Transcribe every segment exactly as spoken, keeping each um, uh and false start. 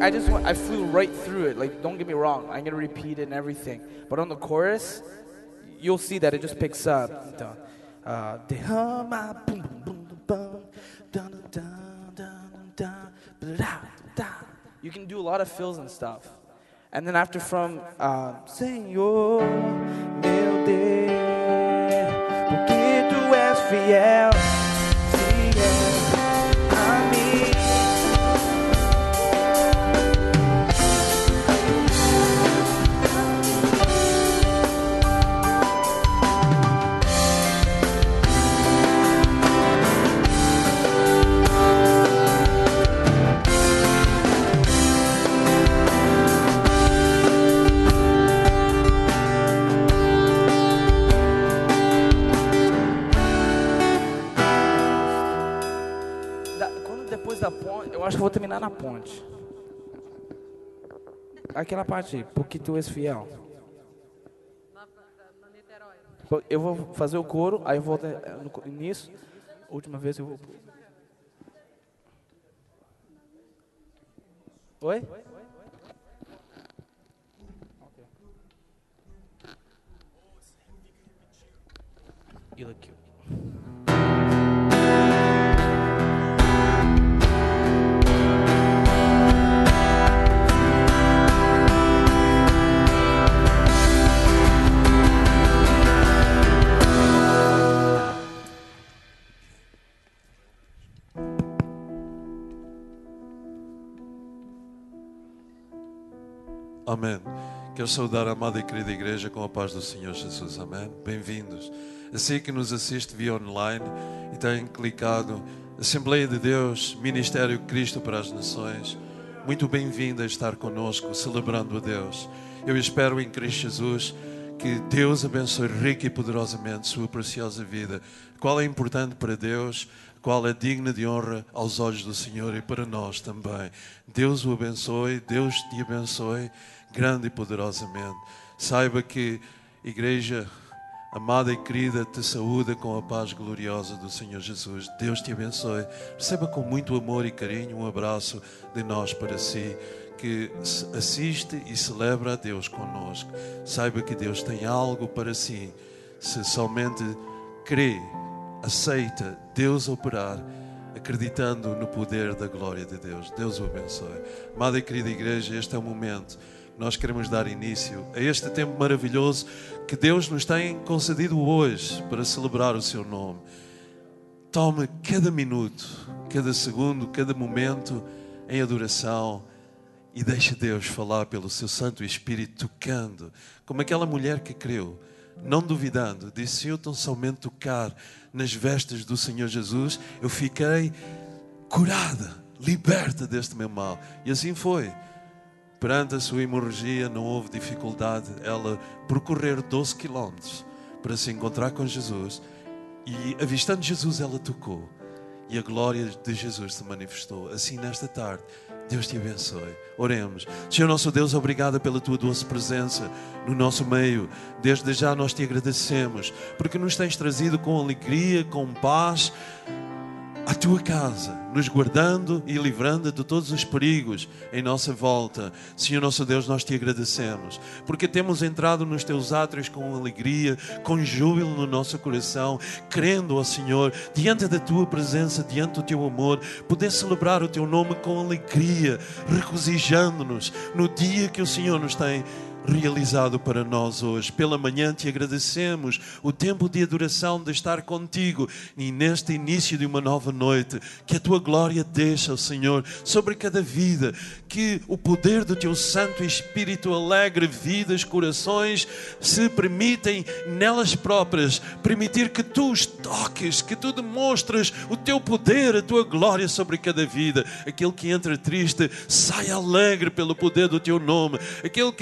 I just went, I flew right through it. Like, don't get me wrong, I'm gonna repeat it and everything. But on the chorus, you'll see that it just picks up. Uh, you can do a lot of fills and stuff. And then after from uh, Senhor, meu Deus, porque tu és fiel, fiel a mim. Da ponte, eu acho que vou terminar na ponte. Aquela parte aí, porque tu és fiel. Na, na Niterói. Eu vou fazer o coro, aí eu vou no início. Última vez eu vou. Oi? E aqui. Amém. Quero saudar a amada e querida igreja com a paz do Senhor Jesus. Amém. Bem-vindos. Assim que nos assiste via online e tem clicado Assembleia de Deus, Ministério Cristo para as Nações, muito bem-vindo a estar conosco, celebrando a Deus. Eu espero em Cristo Jesus que Deus abençoe rica e poderosamente sua preciosa vida, qual é importante para Deus, qual é digna de honra aos olhos do Senhor e para nós também. Deus o abençoe, Deus te abençoe grande e poderosamente. Saiba que, igreja amada e querida, te saúda com a paz gloriosa do Senhor Jesus. Deus te abençoe. Receba com muito amor e carinho um abraço de nós para si, que assiste e celebra a Deus conosco. Saiba que Deus tem algo para si. Se somente crê, aceita Deus operar, acreditando no poder da glória de Deus. Deus o abençoe. Amada e querida igreja, este é o momento que nós queremos dar início a este tempo maravilhoso que Deus nos tem concedido hoje para celebrar o seu nome. Tome cada minuto, cada segundo, cada momento em adoração e deixe Deus falar pelo seu Santo Espírito, tocando, como aquela mulher que creu, não duvidando, disse: se eu tão somente tocar nas vestes do Senhor Jesus, eu fiquei curada, liberta deste meu mal. E assim foi. Perante a sua hemorragia não houve dificuldade ela percorrer doze quilómetros para se encontrar com Jesus, e avistando Jesus ela tocou e a glória de Jesus se manifestou. Assim nesta tarde, Deus te abençoe. Oremos. Senhor nosso Deus, obrigado pela tua doce presença no nosso meio. Desde já nós te agradecemos porque nos tens trazido com alegria, com paz à tua casa, nos guardando e livrando de todos os perigos em nossa volta. Senhor nosso Deus, nós te agradecemos porque temos entrado nos teus átrios com alegria, com júbilo no nosso coração, crendo, ó Senhor, diante da tua presença, diante do teu amor, poder celebrar o teu nome com alegria, regozijando-nos no dia que o Senhor nos tem realizado para nós hoje. Pela manhã te agradecemos o tempo de adoração, de estar contigo, e neste início de uma nova noite, que a tua glória deixa, Senhor, sobre cada vida, que o poder do teu Santo Espírito alegre vidas, corações, se permitem nelas próprias, permitir que tu os toques, que tu demonstras o teu poder, a tua glória sobre cada vida. Aquele que entra triste, sai alegre pelo poder do teu nome. Aquele que se encontra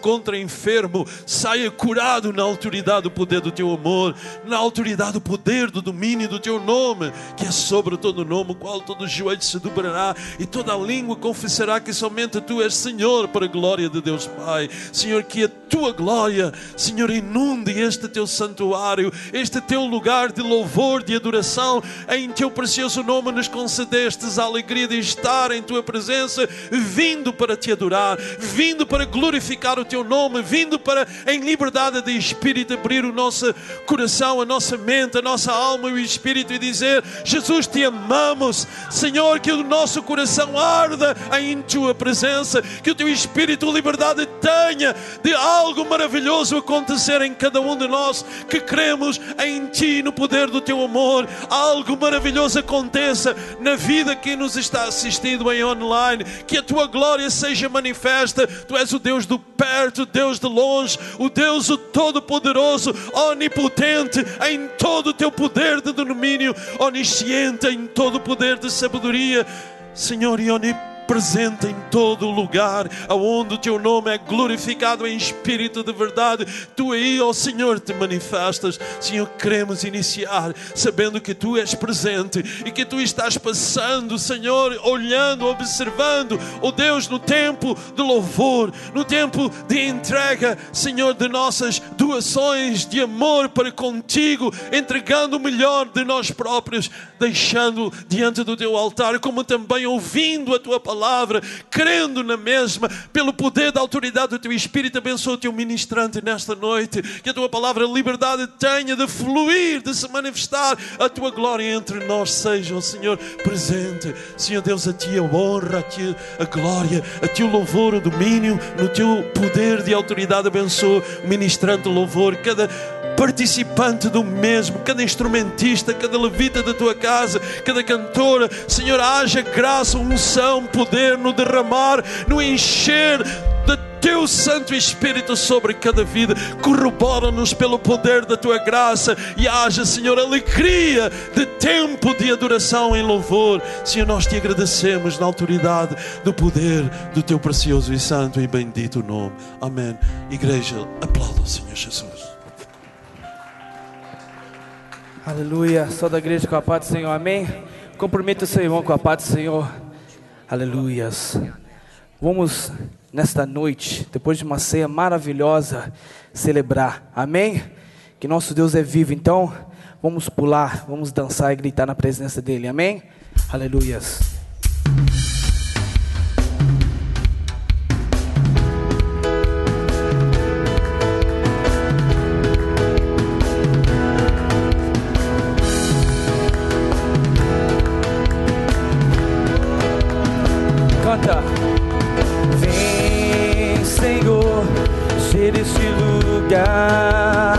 encontra enfermo saia curado na autoridade do poder do teu amor, na autoridade do poder do domínio do teu nome, que é sobre todo nome, o qual todo joelho se dobrará e toda a língua confessará que somente tu és Senhor, para a glória de Deus Pai. Senhor, que a tua glória, Senhor, inunde este teu santuário, este teu lugar de louvor, de adoração. Em teu precioso nome nos concedestes a alegria de estar em tua presença, vindo para te adorar, vindo para glorificar o teu nome, vindo para, em liberdade de espírito, abrir o nosso coração, a nossa mente, a nossa alma e o espírito e dizer: Jesus, te amamos. Senhor, que o nosso coração arda em tua presença, que o teu espírito liberdade tenha de algo maravilhoso acontecer em cada um de nós que cremos em ti, no poder do teu amor. Algo maravilhoso aconteça na vida que nos está assistindo em online, que a tua glória seja manifesta. Tu és o Deus do perto, o Deus de longe, o Deus o Todo-Poderoso, onipotente em todo o teu poder de domínio, onisciente em todo o poder de sabedoria, Senhor, e onipotente presente em todo o lugar aonde o teu nome é glorificado em espírito de verdade. Tu aí, ó Senhor, te manifestas. Senhor, queremos iniciar sabendo que tu és presente e que tu estás passando, Senhor, olhando, observando, ó Deus, no tempo de louvor, no tempo de entrega, Senhor, de nossas doações de amor para contigo, entregando o melhor de nós próprios, deixando diante do teu altar, como também ouvindo a tua palavra, palavra, crendo na mesma, pelo poder da autoridade do teu Espírito. Abençoa o teu ministrante nesta noite, que a tua palavra liberdade tenha de fluir, de se manifestar, a tua glória entre nós seja, ó Senhor, presente. Senhor Deus, a ti a honra, a ti a glória, a ti o louvor, o domínio, no teu poder de autoridade. Abençoa o ministrante do louvor, cada participante do mesmo, cada instrumentista, cada levita da tua casa, cada cantora. Senhor, haja graça, unção, poder no derramar, no encher do teu Santo Espírito sobre cada vida. Corrobora-nos pelo poder da tua graça e haja, Senhor, alegria de tempo de adoração em louvor. Senhor, nós te agradecemos na autoridade do poder do teu precioso e santo e bendito nome. Amém. Igreja, aplauda o Senhor Jesus. Aleluia. Só da igreja com a paz do Senhor. Amém. Cumprimento o seu irmão com a paz do Senhor. Aleluias. Vamos nesta noite, depois de uma ceia maravilhosa, celebrar. Amém. Que nosso Deus é vivo. Então vamos pular, vamos dançar e gritar na presença dele. Amém. Aleluias. Canta. Vem, Senhor, cheia deste lugar.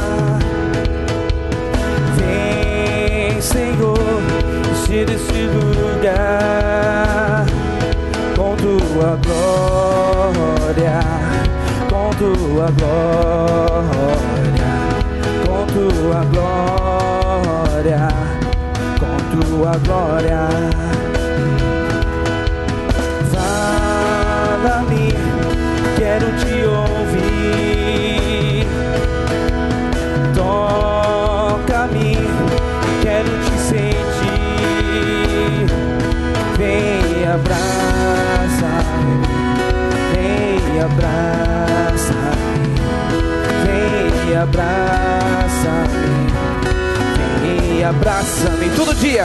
Vem, Senhor, cheia deste lugar. Com tua glória, com tua glória, com tua glória, com tua glória. Fala-me, quero te ouvir. Toca-me, quero te sentir. Vem, abraça-me, vem, abraça-me, vem, abraça-me, vem, abraça-me. Todo dia.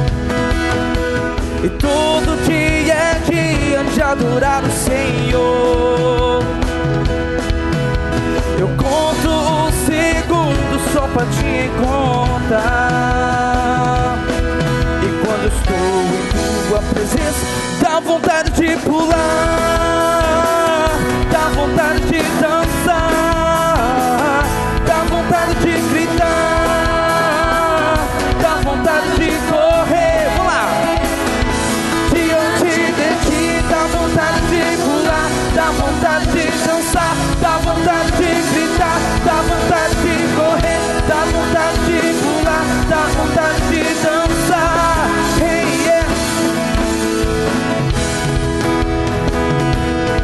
E todo dia é dia de adorar o Senhor. Eu conto os segundos só pra te encontrar. E quando estou em tua presença, dá vontade de pular, dá vontade de dançar, dá vontade de gritar, dá vontade de correr. Dá vontade de pular, dá vontade de dançar, dá vontade de gritar, dá vontade de correr, dá vontade de pular, dá vontade de dançar. Hey, yeah.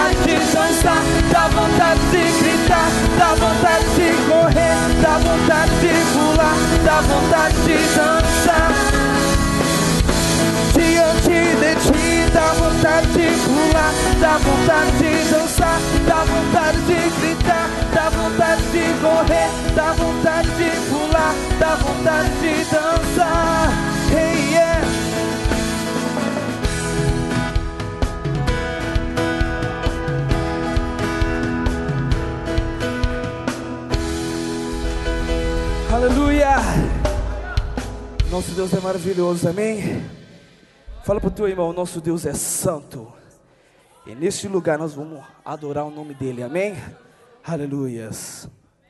vontade de dançar, dá vontade de gritar, dá vontade de correr, dá vontade de pular, dá vontade de dançar. Diante de ti, dá vontade de pular, dá vontade de dançar, dá vontade de gritar, dá vontade de correr, dá vontade de pular, dá vontade de dançar. Hey, yeah. Aleluia! Nosso Deus é maravilhoso, amém? Fala para o teu irmão, nosso Deus é santo. E neste lugar nós vamos adorar o nome dele, amém? Aleluias.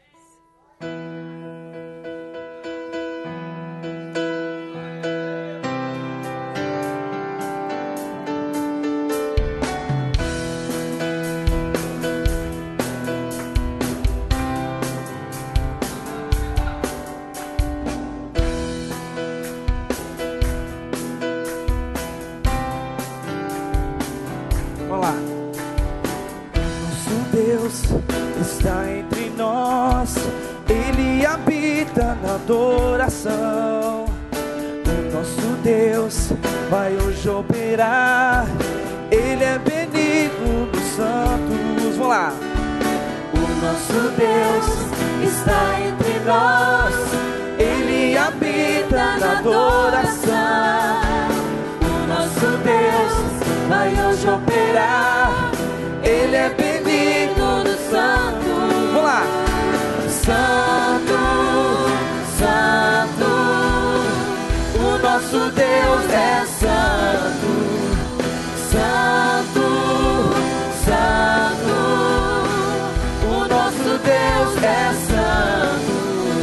Está entre nós, Ele habita na adoração. O nosso Deus vai hoje operar, Ele é benigno dos santos. Vamos lá. O nosso Deus está entre nós, Ele habita na adoração. O nosso Deus vai hoje operar, Ele é benigno dos santos. Vamos lá. Santo, Santo, o nosso Deus é santo. Santo, Santo, o nosso Deus é santo.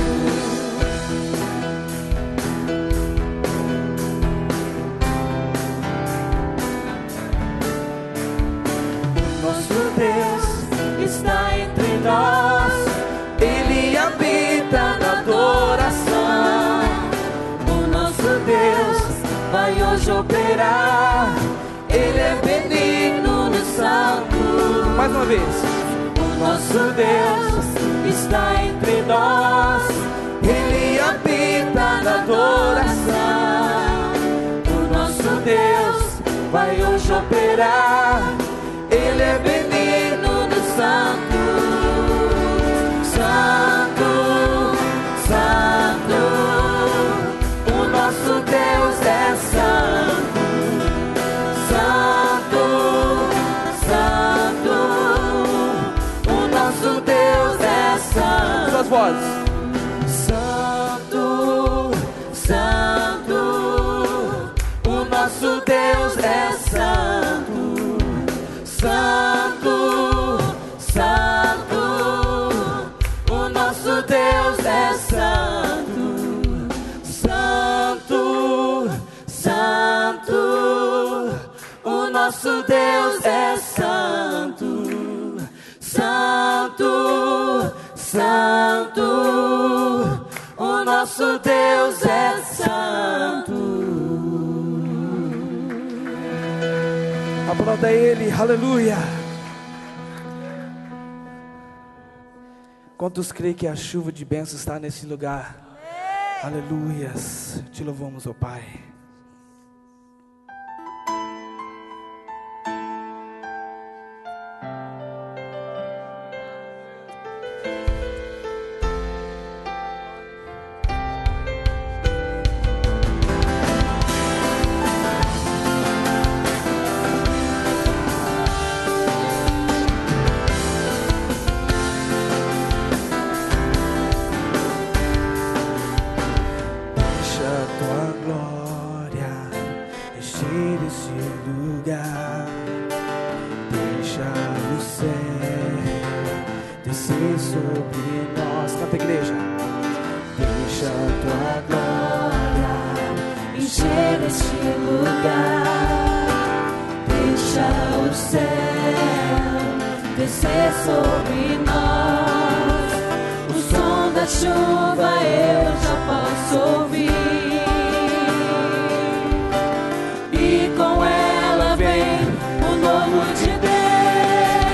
O nosso Deus está entre nós, Ele habita na adoração. O nosso Deus vai hoje operar, Ele é benigno nos santos. Mais uma vez. O nosso Deus está entre nós, Ele habita na adoração. O nosso Deus vai hoje operar, Ele é benigno dos santos. Santo, Santo, o nosso Deus é santo. Santo, Santo, o nosso Deus é santo. Suas vozes. Santo, Santo, o nosso Deus é santo. Santo, Santo, o nosso Deus é santo. Santo, Santo, o nosso Deus é santo. Santo, Santo, o nosso Deus é santo. Aplauda Ele, aleluia. Quantos creem que a chuva de bênçãos está nesse lugar? Aleluias, te louvamos, ó Pai. E com ela vem o novo de Deus.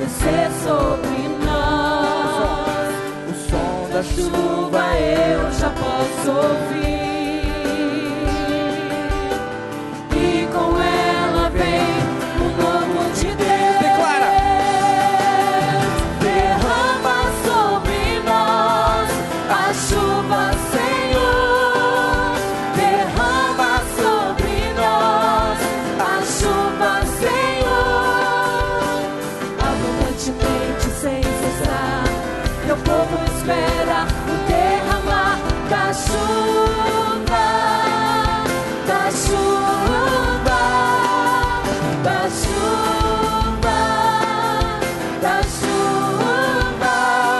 descer sobre nós. O som da chuva eu já posso ouvir. E com ela vem o novo de Deus. Declara. Derrama sobre nós a chuva, Senhor. Derrama sobre nós a chuva, Senhor. Abundantemente sem cessar, teu povo espera o derramar da chuva, da chuva, da chuva, da chuva.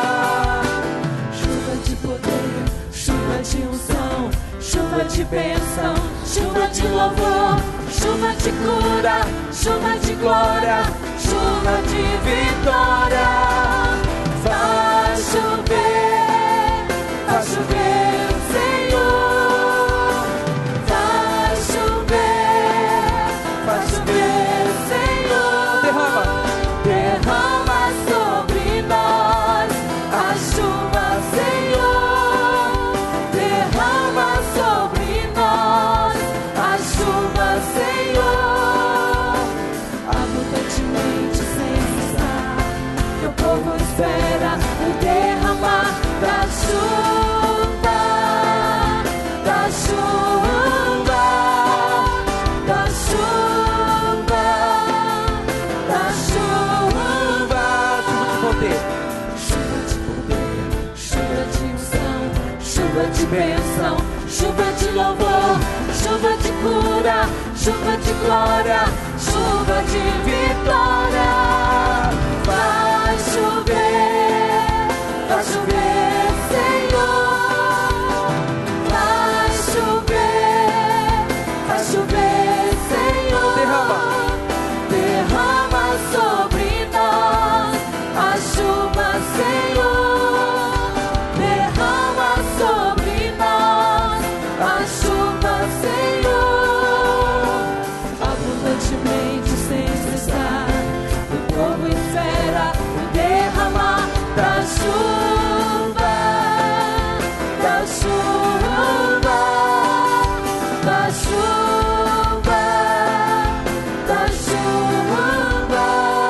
Chuva de poder, chuva de unção, chuva de bênção, chuva de louvor, chuva de cura, chuva de glória, chuva de vitória. Vai chover, vai chover, Senhor. Vai chover, vai chover, Senhor. Derrama. Derrama sobre nós a chuva, Senhor. Derrama sobre nós a chuva, Senhor. Abundantemente sem cessar, teu povo espera o derramar da chuva, da chuva, da chuva, da chuva. Chuva de poder. Chuva de poder, chuva de unção, chuva de bênção, chuva de louvor, chuva de cura, chuva de glória, chuva de vitória. Vai chover, vai chover, Senhor. Vai chover, vai chover, Senhor. Derrama. Derrama sobre nós a chuva, Senhor. Derrama sobre nós a chuva, Senhor. Abundantemente sem cessar, o povo espera o derramar da chuva, da chuva, da chuva, da chuva.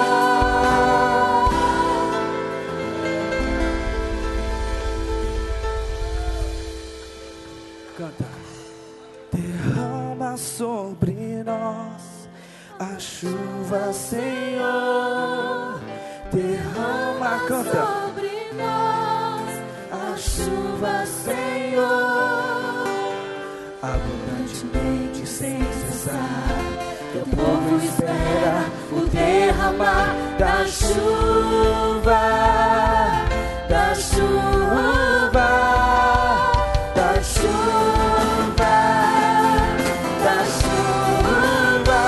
Canta. Derrama sobre nós a chuva, Senhor. Derrama, canta. Sobre nós a chuva, Senhor. Abundantemente sem cessar, Teu povo espera o derramar da chuva, da chuva, da chuva, da chuva.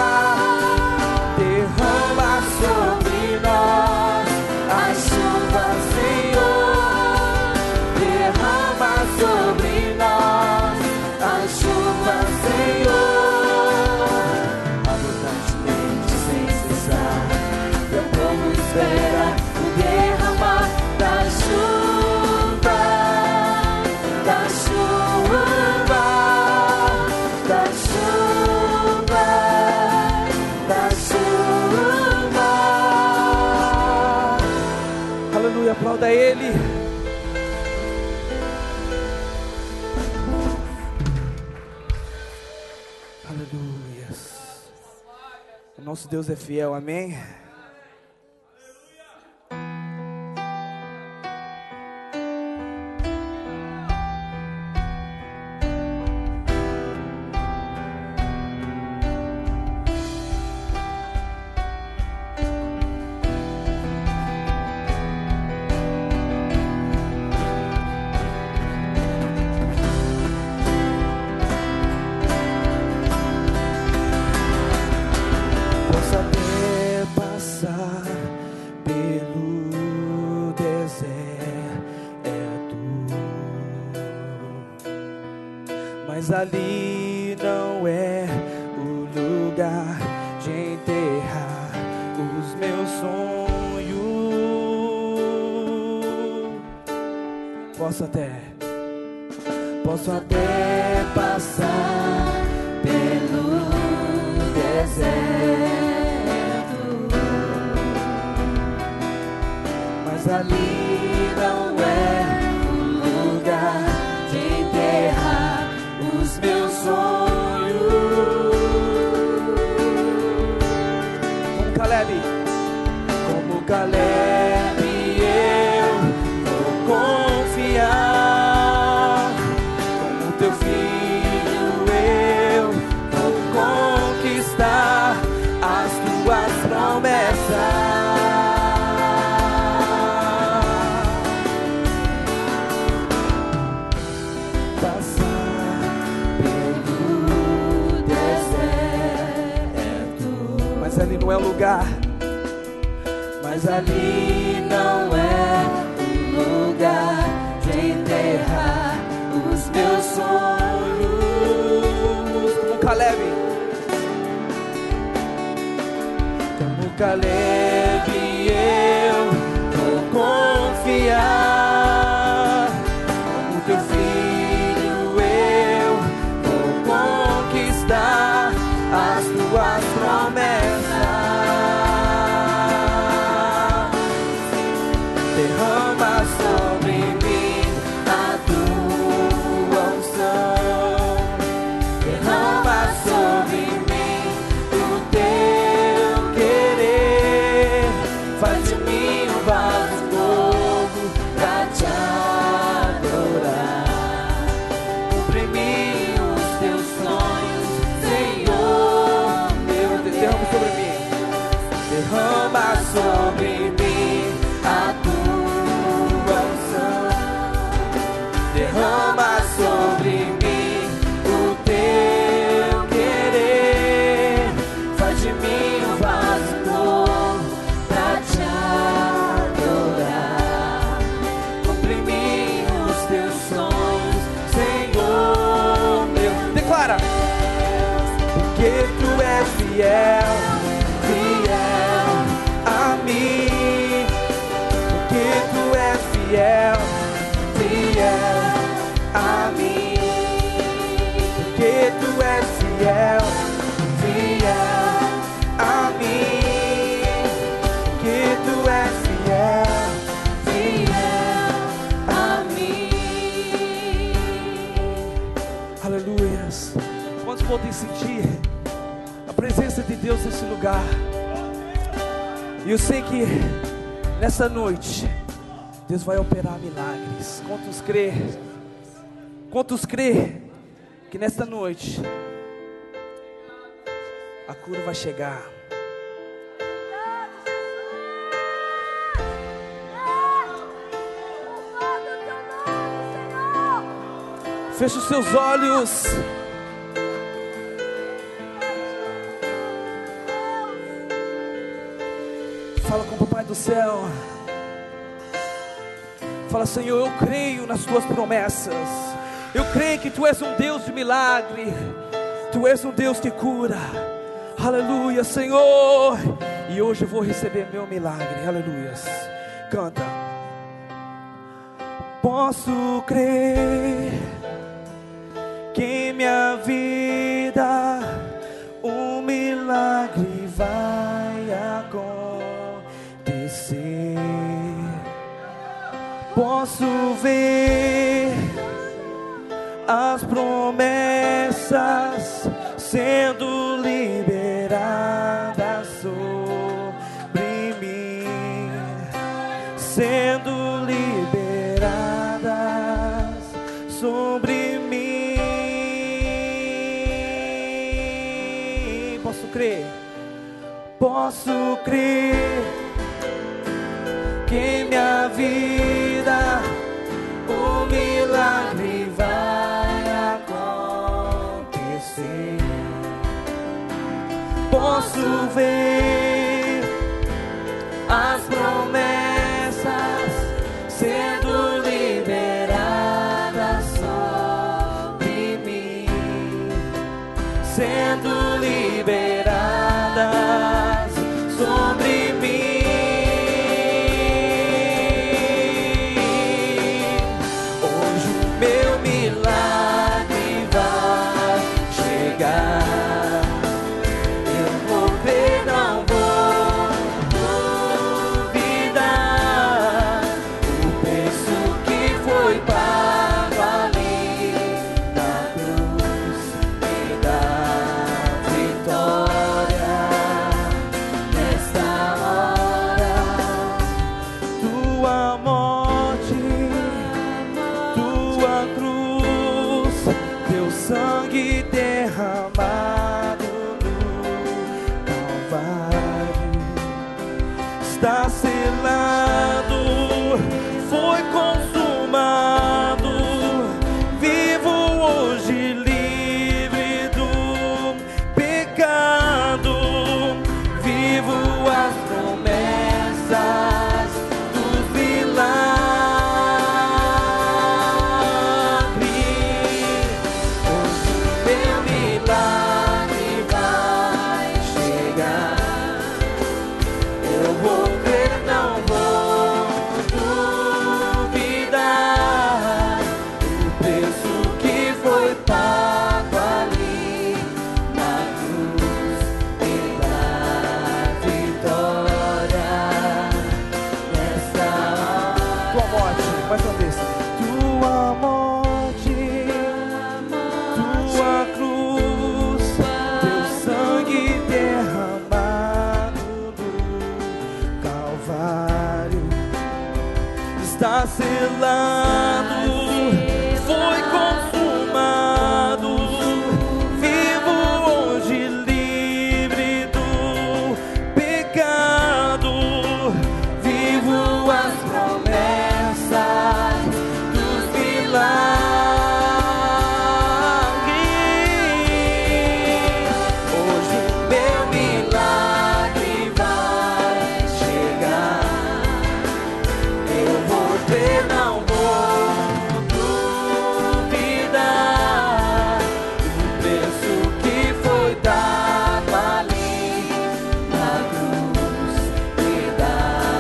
derrama Sobre nós a chuva, Senhor. Derrama sobre nós a chuva, Senhor. abundantemente sem cessar. Teu povo espera o derramar da chuva, da chuva, da chuva, da chuva. Aleluia, aplauda Ele. Aleluia. O nosso Deus é fiel, amém? mas ali não é o lugar de enterrar os meus sonhos. Posso até, posso até passar pelo deserto, mas ali não é o lugar de enterrar os meus sonhos. como Caleb, Como Caleb, eu vou confiar. Como teu filho, eu vou conquistar as tuas promessas. Passar pelo deserto, mas ali não é o lugar. mas ali não é o lugar de enterrar os meus sonhos. Como Caleb, Como Caleb, eu vou confiar. Como teu filho, eu vou conquistar as tuas promessas. Derrama sobre mim a tua unção. Derrama sobre mim o teu querer. Faz de mim um vaso novo pra te adorar. Cumpre em mim os teus sonhos, Senhor meu Deus. derrama sobre mim. Derrama sobre mim a tua unção. Derrama sobre mim o teu querer. Faz de mim um vaso novo pra te adorar. Cumpre em mim os teus sonhos, Senhor meu. Declara, Porque tu és fiel, fiel a mim. Porque tu és fiel, fiel a mim. Porque tu és fiel, fiel a mim. Porque tu és fiel, fiel a mim. aleluias. Quantos podem sentir a presença de Deus nesse lugar? E eu sei que nessa noite Deus vai operar milagres. Quantos crê? Quantos crê que nesta noite a cura vai chegar? Feche os seus olhos. Fala com o Papai do céu. Fala: Senhor, eu creio nas tuas promessas. Eu creio que tu és um Deus de milagre. Tu és um Deus que cura. Aleluia, Senhor. E hoje eu vou receber meu milagre. Aleluia. Canta. Posso crer que em minha vida um milagre vai acontecer. Posso ver as promessas sendo liberadas sobre mim, sendo liberadas sobre mim. Posso crer, posso crer que em minha vida o milagre vai acontecer. Posso ver as promessas sendo liberadas sobre mim, sendo liberadas sobre mim. sangue derramado no Calvário está selado, foi consumado. Vivo hoje livre do pecado, vivo as promessas dos milagres. Está selado, foi consumado. Vivo hoje livre do pecado, vivo as promessas dos milagres. Hoje meu milagre vai chegar. Eu vou ver, não vou duvidar do preço que foi dado ali na cruz e da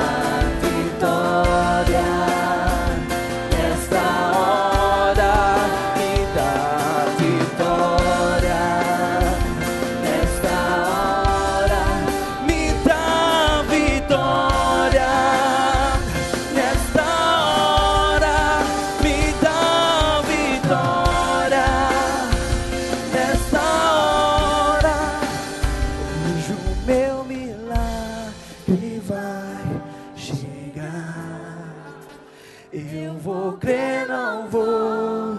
vitória. Nesta hora e da vitória. Nesta hora me dá vitória. Nesta hora me dá vitória. Nesta hora hoje o meu milagre vai chegar. Eu vou crer, não vou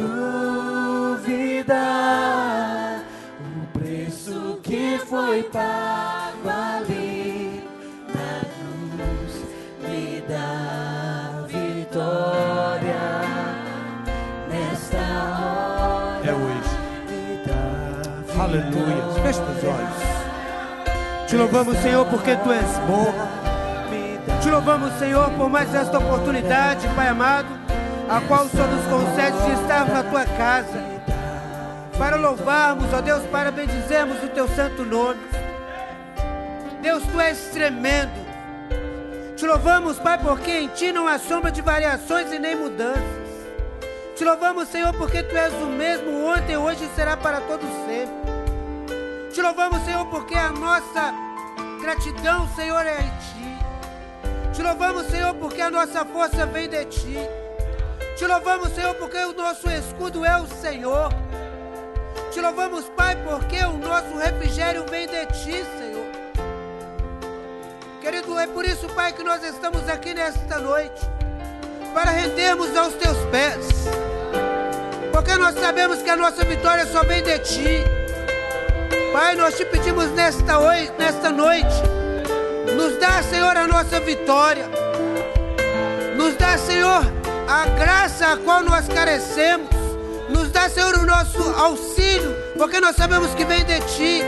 duvidar. O preço que foi pago ali na cruz me dá vitória. Nesta hora É hoje. me dá vitória. Aleluia. Feche os olhos. Te louvamos, Senhor, porque Tu és bom. Me dá Te louvamos, Senhor, por mais esta oportunidade, Pai amado, a qual o Senhor nos concede de estar na Tua casa, para louvarmos, ó Deus, para bendizermos o Teu santo nome. Deus, Tu és tremendo. Te louvamos, Pai, porque em Ti não há sombra de variações e nem mudanças. Te louvamos, Senhor, porque Tu és o mesmo ontem, hoje e será para todo sempre. Te louvamos, Senhor, porque a nossa gratidão, Senhor, é em Ti. Te louvamos, Senhor, porque a nossa força vem de Ti. Te louvamos, Senhor, porque o nosso escudo é o Senhor. Te louvamos, Pai, porque o nosso refrigério vem de Ti, Senhor. Querido, é por isso, Pai, que nós estamos aqui nesta noite, para rendermos aos Teus pés, porque nós sabemos que a nossa vitória só vem de Ti. Pai, nós Te pedimos nesta, oi- nesta noite, nos dá, Senhor, a nossa vitória. Nos dá, Senhor, a graça a qual nós carecemos. Nos dá, Senhor, o nosso auxílio, porque nós sabemos que vem de Ti.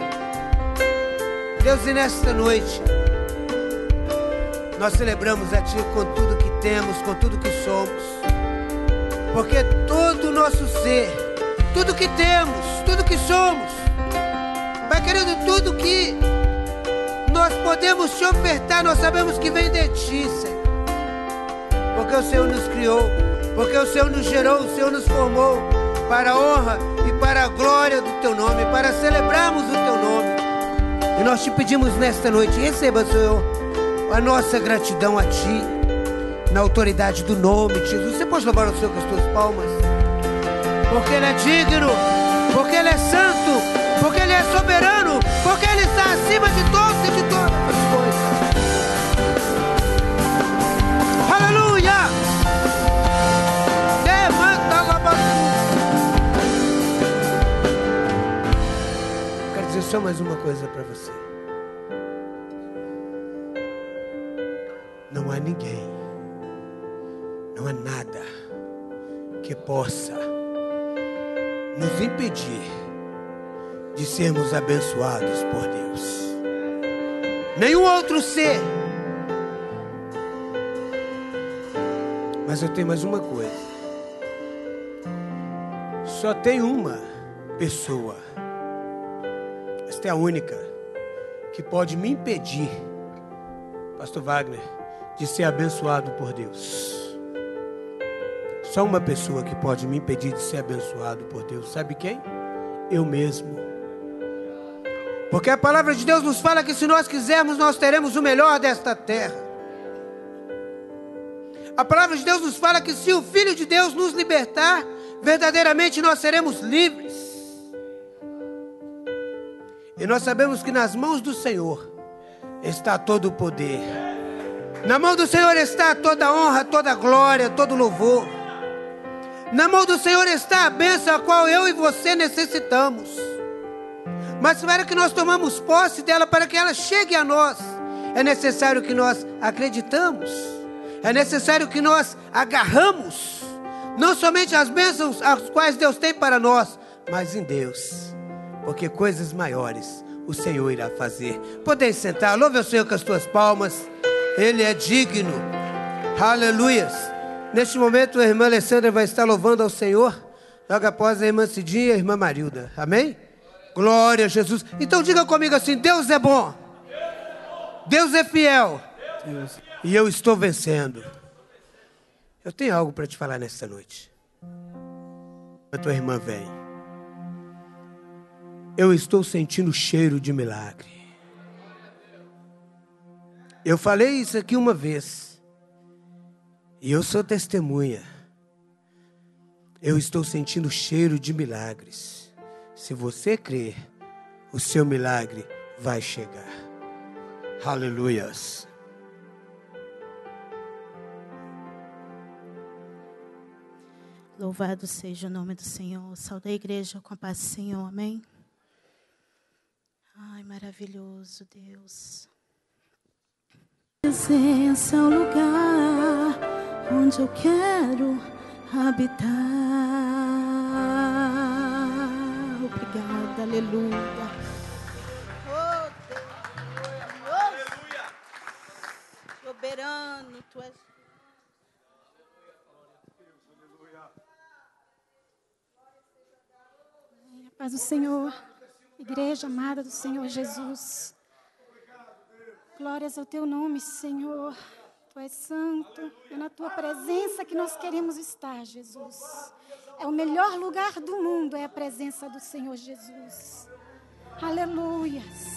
Deus, e nesta noite, nós celebramos a Ti com tudo que temos, com tudo que somos. Porque todo o nosso ser, tudo que temos, tudo que somos, Pai querido, tudo que nós podemos Te ofertar, nós sabemos que vem de Ti, Senhor. Porque o Senhor nos criou, porque o Senhor nos gerou, o Senhor nos formou para a honra e para a glória do Teu nome, para celebrarmos o Teu nome. E nós Te pedimos nesta noite, receba, Senhor, a nossa gratidão a Ti, na autoridade do nome de Jesus. Você pode louvar o Senhor com as tuas palmas? Porque Ele é digno, porque Ele é santo, porque Ele é soberano, porque Ele está acima de todos e de todas as coisas. Aleluia! Levanta a mais uma coisa para você. Não há ninguém, não há nada que possa nos impedir de sermos abençoados por Deus. Nenhum outro ser. Mas eu tenho mais uma coisa. Só tem uma pessoa, esta é a única, que pode me impedir, Pastor Wagner, de ser abençoado por Deus. Só uma pessoa que pode me impedir de ser abençoado por Deus. Sabe quem? Eu mesmo. Porque a palavra de Deus nos fala que se nós quisermos, nós teremos o melhor desta terra. A palavra de Deus nos fala que se o Filho de Deus nos libertar, verdadeiramente nós seremos livres. E nós sabemos que nas mãos do Senhor está todo o poder. Na mão do Senhor está toda a honra, toda a glória, todo o louvor. Na mão do Senhor está a bênção a qual eu e você necessitamos. Mas para que nós tomamos posse dela, para que ela chegue a nós, é necessário que nós acreditamos. É necessário que nós agarramos, não somente as bênçãos as quais Deus tem para nós, mas em Deus. Porque coisas maiores o Senhor irá fazer. Podem sentar, louve ao Senhor com as tuas palmas. Ele é digno. Aleluias. Neste momento a irmã Alessandra vai estar louvando ao Senhor. Logo após a irmã Cidinha e a irmã Marilda. Amém? Glória a Jesus. Então diga comigo assim: Deus é bom. Deus é fiel. Deus. E eu estou vencendo. Eu tenho algo para te falar nesta noite. A tua irmã vem. Eu estou sentindo o cheiro de milagre. Eu falei isso aqui uma vez. E eu sou testemunha. Eu estou sentindo o cheiro de milagres. Se você crer, o seu milagre vai chegar. Aleluias. Louvado seja o nome do Senhor. Saúde a igreja com a paz do Senhor. Amém? Ai, maravilhoso Deus. Presença é o lugar onde eu quero habitar. Obrigada, aleluia. Oh, Deus. Soberano, tu és. Paz do Senhor, igreja amada do Senhor Jesus. Glórias ao teu nome, Senhor. Tu és santo, é na tua presença que nós queremos estar, Jesus. É o melhor lugar do mundo, é a presença do Senhor Jesus. Aleluias.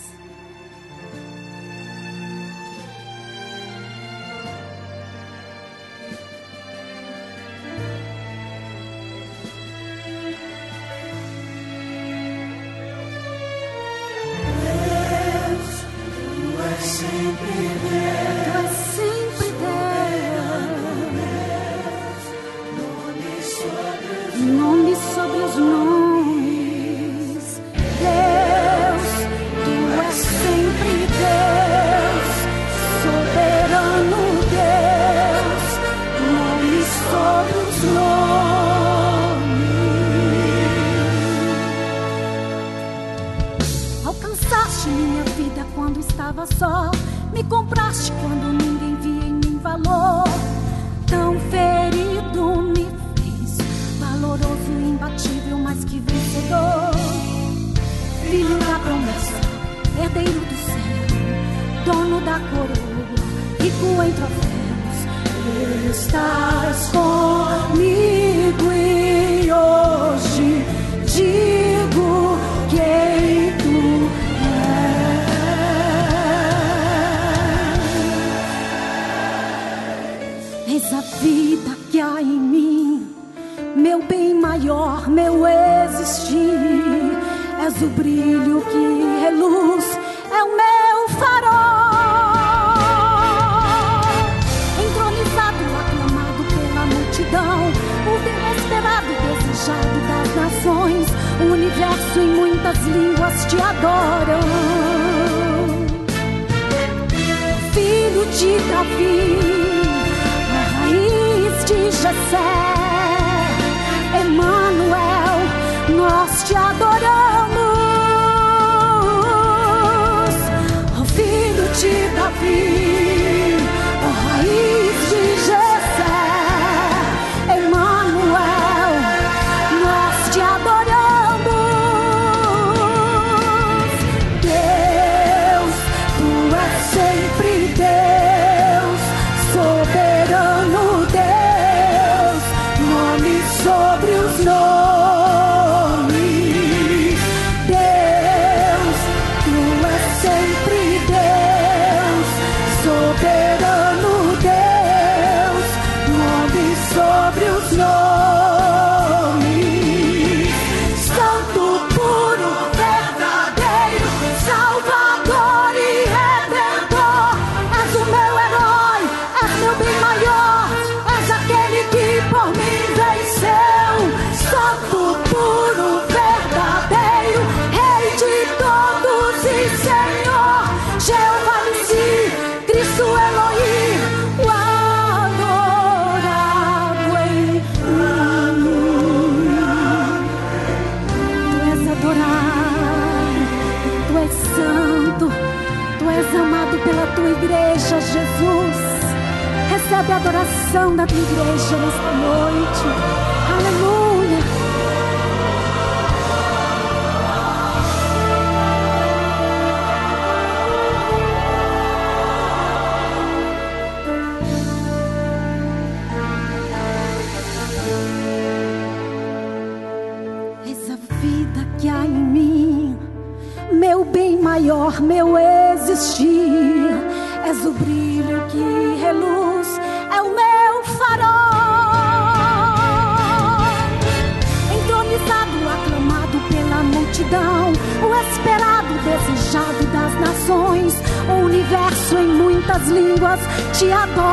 Só me compraste quando ninguém via em mim valor. Tão ferido me fez, valoroso, imbatível, mais que vencedor. Filho da promessa, herdeiro do céu, dono da coroa, rico em troféus. Estás comigo e hoje digo quem tu és. És a vida que há em mim, meu bem maior, meu existir. És o brilho que reluz, é o meu farol. Entronizado, aclamado pela multidão, o bem esperado, desejado das nações. o universo em muitas línguas te adoram. Filho de Davi, a raiz de Jessé, Emanuel, nós te adoramos. Oh, filho de Davi, oh, raiz de Jessé, Emanuel, nós te adoramos. Deus, tu és sempre Deus, soberano Deus, nome sobre os nomes. Deus, tu és sempre Deus, soberano Deus, nome sobre os nomes. Santo, puro, verdadeiro, Salvador e Redentor, és o meu herói, és meu bem maior, és aquele que por mim venceu. Santo, puro, verdadeiro, Rei de todos e Senhor, Jeová Nissi, Cristo Elohim, o adorado em mim. Tu és adorado, tu és santo, tu és amado pela tua igreja, Jesus. Recebe a adoração da tua igreja nesta noite. Aleluia. És a vida que há em mim, meu bem maior, meu existir. És o brilho que reluz, é o meu farol. Entronizado, aclamado pela multidão, o esperado, desejado das nações, o universo em muitas línguas te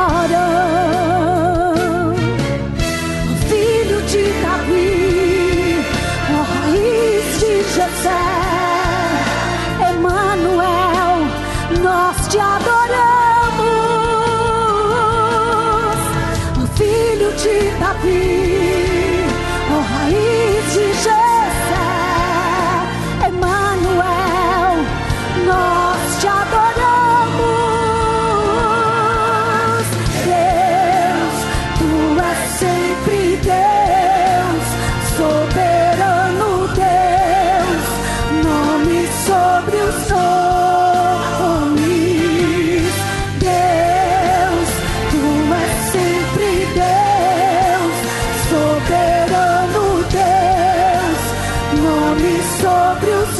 adoram. O filho de Davi, o raiz de Jessé, Emanuel, nós te adoramos. O filho de Davi, o raiz de Jessé, Emanuel, nós te adoramos. Deus, tu és sempre Deus, soberano Deus, nome sobre os nomes. Deus, tu és sempre Deus, soberano Deus, nome sobre os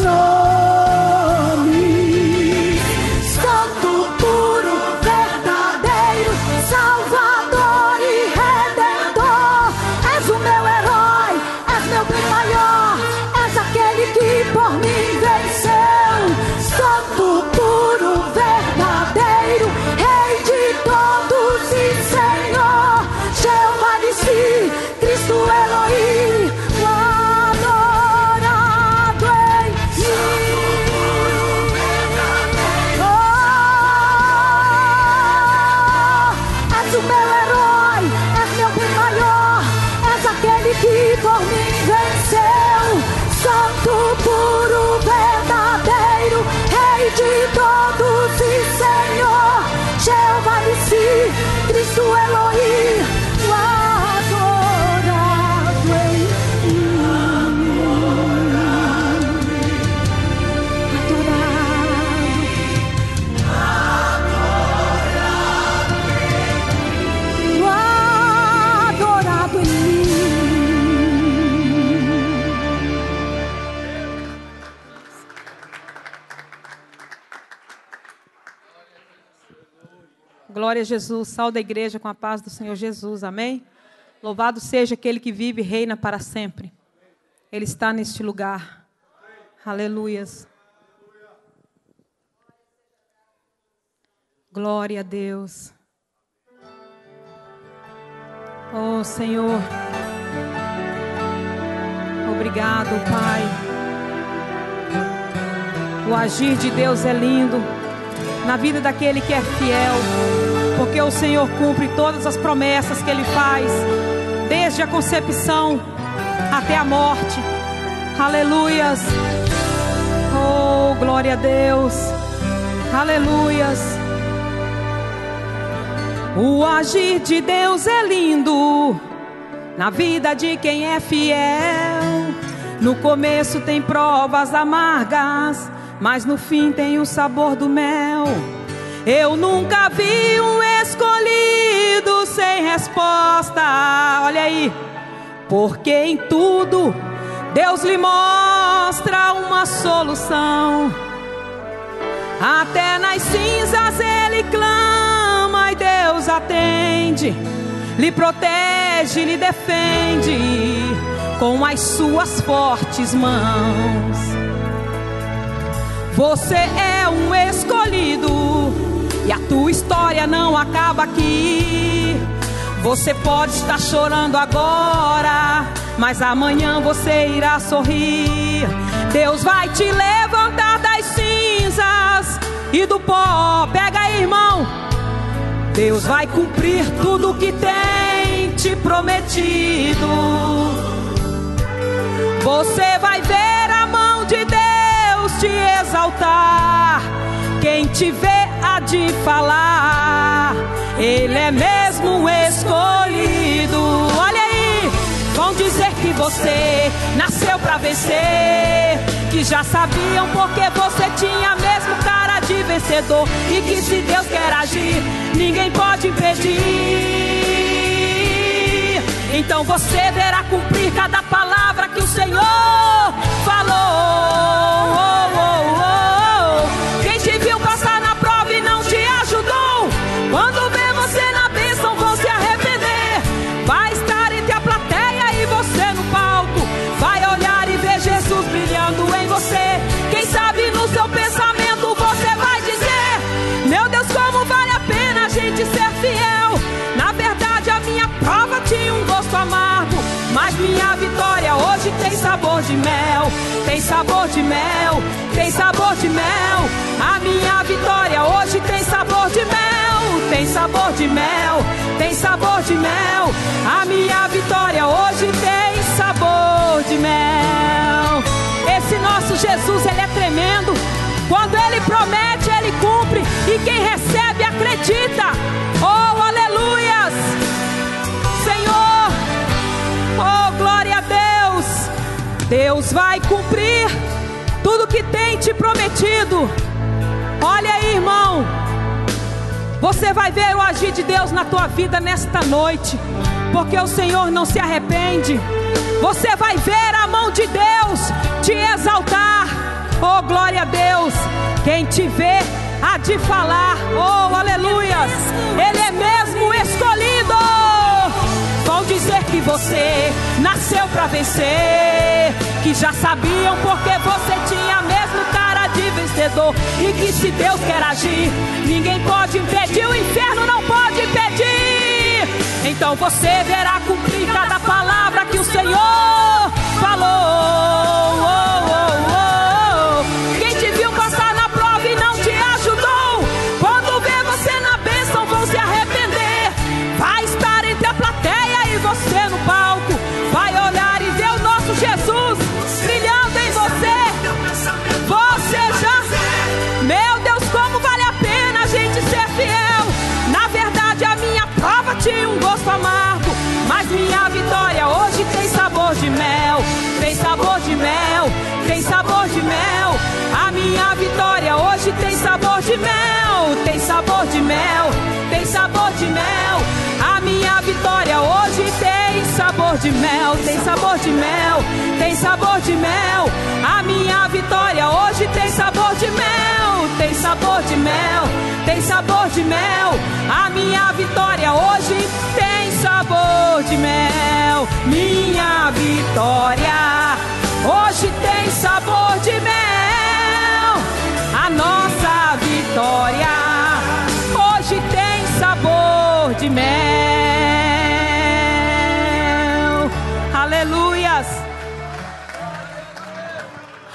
nomes. Santo, puro, verdadeiro, Salvador e Redentor, és o meu herói, és meu bem maior, és aquele que por mim venceu. Santo, puro, verdadeiro, Rei de todos e Senhor, Jeová Nissi, Cristo Elohim, o adorado em mim. Oh, és o meu herói, és meu bem maior, és aquele que por mim venceu. Santo, puro, verdadeiro, Rei de todos e Senhor, Jeová Nissi, Cristo Elohim, o adorado em mim. Adorado, o adorado em mim. Glória a Jesus, salve a igreja com a paz do Senhor Jesus, amém? Louvado seja aquele que vive e reina para sempre. Ele está neste lugar. Aleluias. Glória a Deus. Oh, Senhor. Obrigado, Pai. O agir de Deus é lindo na vida daquele que é fiel, porque o Senhor cumpre todas as promessas que Ele faz, desde a concepção até a morte. Aleluias. Oh, glória a Deus. Aleluias. O agir de Deus é lindo na vida de quem é fiel. No começo tem provas amargas, mas no fim tem o sabor do mel. Eu nunca vi um escolhido sem resposta. Olha aí. Porque em tudo Deus lhe mostra uma solução. Até nas cinzas Ele clama e Deus atende, lhe protege, lhe defende com as suas fortes mãos. Você é um escolhido e a tua história não acaba aqui. Você pode estar chorando agora, mas amanhã você irá sorrir. Deus vai te levantar das cinzas e do pó. Pega aí, irmão. Deus vai cumprir tudo o que tem te prometido. Você vai ver a mão de Deus te exaltar. Quem te vê há de falar, Ele é mesmo escolhido. Olha aí, vão dizer que você nasceu pra vencer, que já sabiam porque você tinha mesmo cara de vencedor, e que se Deus quer agir, ninguém pode impedir. Então você verá cumprir cada palavra que o Senhor falou. Oh, oh, oh. Quem te viu passar na prova e não te ajudou, quando vê você na bênção vão se arrepender. Vai estar entre a plateia e você no palco, vai olhar e ver Jesus brilhando em você. Quem sabe no seu pensamento você vai dizer: meu Deus, como vale a pena a gente ser fiel. Na verdade a minha prova tinha um gosto amargo, mas minha vitória hoje tem sabor de mel. Tem sabor de mel, tem sabor de mel. A minha vitória hoje tem sabor de mel. Tem sabor de mel, tem sabor de mel. A minha vitória hoje tem sabor de mel. Esse nosso Jesus, Ele é tremendo. Quando Ele promete, Ele cumpre, e quem recebe acredita. Oh, aleluias, Senhor. Oh, glória a Deus. Deus vai cumprir tudo que tem te prometido. Olha aí, irmão, você vai ver o agir de Deus na tua vida nesta noite, porque o Senhor não se arrepende. Você vai ver a mão de Deus te exaltar. Oh, glória a Deus. Quem te vê há de falar. Oh, aleluias. Ele é mesmo escolhido. Vão dizer que você nasceu para vencer, que já sabiam porque você tinha mesmo cara de vencedor, e que se Deus quer agir, ninguém pode impedir. O inferno não pode impedir. Então você verá cumprir cada palavra que o Senhor falou. Oh, oh, oh. Quem te viu passar na prova e não te ajudou, quando vê você na bênção vão se arrepender. Vai estar entre a plateia e você no palco, vai olhar e ver o nosso Jesus brilhando em você. Você já... Meu Deus, como vale a pena a gente ser fiel. Na verdade a minha prova tinha um gosto amargo, mas minha vitória hoje tem sabor de mel. Tem sabor de mel, tem sabor de mel. A minha vitória hoje tem sabor de mel. Tem sabor de mel, tem sabor de mel. A minha vitória hoje tem sabor de mel. Tem sabor de mel, tem sabor de mel. A minha vitória hoje tem sabor de mel. Tem sabor de mel, tem sabor de mel. A minha vitória hoje tem sabor de mel. Minha vitória hoje tem sabor de mel. A nossa vitória hoje tem sabor de mel. Aleluias.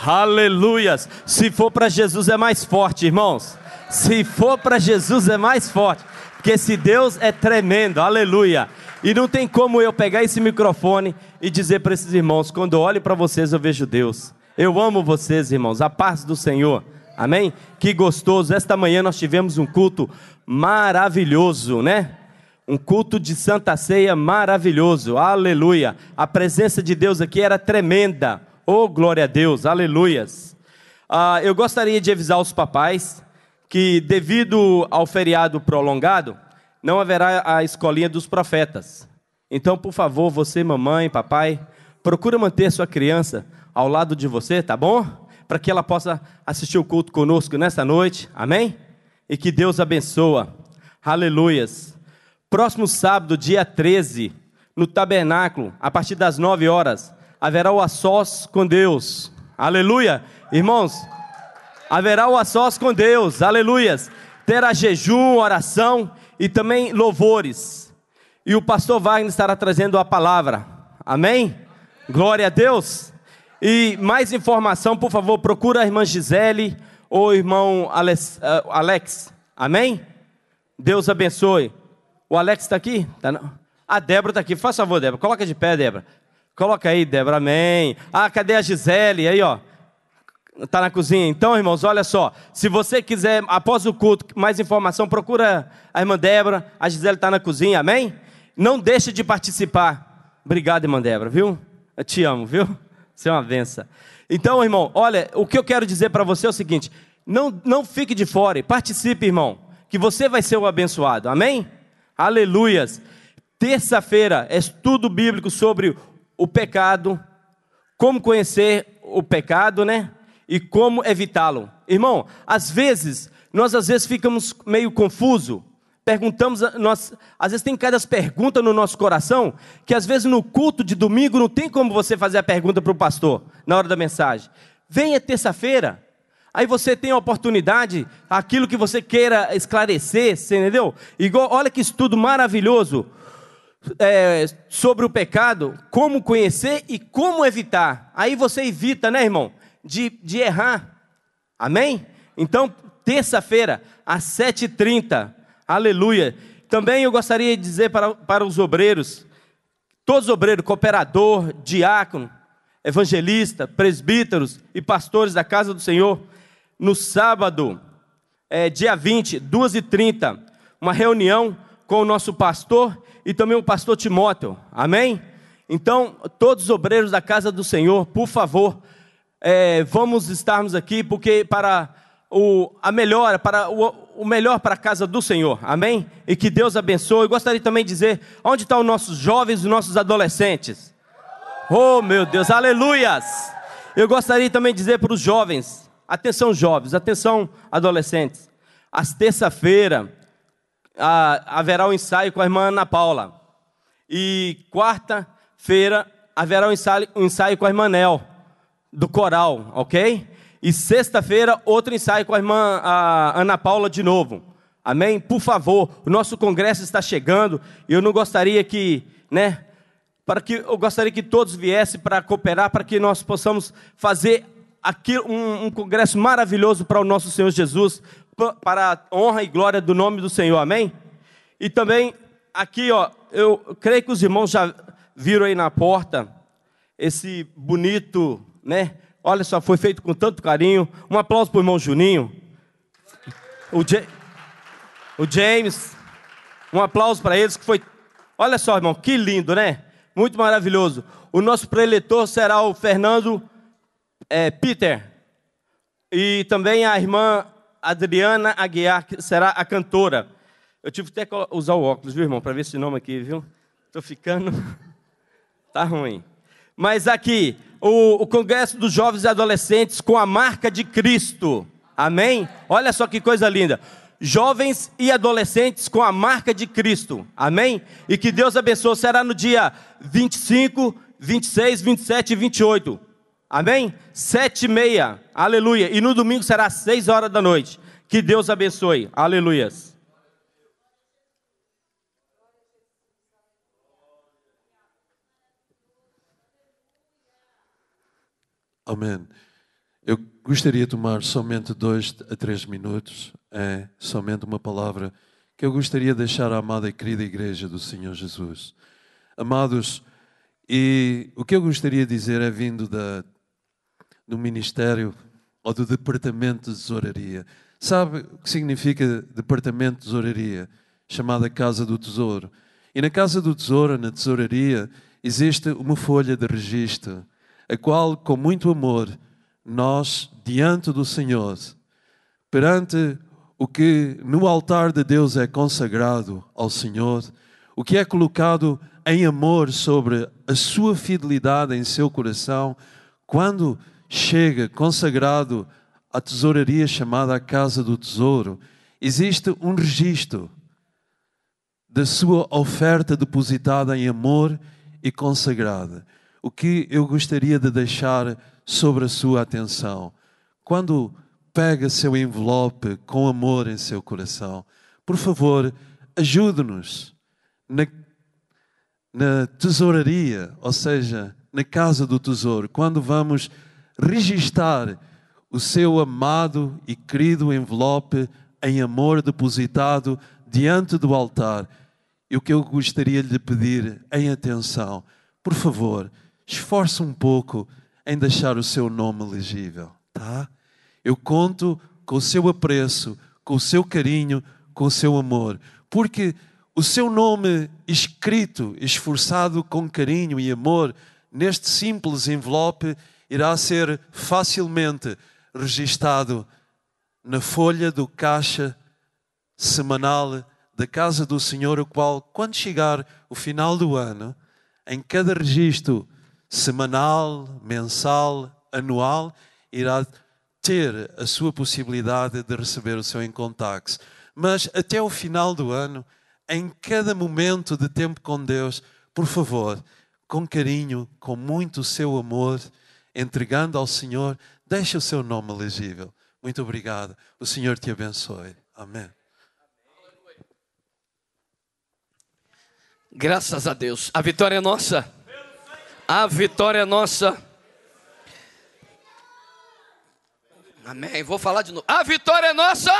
Aleluias. Se for para Jesus é mais forte, irmãos. Se for para Jesus é mais forte. Porque esse Deus é tremendo, aleluia. E não tem como eu pegar esse microfone e dizer para esses irmãos: quando eu olho para vocês eu vejo Deus. Eu amo vocês, irmãos, a paz do Senhor, amém? Que gostoso, esta manhã nós tivemos um culto maravilhoso, né? Um culto de Santa Ceia maravilhoso, aleluia. A presença de Deus aqui era tremenda, oh glória a Deus, aleluias. Ah, eu gostaria de avisar os papais que devido ao feriado prolongado, não haverá a escolinha dos profetas. Então, por favor, você, mamãe, papai, procura manter sua criança ao lado de você, tá bom? Para que ela possa assistir o culto conosco nessa noite, amém? E que Deus abençoa, aleluias. Próximo sábado, dia treze, no tabernáculo, a partir das nove horas, haverá o a sós com Deus, aleluia. Irmãos, haverá o a sós com Deus, aleluias. Terá jejum, oração e também louvores. E o pastor Wagner estará trazendo a palavra, amém? Glória a Deus. E mais informação, por favor, procura a irmã Gisele ou o irmão Alex, uh, Alex, amém? Deus abençoe. O Alex está aqui? Tá não? A Débora está aqui, faz favor, Débora, coloca de pé, Débora. Coloca aí, Débora, amém. Ah, cadê a Gisele? Aí, ó. Está na cozinha. Então, irmãos, olha só. Se você quiser, após o culto, mais informação, procura a irmã Débora. A Gisele está na cozinha, amém? Não deixe de participar. Obrigado, irmã Débora, viu? Eu te amo, viu? Você é uma benção. Então, irmão, olha, o que eu quero dizer para você é o seguinte. Não, não fique de fora. Participe, irmão. Que você vai ser o abençoado, amém? Aleluias. Terça-feira é estudo bíblico sobre o pecado. Como conhecer o pecado, né? E como evitá-lo. Irmão, às vezes, nós às vezes ficamos meio confusos, perguntamos, nós, às vezes tem cada pergunta no nosso coração, que às vezes no culto de domingo não tem como você fazer a pergunta para o pastor, na hora da mensagem. Venha terça-feira, aí você tem a oportunidade, aquilo que você queira esclarecer, você entendeu? Igual, olha que estudo maravilhoso, é, sobre o pecado, como conhecer e como evitar. Aí você evita, né, irmão? De, de errar, amém? Então, terça-feira, às sete e trinta, aleluia. Também eu gostaria de dizer para, para os obreiros, todos os obreiros, cooperador, diácono, evangelista, presbíteros e pastores da casa do Senhor, no sábado, é, dia vinte, duas e trinta, uma reunião com o nosso pastor e também o pastor Timóteo, amém? Então, todos os obreiros da casa do Senhor, por favor, É, vamos estarmos aqui porque para o, a melhor, para o, o melhor para a casa do Senhor, amém? E que Deus abençoe. Eu gostaria também de dizer, onde estão os nossos jovens e os nossos adolescentes? Oh meu Deus, aleluias! Eu gostaria também de dizer para os jovens, atenção jovens, atenção adolescentes, às terça-feira haverá um ensaio com a irmã Ana Paula, e quarta-feira haverá um ensaio, um ensaio com a irmã Nel, do coral, ok? E sexta-feira, outro ensaio com a irmã a Ana Paula de novo, amém? Por favor, o nosso congresso está chegando, e eu não gostaria que, né, para que, eu gostaria que todos viessem para cooperar, para que nós possamos fazer aqui um, um congresso maravilhoso para o nosso Senhor Jesus, para a honra e glória do nome do Senhor, amém? E também, aqui, ó, eu creio que os irmãos já viram aí na porta, esse bonito, né? Olha só, foi feito com tanto carinho. Um aplauso para o irmão Juninho. O, ja o James. Um aplauso para eles que foi. Olha só, irmão, que lindo, né? Muito maravilhoso. O nosso preletor será o Fernando é, Peter. E também a irmã Adriana Aguiar, que será a cantora. Eu tive até que usar o óculos, viu, irmão, para ver esse nome aqui, viu? Estou ficando. Tá ruim. Mas aqui, o, o Congresso dos Jovens e Adolescentes com a marca de Cristo. Amém? Olha só que coisa linda. Jovens e adolescentes com a marca de Cristo. Amém? E que Deus abençoe. Será no dia vinte e cinco, vinte e seis, vinte e sete e vinte e oito. Amém? Sete e meia. Aleluia. E no domingo será às seis horas da noite. Que Deus abençoe. Aleluias. Amém. Eu gostaria de tomar somente dois a três minutos, é somente uma palavra que eu gostaria de deixar à amada e querida Igreja do Senhor Jesus. Amados, e o que eu gostaria de dizer é vindo da, do Ministério ou do Departamento de Tesouraria. Sabe o que significa Departamento de Tesouraria? Chamada Casa do Tesouro. E na Casa do Tesouro, na Tesouraria, existe uma folha de registro, a qual, com muito amor, nós, diante do Senhor, perante o que no altar de Deus é consagrado ao Senhor, o que é colocado em amor sobre a sua fidelidade em seu coração, quando chega consagrado à tesouraria chamada a Casa do Tesouro, existe um registro da sua oferta depositada em amor e consagrada. O que eu gostaria de deixar sobre a sua atenção, quando pega seu envelope com amor em seu coração, por favor, ajude-nos na, na tesouraria, ou seja, na Casa do Tesouro, quando vamos registar o seu amado e querido envelope em amor depositado diante do altar. E o que eu gostaria de lhe pedir em atenção, por favor, esforce um pouco em deixar o seu nome legível, tá? Eu conto com o seu apreço, com o seu carinho, com o seu amor, porque o seu nome escrito, esforçado com carinho e amor, neste simples envelope, irá ser facilmente registado na folha do caixa semanal da Casa do Senhor, o qual, quando chegar o final do ano, em cada registro semanal, mensal, anual, irá ter a sua possibilidade de receber o seu income tax. Mas até o final do ano, em cada momento de tempo com Deus, por favor, com carinho, com muito o seu amor, entregando ao Senhor, deixe o seu nome legível. Muito obrigado. O Senhor te abençoe. Amém. Graças a Deus. A vitória é nossa. A vitória é nossa. Amém. Vou falar de novo. A vitória é nossa.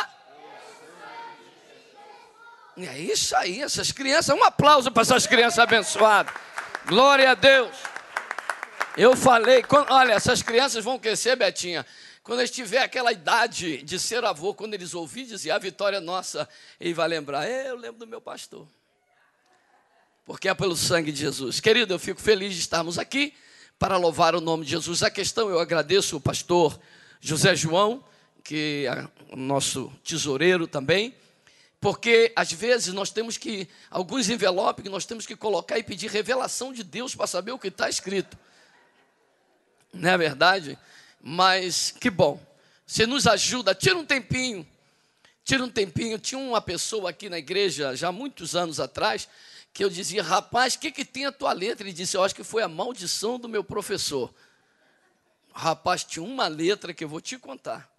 E é isso aí, essas crianças. Um aplauso para essas crianças abençoadas. Glória a Deus. Eu falei, quando, olha, essas crianças vão crescer, Betinha. Quando eles tiverem aquela idade de ser avô, quando eles ouvirem dizer a vitória é nossa, ele vai lembrar, eu lembro do meu pastor. Porque é pelo sangue de Jesus. Querido, eu fico feliz de estarmos aqui para louvar o nome de Jesus. A questão, eu agradeço o pastor José João, que é o nosso tesoureiro também, porque às vezes nós temos que, alguns envelopes que nós temos que colocar e pedir revelação de Deus para saber o que está escrito. Não é verdade? Mas que bom. Você nos ajuda, tira um tempinho, tira um tempinho. Tinha uma pessoa aqui na igreja, já há muitos anos atrás, que eu dizia, rapaz, o que, que tem a tua letra? Ele disse, eu acho que foi a maldição do meu professor. Rapaz, tinha uma letra que eu vou te contar.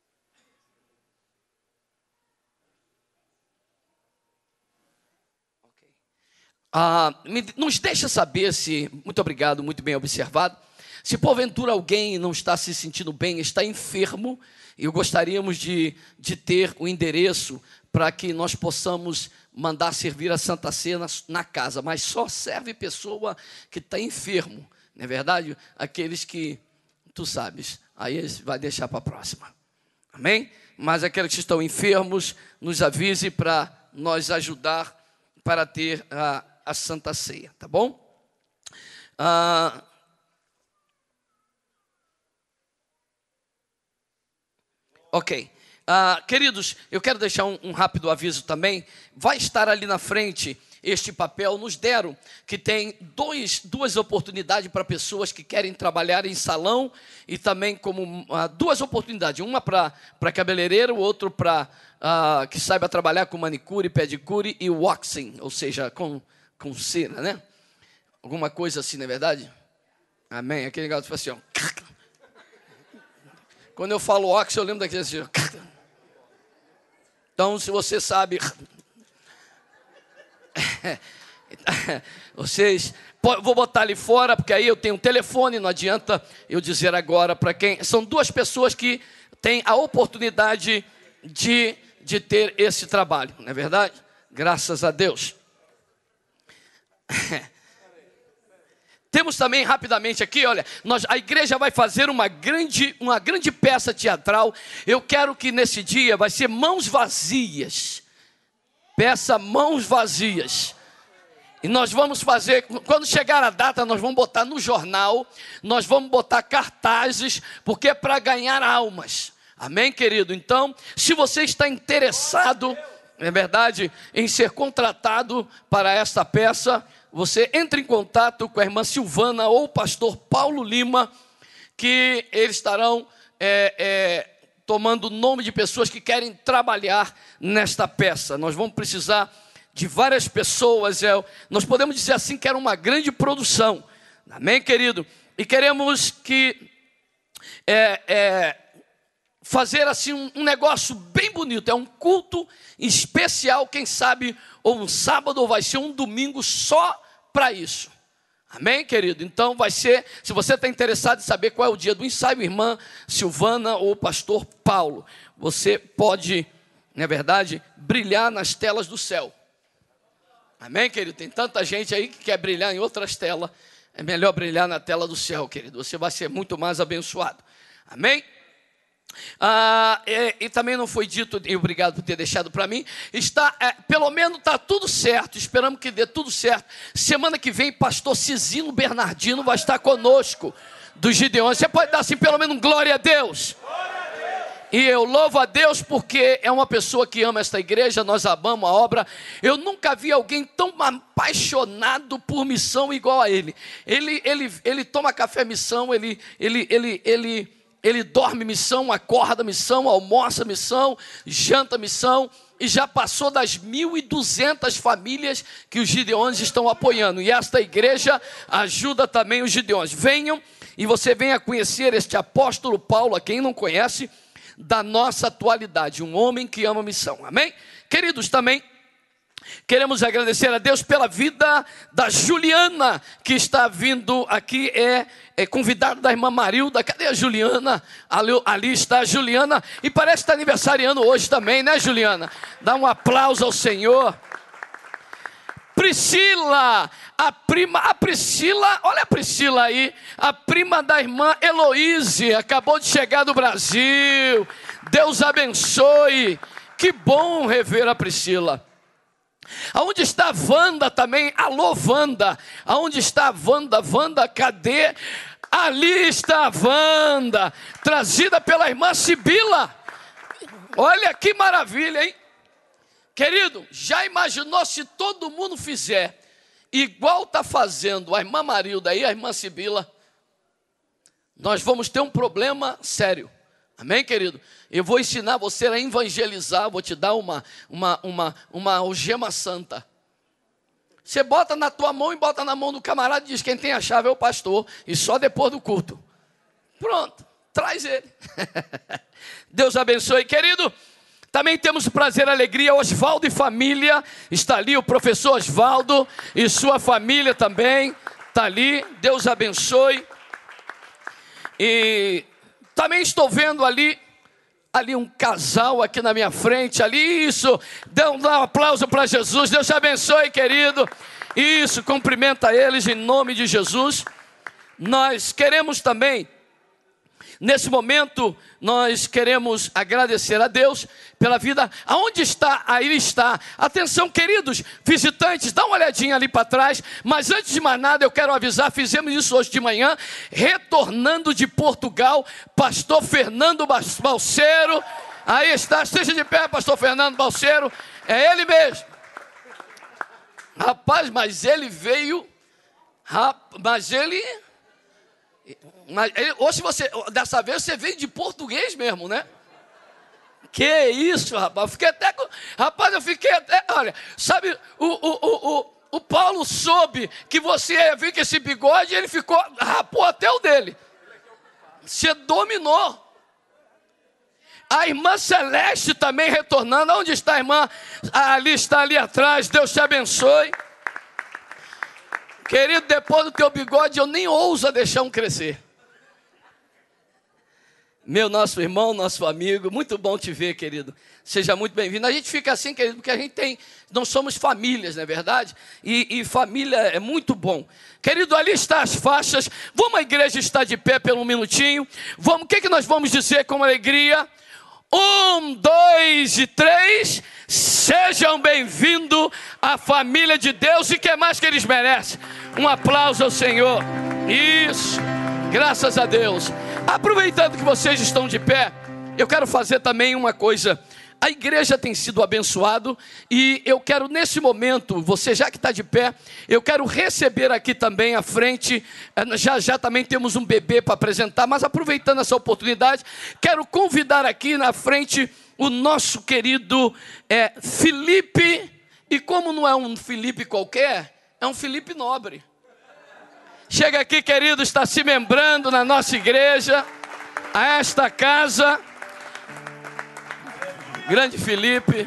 Okay. Ah, me, nos deixa saber se, muito obrigado, muito bem observado, se porventura alguém não está se sentindo bem, está enfermo, e gostaríamos de, de ter o endereço para que nós possamos mandar servir a Santa Ceia na, na casa, mas só serve pessoa que está enfermo, não é verdade? Aqueles que, tu sabes, aí vai deixar para a próxima, amém? Mas aqueles que estão enfermos, nos avise para nós ajudar para ter a, a Santa Ceia, tá bom? Ah, ok. Ah, queridos, eu quero deixar um, um rápido aviso também. Vai estar ali na frente este papel. Nos deram que tem dois, duas oportunidades para pessoas que querem trabalhar em salão e também como ah, duas oportunidades. Uma para cabeleireiro, outro para ah, que saiba trabalhar com manicure, pedicure e waxing, ou seja, com, com cera, né? Alguma coisa assim, não é verdade? Amém? Aquele negócio tipo assim, ó. Quando eu falo wax, eu lembro daquele assim, ó. Então, se você sabe... Vocês, vou botar ali fora, porque aí eu tenho um telefone, não adianta eu dizer agora para quem. São duas pessoas que têm a oportunidade de, de ter esse trabalho, não é verdade? Graças a Deus. Temos também, rapidamente aqui, olha, nós, a igreja vai fazer uma grande, uma grande peça teatral. Eu quero que nesse dia vai ser mãos vazias. Peça mãos vazias. E nós vamos fazer, quando chegar a data, nós vamos botar no jornal, nós vamos botar cartazes, porque é para ganhar almas. Amém, querido? Então, se você está interessado, é verdade, em ser contratado para esta peça, você entre em contato com a irmã Silvana ou o pastor Paulo Lima, que eles estarão é, é, tomando o nome de pessoas que querem trabalhar nesta peça. Nós vamos precisar de várias pessoas, é, nós podemos dizer assim que era uma grande produção, amém, querido? E queremos que é, é, fazer assim um, um negócio bem bonito, é um culto especial, quem sabe, ou um sábado, ou vai ser um domingo só para isso. Amém, querido? Então vai ser, se você está interessado em saber qual é o dia do ensaio, irmã Silvana ou pastor Paulo, você pode, na verdade, brilhar nas telas do céu. Amém, querido? Tem tanta gente aí que quer brilhar em outras telas, é melhor brilhar na tela do céu, querido, você vai ser muito mais abençoado. Amém? Ah, e, e também não foi dito, e obrigado por ter deixado para mim, está, é, pelo menos está tudo certo, esperamos que dê tudo certo. Semana que vem, pastor Cizino Bernardino vai estar conosco, dos Gideões. Você pode dar assim, pelo menos, um glória a Deus? Glória a Deus. E eu louvo a Deus porque é uma pessoa que ama esta igreja, nós amamos a obra. Eu nunca vi alguém tão apaixonado por missão igual a ele. Ele, ele, ele toma café missão, ele, ele, ele, ele Ele dorme missão, acorda missão, almoça missão, janta missão, e já passou das mil e duzentas famílias que os Gideões estão apoiando. E esta igreja ajuda também os Gideões. Venham e você venha conhecer este apóstolo Paulo, a quem não conhece, da nossa atualidade. Um homem que ama missão. Amém? Queridos, também queremos agradecer a Deus pela vida da Juliana, que está vindo aqui, é, é convidada da irmã Marilda. Cadê a Juliana? Ali, ali está a Juliana, e parece que está aniversariando hoje também, né, Juliana? Dá um aplauso ao Senhor. Priscila, a prima, a Priscila, olha a Priscila aí, a prima da irmã Heloíse, acabou de chegar do Brasil. Deus abençoe, que bom rever a Priscila. Aonde está a Wanda também? Alô, Wanda. Aonde está a Wanda? Wanda, cadê? Ali está a Wanda, trazida pela irmã Sibila. Olha que maravilha, hein? Querido, já imaginou se todo mundo fizer igual está fazendo a irmã Marilda e a irmã Sibila? Nós vamos ter um problema sério. Amém, querido? Eu vou ensinar você a evangelizar, vou te dar uma, uma, uma, uma algema santa. Você bota na tua mão e bota na mão do camarada e diz: quem tem a chave é o pastor, e só depois do culto. Pronto, traz ele. Deus abençoe, querido. Também temos o prazer e a alegria, Osvaldo e família, está ali o professor Osvaldo e sua família também, está ali, Deus abençoe. E também estou vendo ali, ali um casal aqui na minha frente, ali, isso, dá um, dá um aplauso para Jesus, Deus te abençoe, querido. Isso, cumprimenta eles em nome de Jesus. Nós queremos também, nesse momento, nós queremos agradecer a Deus pela vida. Aonde está? Aí está. Atenção, queridos visitantes, dá uma olhadinha ali para trás. Mas antes de mais nada, eu quero avisar, fizemos isso hoje de manhã, retornando de Portugal, pastor Fernando Balseiro. Aí está, esteja de pé, pastor Fernando Balseiro. É ele mesmo. Rapaz, mas ele veio, mas ele... Mas, ou se você, dessa vez você veio de português mesmo, né? Que isso, rapaz, eu fiquei até, rapaz, eu fiquei até, olha, sabe, o, o, o, o, o Paulo soube que você ia vir com esse bigode e ele ficou, rapou até o dele. Você dominou. A irmã Celeste também retornando. Onde está a irmã? Ali está, ali atrás, Deus te abençoe. Querido, depois do teu bigode eu nem ouso deixar um crescer. Meu, nosso irmão, nosso amigo, muito bom te ver, querido. Seja muito bem-vindo. A gente fica assim, querido, porque a gente tem, nós somos famílias, não é verdade? E, e família é muito bom. Querido, ali está as faixas. Vamos, a igreja estar de pé por um minutinho. Vamos, o que, que nós vamos dizer com alegria? Um, dois e três. Sejam bem-vindos à família de Deus. E o que mais que eles merecem? Um aplauso ao Senhor. Isso, graças a Deus. Aproveitando que vocês estão de pé, eu quero fazer também uma coisa. A igreja tem sido abençoado e eu quero nesse momento, você já que está de pé, eu quero receber aqui também à frente, já já também temos um bebê para apresentar, mas aproveitando essa oportunidade, quero convidar aqui na frente o nosso querido é, Felipe, e como não é um Felipe qualquer, é um Felipe Nobre. Chega aqui, querido, está se membrando na nossa igreja, a esta casa. Grande Felipe.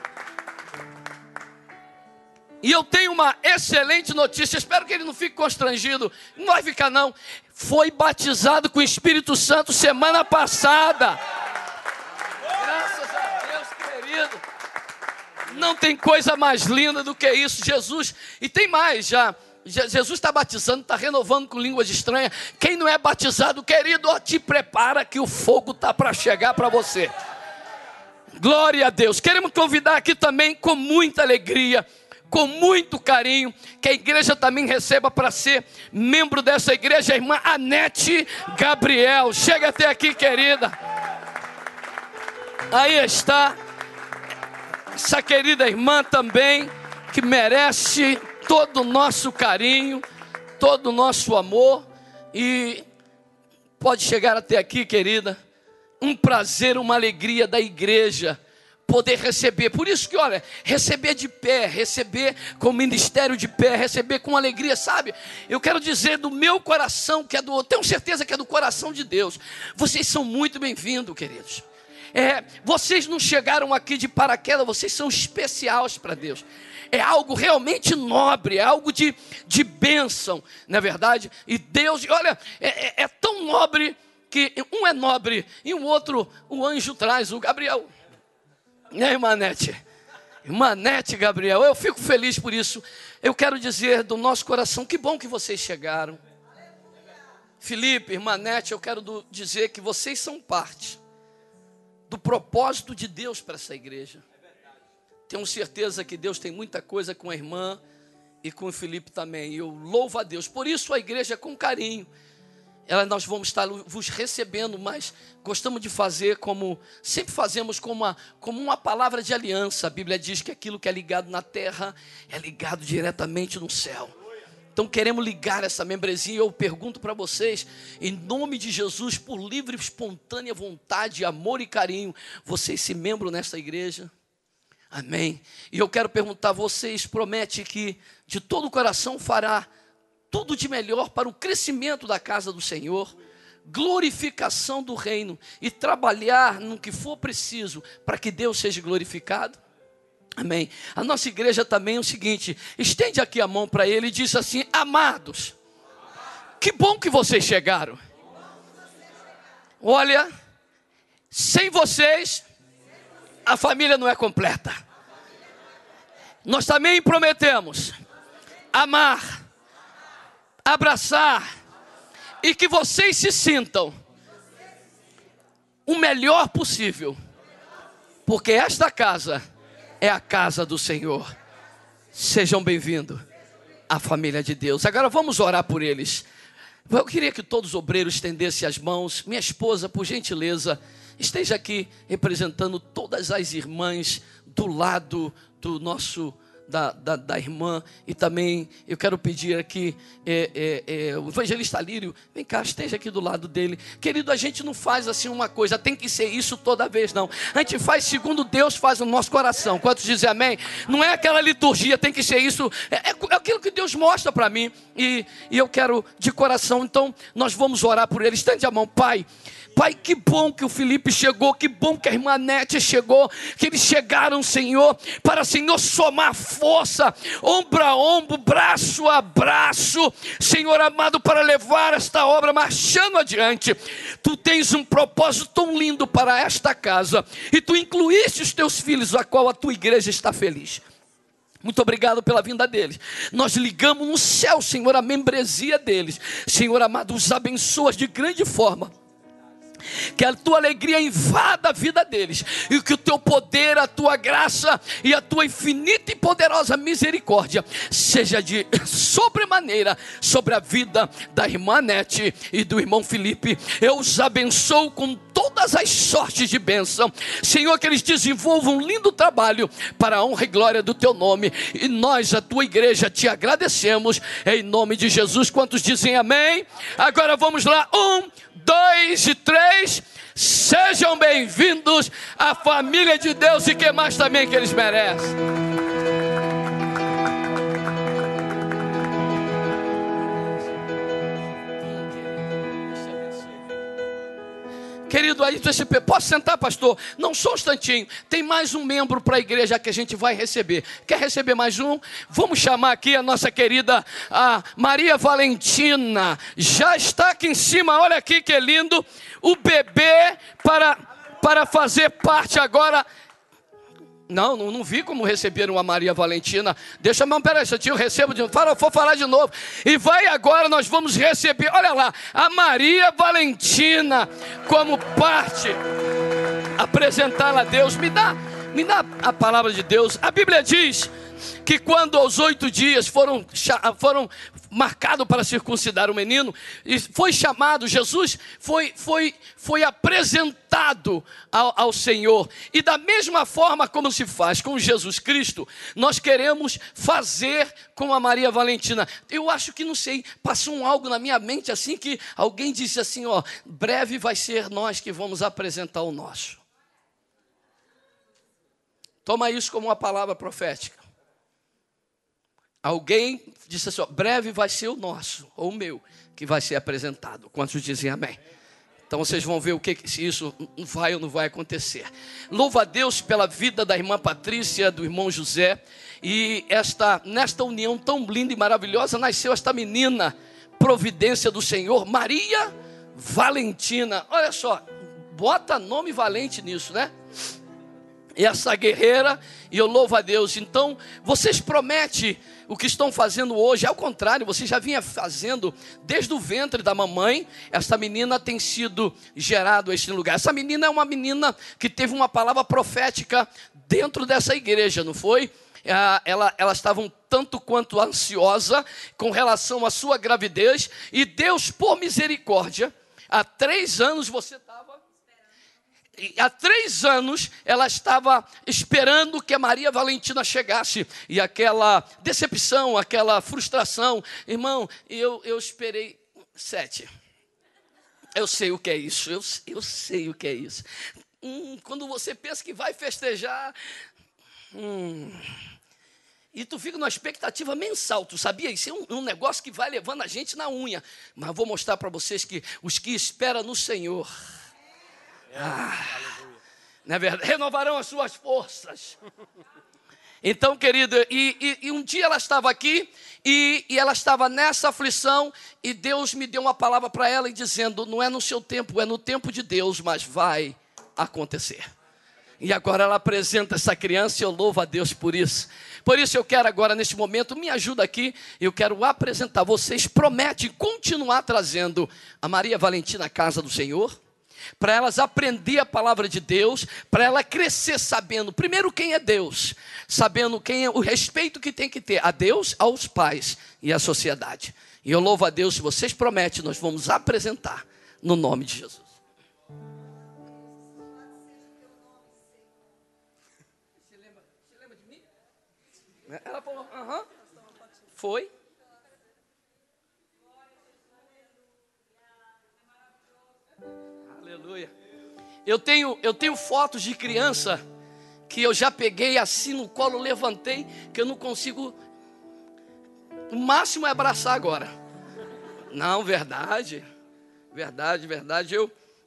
E eu tenho uma excelente notícia. Espero que ele não fique constrangido. Não vai ficar não. Foi batizado com o Espírito Santo semana passada. Graças a Deus, querido. Não tem coisa mais linda do que isso. Jesus. E tem mais já. Jesus está batizando, está renovando com línguas estranhas. Quem não é batizado, querido, ó, te prepara que o fogo está para chegar para você. Glória a Deus. Queremos convidar aqui também com muita alegria, com muito carinho, que a igreja também receba para ser membro dessa igreja, a irmã Anete Gabriel. Chega até aqui, querida. Aí está essa querida irmã também, que merece todo o nosso carinho, todo o nosso amor. E pode chegar até aqui, querida. Um prazer, uma alegria da igreja poder receber. Por isso que, olha, receber de pé, receber com o ministério de pé, receber com alegria, sabe? Eu quero dizer do meu coração, que é do, tenho certeza que é do coração de Deus. Vocês são muito bem-vindos, queridos. É, vocês não chegaram aqui de paraquedas, vocês são especiais para Deus. É algo realmente nobre, é algo de, de bênção, não é verdade? E Deus, olha, é, é, é tão nobre que um é nobre e o outro o anjo traz, o Gabriel. E aí, irmã Nete? Irmã Nete, Gabriel, eu fico feliz por isso. Eu quero dizer do nosso coração, que bom que vocês chegaram. Felipe, irmã Nete, eu quero do, dizer que vocês são parte do propósito de Deus para essa igreja. Tenho certeza que Deus tem muita coisa com a irmã e com o Felipe também. E eu louvo a Deus. Por isso a igreja, com carinho, ela, nós vamos estar vos recebendo, mas gostamos de fazer como sempre fazemos, como uma, como uma palavra de aliança. A Bíblia diz que aquilo que é ligado na terra é ligado diretamente no céu. Então queremos ligar essa membresia. Eu pergunto para vocês, em nome de Jesus, por livre, espontânea vontade, amor e carinho, vocês se membram nessa igreja? Amém. E eu quero perguntar a vocês, promete que de todo o coração fará tudo de melhor para o crescimento da casa do Senhor, glorificação do reino e trabalhar no que for preciso para que Deus seja glorificado? Amém. A nossa igreja também é o seguinte, estende aqui a mão para ele e diz assim: amados, que bom que vocês chegaram. Olha, sem vocês a família não é completa. Nós também prometemos amar, abraçar e que vocês se sintam o melhor possível, porque esta casa é a casa do Senhor. Sejam bem-vindos à família de Deus. Agora vamos orar por eles. Eu queria que todos os obreiros estendessem as mãos. Minha esposa, por gentileza, esteja aqui representando todas as irmãs do lado do nosso Da, da, da irmã. E também eu quero pedir aqui é, é, é, o evangelista Lírio, vem cá, esteja aqui do lado dele. Querido, a gente não faz assim uma coisa, tem que ser isso toda vez, não. A gente faz segundo Deus faz no nosso coração. Quantos dizem amém? Não é aquela liturgia, tem que ser isso. É, é aquilo que Deus mostra para mim. E, e eu quero de coração, então nós vamos orar por ele. Estende a mão. Pai, Pai, que bom que o Felipe chegou, que bom que a irmã Nete chegou, que eles chegaram, Senhor, para, Senhor, somar força, ombro a ombro, braço a braço, Senhor amado, para levar esta obra marchando adiante. Tu tens um propósito tão lindo para esta casa, e tu incluíste os teus filhos, a qual a tua igreja está feliz. Muito obrigado pela vinda deles. Nós ligamos no céu, Senhor, a membresia deles. Senhor amado, os abençoas de grande forma. Que a tua alegria invada a vida deles, e que o teu poder, a tua graça e a tua infinita e poderosa misericórdia seja de sobremaneira sobre a vida da irmã Nete e do irmão Felipe. Eu os abençoo com todas as sortes de bênção, Senhor, que eles desenvolvam um lindo trabalho para a honra e glória do teu nome, e nós, a tua igreja, te agradecemos em nome de Jesus. Quantos dizem amém? Agora vamos lá, um, dois e três. Sejam bem-vindos à família de Deus, e que mais também que eles merecem. Querido, aí você pode sentar, pastor? Não, só um instantinho. Tem mais um membro para a igreja que a gente vai receber. Quer receber mais um? Vamos chamar aqui a nossa querida a Maria Valentina. Já está aqui em cima, olha aqui que lindo. O bebê para, para fazer parte agora. Não, não, não vi como receberam a Maria Valentina. Deixa eu, não, peraí, eu recebo de novo. Fala, vou falar de novo. E vai agora, nós vamos receber, olha lá, a Maria Valentina como parte. Apresentá-la a Deus. Me dá, me dá a palavra de Deus. A Bíblia diz que quando aos oito dias foram, foram marcados para circuncidar o menino, e foi chamado, Jesus foi, foi, foi apresentado ao, ao Senhor. E da mesma forma como se faz com Jesus Cristo, nós queremos fazer com a Maria Valentina. Eu acho que, não sei, passou um algo na minha mente assim, que alguém disse assim, ó, breve vai ser nós que vamos apresentar o nosso. Toma isso como uma palavra profética. Alguém disse assim, ó, breve vai ser o nosso, ou o meu, que vai ser apresentado. Quantos dizem amém? Então vocês vão ver o que, se isso vai ou não vai acontecer. Louva a Deus pela vida da irmã Patrícia, do irmão José. E esta, nesta união tão linda e maravilhosa, nasceu esta menina, providência do Senhor, Maria Valentina. Olha só, bota nome valente nisso, né? Essa guerreira, e eu louvo a Deus. Então, vocês prometem o que estão fazendo hoje, ao contrário, você já vinha fazendo desde o ventre da mamãe. Essa menina tem sido gerada a este lugar. Essa menina é uma menina que teve uma palavra profética dentro dessa igreja, não foi? Ela, ela estava um tanto quanto ansiosa com relação à sua gravidez, e Deus, por misericórdia, há três anos você estava... Há três anos ela estava esperando que a Maria Valentina chegasse. E aquela decepção, aquela frustração. Irmão, eu, eu esperei sete. Eu sei o que é isso. Eu, eu sei o que é isso. Hum, quando você pensa que vai festejar... Hum, e tu fica numa expectativa mensal, tu sabia? Isso é um, um negócio que vai levando a gente na unha. Mas vou mostrar para vocês que os que esperam no Senhor... Ah, não é verdade? Renovarão as suas forças. Então, querido, e, e, e um dia ela estava aqui, e, e ela estava nessa aflição, e Deus me deu uma palavra para ela, e dizendo, não é no seu tempo, é no tempo de Deus, mas vai acontecer. E agora ela apresenta essa criança, e eu louvo a Deus por isso. Por isso eu quero agora, neste momento, me ajuda aqui, eu quero apresentar, vocês prometem continuar trazendo a Maria Valentina à casa do Senhor, para elas aprender a palavra de Deus, para ela crescer sabendo, primeiro, quem é Deus, sabendo quem é o respeito que tem que ter a Deus, aos pais e à sociedade. E eu louvo a Deus, se vocês prometem, nós vamos apresentar no nome de Jesus. Você lembra, você lembra de mim? Ela falou, aham, foi. Aleluia. Eu tenho, eu tenho fotos de criança que eu já peguei assim no colo, levantei, que eu não consigo. O máximo é abraçar agora. Não, verdade. Verdade, verdade. Eu,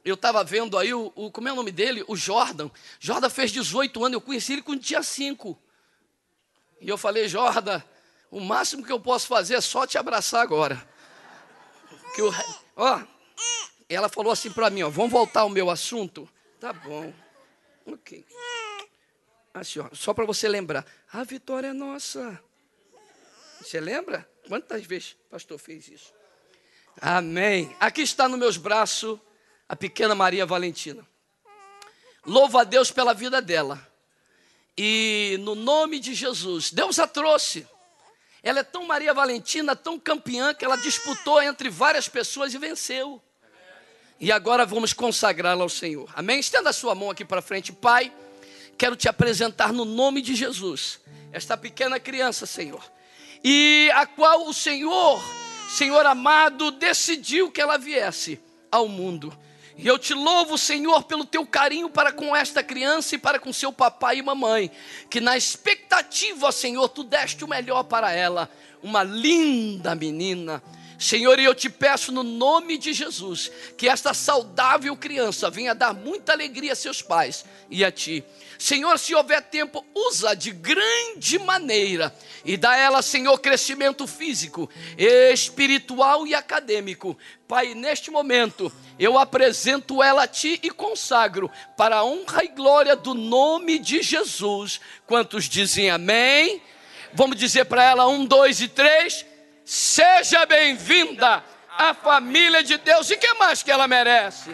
eu estava vendo aí, o, o, como é o nome dele? O Jordan. Jordan fez dezoito anos, eu conheci ele quando tinha cinco. E eu falei, Jordan, o máximo que eu posso fazer é só te abraçar agora. Que o, ó, ela falou assim para mim, ó, vamos voltar ao meu assunto? Tá bom. Ok. Assim, ó, só para você lembrar, a vitória é nossa. Você lembra? Quantas vezes o pastor fez isso? Amém. Aqui está nos meus braços a pequena Maria Valentina. Louvo a Deus pela vida dela. E no nome de Jesus, Deus a trouxe. Ela é tão Maria Valentina, tão campeã, que ela disputou entre várias pessoas e venceu. E agora vamos consagrá-la ao Senhor. Amém? Estenda a sua mão aqui para frente. Pai, quero te apresentar no nome de Jesus esta pequena criança, Senhor. E a qual o Senhor, Senhor amado, decidiu que ela viesse ao mundo. E eu te louvo, Senhor, pelo teu carinho para com esta criança e para com seu papai e mamãe, que na expectativa, Senhor, tu deste o melhor para ela, uma linda menina. Senhor, e eu te peço no nome de Jesus, que esta saudável criança venha dar muita alegria a seus pais e a ti. Senhor, se houver tempo, usa de grande maneira e dá a ela, Senhor, crescimento físico, espiritual e acadêmico. Pai, neste momento, eu apresento ela a ti e consagro para a honra e glória do nome de Jesus. Quantos dizem amém? Vamos dizer para ela, um, dois e três... Seja bem-vinda à família de Deus. E o que mais que ela merece?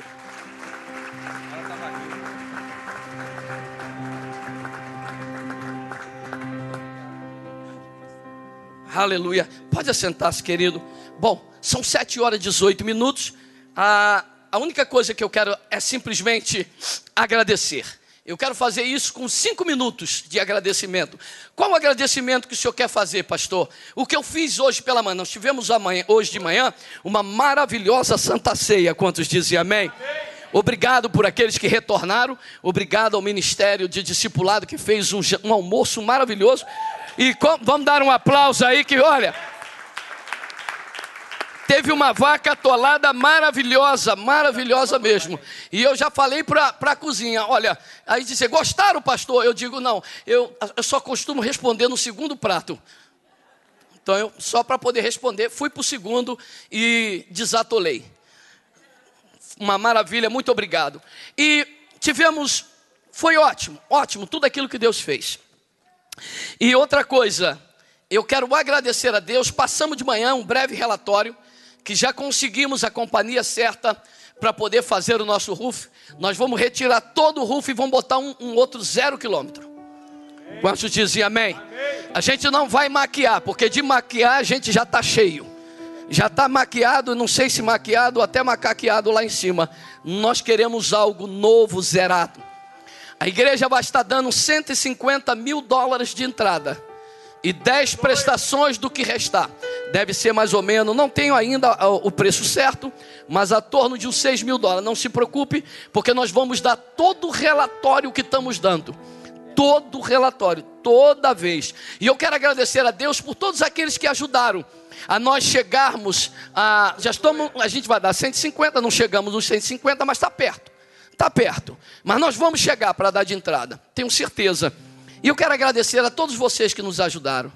Aleluia. Pode assentar-se, querido. Bom, são sete horas e dezoito minutos. A, a única coisa que eu quero é simplesmente agradecer. Eu quero fazer isso com cinco minutos de agradecimento. Qual o agradecimento que o senhor quer fazer, pastor? O que eu fiz hoje pela manhã. Nós tivemos amanhã, hoje de manhã uma maravilhosa Santa Ceia. Quantos dizem amém? Amém. Obrigado por aqueles que retornaram. Obrigado ao Ministério de Discipulado que fez um, um almoço maravilhoso. E com, vamos dar um aplauso aí que, olha... Teve uma vaca atolada maravilhosa, maravilhosa mesmo. E eu já falei para a cozinha, olha, aí disse, gostaram, pastor? Eu digo, não, eu, eu só costumo responder no segundo prato. Então, eu, só para poder responder, fui para o segundo e desatolei. Uma maravilha, muito obrigado. E tivemos, foi ótimo, ótimo, tudo aquilo que Deus fez. E outra coisa, eu quero agradecer a Deus, passamos de manhã um breve relatório, que já conseguimos a companhia certa para poder fazer o nosso roof. Nós vamos retirar todo o roof e vamos botar um, um outro zero quilômetro. Quantos dizem amém? Amém? A gente não vai maquiar, porque de maquiar a gente já está cheio. Já está maquiado, não sei se maquiado ou até macaqueado lá em cima. Nós queremos algo novo, zerado. A igreja vai estar dando cento e cinquenta mil dólares de entrada. E dez prestações do que restar. Deve ser mais ou menos, não tenho ainda o preço certo, mas a torno de uns seis mil dólares. Não se preocupe, porque nós vamos dar todo o relatório que estamos dando. Todo o relatório, toda vez. E eu quero agradecer a Deus por todos aqueles que ajudaram a nós chegarmos a... Já estamos, a gente vai dar cento e cinquenta, não chegamos nos cento e cinquenta, mas está perto. Está perto. Mas nós vamos chegar para dar de entrada, tenho certeza. E eu quero agradecer a todos vocês que nos ajudaram.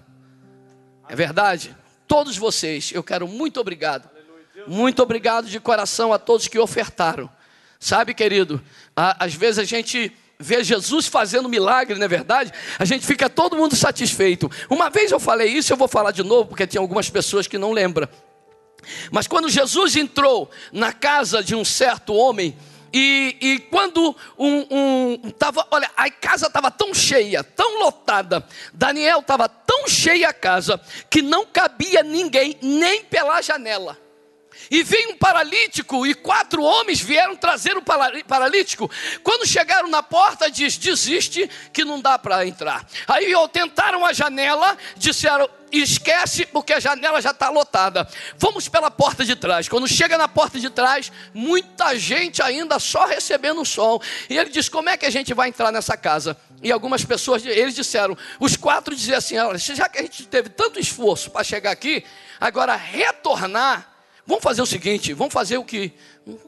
É verdade? Todos vocês, eu quero muito obrigado. Muito obrigado de coração a todos que ofertaram. Sabe, querido, a, às vezes a gente vê Jesus fazendo milagre, não é verdade? A gente fica todo mundo satisfeito. Uma vez eu falei isso, eu vou falar de novo, porque tem algumas pessoas que não lembram. Mas quando Jesus entrou na casa de um certo homem, E, e quando um, um, tava, olha, a casa estava tão cheia, tão lotada, Daniel estava tão cheia a casa, que não cabia ninguém, nem pela janela. E veio um paralítico, e quatro homens vieram trazer o paralítico. Quando chegaram na porta, diz, desiste que não dá para entrar. Aí tentaram a janela, disseram, esquece porque a janela já está lotada. Vamos pela porta de trás. Quando chega na porta de trás, muita gente ainda só recebendo o som. E ele diz, como é que a gente vai entrar nessa casa? E algumas pessoas, eles disseram, os quatro diziam assim, olha, já que a gente teve tanto esforço para chegar aqui, agora retornar, vamos fazer o seguinte, vamos fazer o que...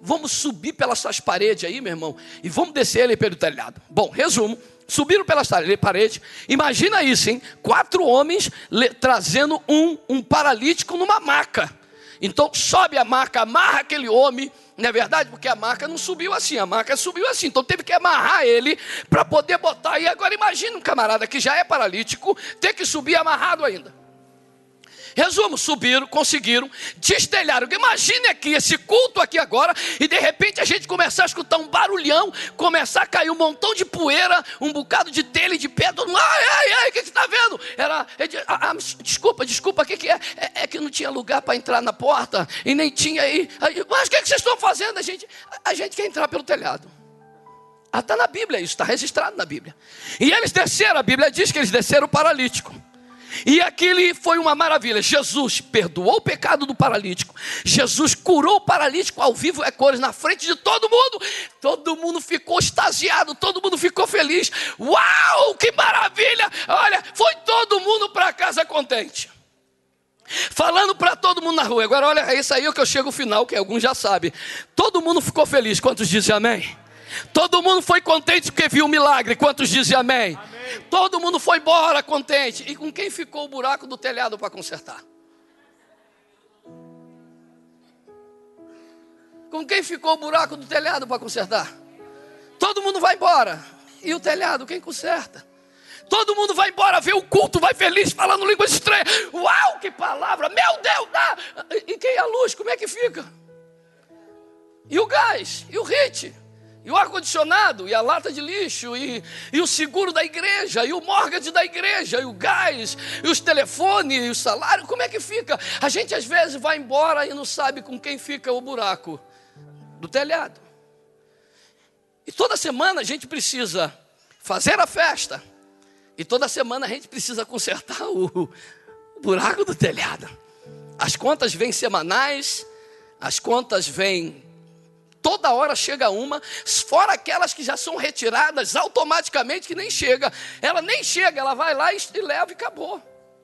vamos subir pelas suas paredes aí, meu irmão, e vamos descer ele pelo telhado. Bom, resumo, subiram pelas paredes. Imagina isso, hein? Quatro homens trazendo um, um paralítico numa maca. Então sobe a maca, amarra aquele homem. Não é verdade? Porque a maca não subiu assim, a maca subiu assim. Então teve que amarrar ele para poder botar. E agora imagina um camarada que já é paralítico ter que subir amarrado ainda. Resumo, subiram, conseguiram, destelharam. Imagine aqui, esse culto aqui agora, e de repente a gente começar a escutar um barulhão, começar a cair um montão de poeira, um bocado de telha e de pedra. Todo mundo, ai, ai, ai, o que você está vendo? Era, ah, ah, desculpa, desculpa, o que, que é? é? É que não tinha lugar para entrar na porta, e nem tinha aí. aí mas o que, que vocês estão fazendo? A gente, a gente quer entrar pelo telhado. Ah, está na Bíblia isso, está registrado na Bíblia. E eles desceram, a Bíblia diz que eles desceram o paralítico. E aquele foi uma maravilha. Jesus perdoou o pecado do paralítico. Jesus curou o paralítico ao vivo, é cores, na frente de todo mundo. Todo mundo ficou extasiado, todo mundo ficou feliz. Uau, que maravilha! Olha, foi todo mundo para casa contente. Falando para todo mundo na rua. Agora olha, é isso aí que eu chego ao final, que alguns já sabem. Todo mundo ficou feliz. Quantos dizem amém? Todo mundo foi contente porque viu o milagre. Quantos dizem amém? Amém. Todo mundo foi embora contente. E com quem ficou o buraco do telhado para consertar? Com quem ficou o buraco do telhado para consertar? Todo mundo vai embora. E o telhado, quem conserta? Todo mundo vai embora, vê o culto, vai feliz, falando línguas estranhas. Uau, que palavra, meu Deus! Ah! E quem é a luz, como é que fica? E o gás, e o hit? E o ar-condicionado, e a lata de lixo, e, e o seguro da igreja, e o mortgage da igreja, e o gás, e os telefones, e o salário, como é que fica? A gente às vezes vai embora e não sabe com quem fica o buraco do telhado. E toda semana a gente precisa fazer a festa, e toda semana a gente precisa consertar o, o buraco do telhado. As contas vêm semanais, as contas vêm... Toda hora chega uma, fora aquelas que já são retiradas automaticamente, que nem chega. Ela nem chega, ela vai lá e, e leva e acabou.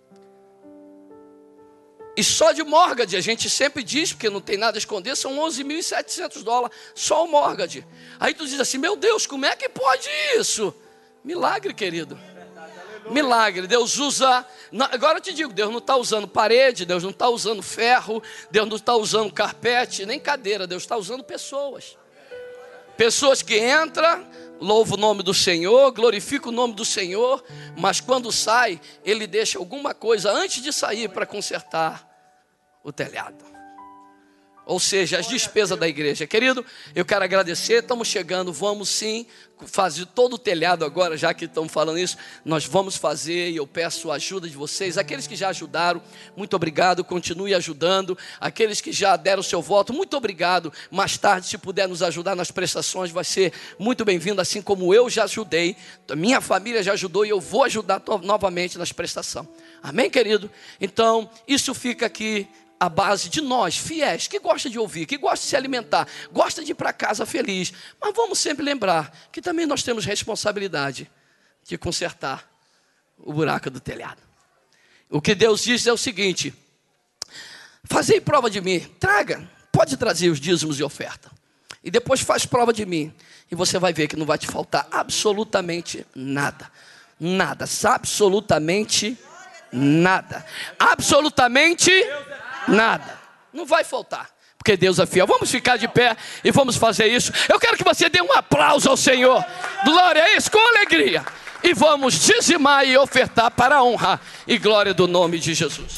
E só de mortgage, a gente sempre diz, porque não tem nada a esconder, são onze mil e setecentos dólares, só o mortgage. Aí tu diz assim, meu Deus, como é que pode isso? Milagre, querido. Milagre, Deus usa, agora eu te digo, Deus não está usando parede, Deus não está usando ferro, Deus não está usando carpete, nem cadeira, Deus está usando pessoas. Pessoas que entram, louvam o nome do Senhor, glorificam o nome do Senhor, mas quando sai, Ele deixa alguma coisa antes de sair para consertar o telhado. Ou seja, as despesas da igreja. Querido, eu quero agradecer, estamos chegando, vamos sim fazer todo o telhado agora, já que estamos falando isso, nós vamos fazer e eu peço a ajuda de vocês. Aqueles que já ajudaram, muito obrigado, continue ajudando. Aqueles que já deram o seu voto, muito obrigado. Mais tarde, se puder nos ajudar nas prestações, vai ser muito bem-vindo, assim como eu já ajudei, minha família já ajudou e eu vou ajudar novamente nas prestações. Amém, querido? Então, isso fica aqui a base de nós, fiéis, que gosta de ouvir, que gosta de se alimentar, gosta de ir para casa feliz. Mas vamos sempre lembrar que também nós temos responsabilidade de consertar o buraco do telhado. O que Deus diz é o seguinte: fazei prova de mim, traga, pode trazer os dízimos e oferta. E depois faz prova de mim. E você vai ver que não vai te faltar absolutamente nada. Nada, absolutamente nada. Absolutamente nada. Não vai faltar, porque Deus é fiel. Vamos ficar de pé e vamos fazer isso. Eu quero que você dê um aplauso ao Senhor. Glória a isso, com alegria. E vamos dizimar e ofertar para a honra e glória do nome de Jesus.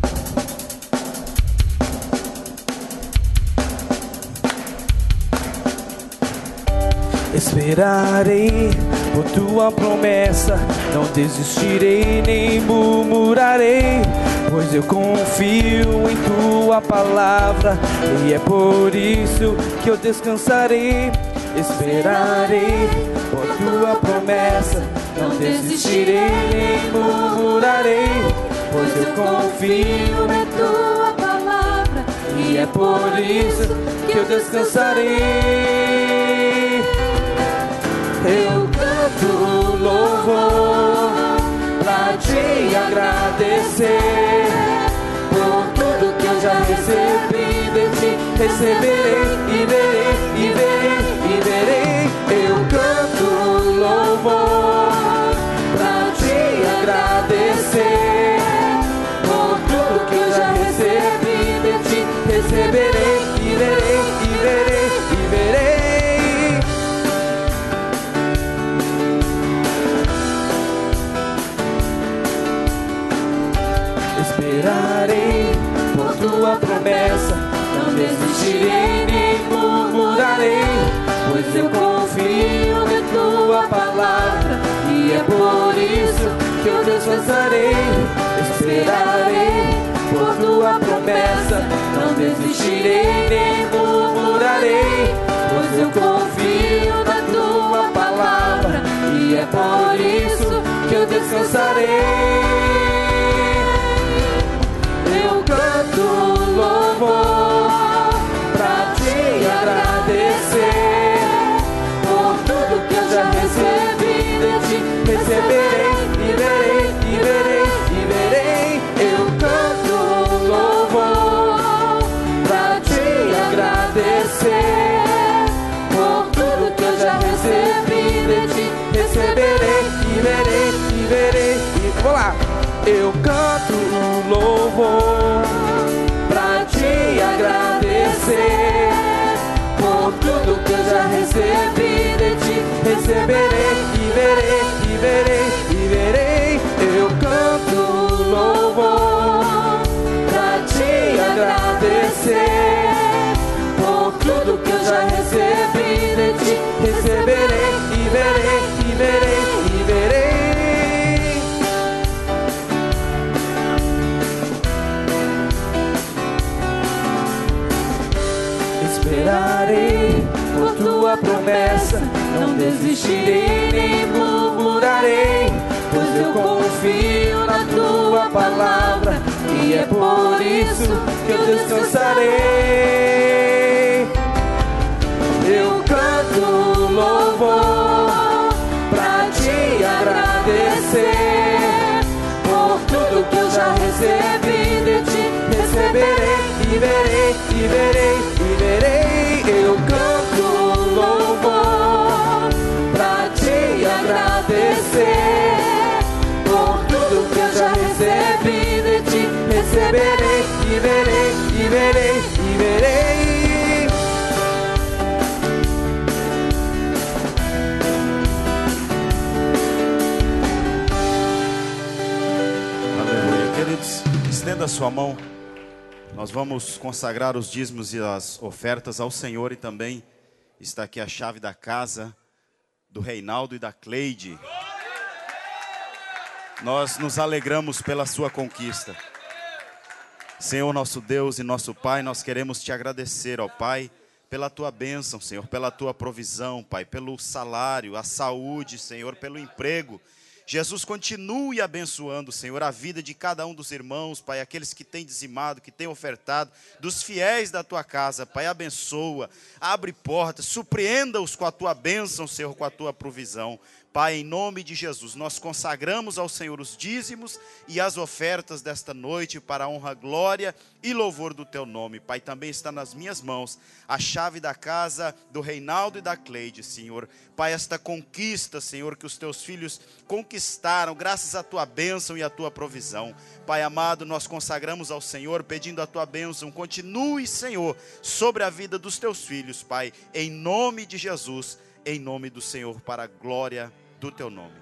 Esperarei por tua promessa, não desistirei nem murmurarei, pois eu confio em tua palavra e é por isso que eu descansarei. Esperarei por tua promessa, não desistirei nem murmurarei, pois eu confio em tua palavra e é por isso que eu descansarei. Eu canto louvor pra te agradecer por tudo que eu já recebi de ti. Receberei e verei receberei, e verei, e verei, e verei. Esperarei por tua promessa, não desistirei nem murmurarei, pois eu confio em tua palavra, e é por isso que eu descansarei. Esperarei por tua promessa, não desistirei nem murmurarei, pois eu confio na tua palavra, e é por isso que eu descansarei. Eu canto louvor pra te agradecer por tudo que eu já recebi de ti. Receberei, e verei, e verei, e verei. Eu canto louvor pra te agradecer por tudo que eu já recebi de ti. Receberei, e verei, e verei, e vou lá. Eu canto louvor pra te agradecer por tudo que eu já recebi de ti. Receberei, e verei, e verei, e verei. Eu canto louvor pra te agradecer por tudo que eu já recebi de ti. Receberei, e verei, e verei, e verei. Esperarei por tua promessa, não desistirei nem murmurarei, pois eu confio na tua palavra, e é por isso que eu descansarei. Eu canto louvor pra te agradecer por tudo que eu já recebi de ti. Receberei, e verei, e verei, e verei. Eu canto louvor pra te agradecer por tudo que eu já recebi de ti. Receberei, e verei, e verei, e verei. Aleluia. Queridos, estenda a sua mão. Nós vamos consagrar os dízimos e as ofertas ao Senhor, e também está aqui a chave da casa do Reinaldo e da Cleide. Nós nos alegramos pela sua conquista. Senhor, nosso Deus e nosso Pai, nós queremos te agradecer, ó Pai, pela tua bênção, Senhor, pela tua provisão, Pai, pelo salário, a saúde, Senhor, pelo emprego. Jesus, continue abençoando, Senhor, a vida de cada um dos irmãos, Pai, aqueles que têm dizimado, que têm ofertado, dos fiéis da tua casa, Pai, abençoa, abre portas, surpreenda-os com a tua bênção, Senhor, com a tua provisão. Pai, em nome de Jesus, nós consagramos ao Senhor os dízimos e as ofertas desta noite para a honra, glória e louvor do teu nome. Pai, também está nas minhas mãos a chave da casa do Reinaldo e da Cleide, Senhor. Pai, esta conquista, Senhor, que os teus filhos conquistaram, graças à tua bênção e à tua provisão. Pai amado, nós consagramos ao Senhor, pedindo a tua bênção. Continue, Senhor, sobre a vida dos teus filhos, Pai, em nome de Jesus, em nome do Senhor, para a glória do teu nome.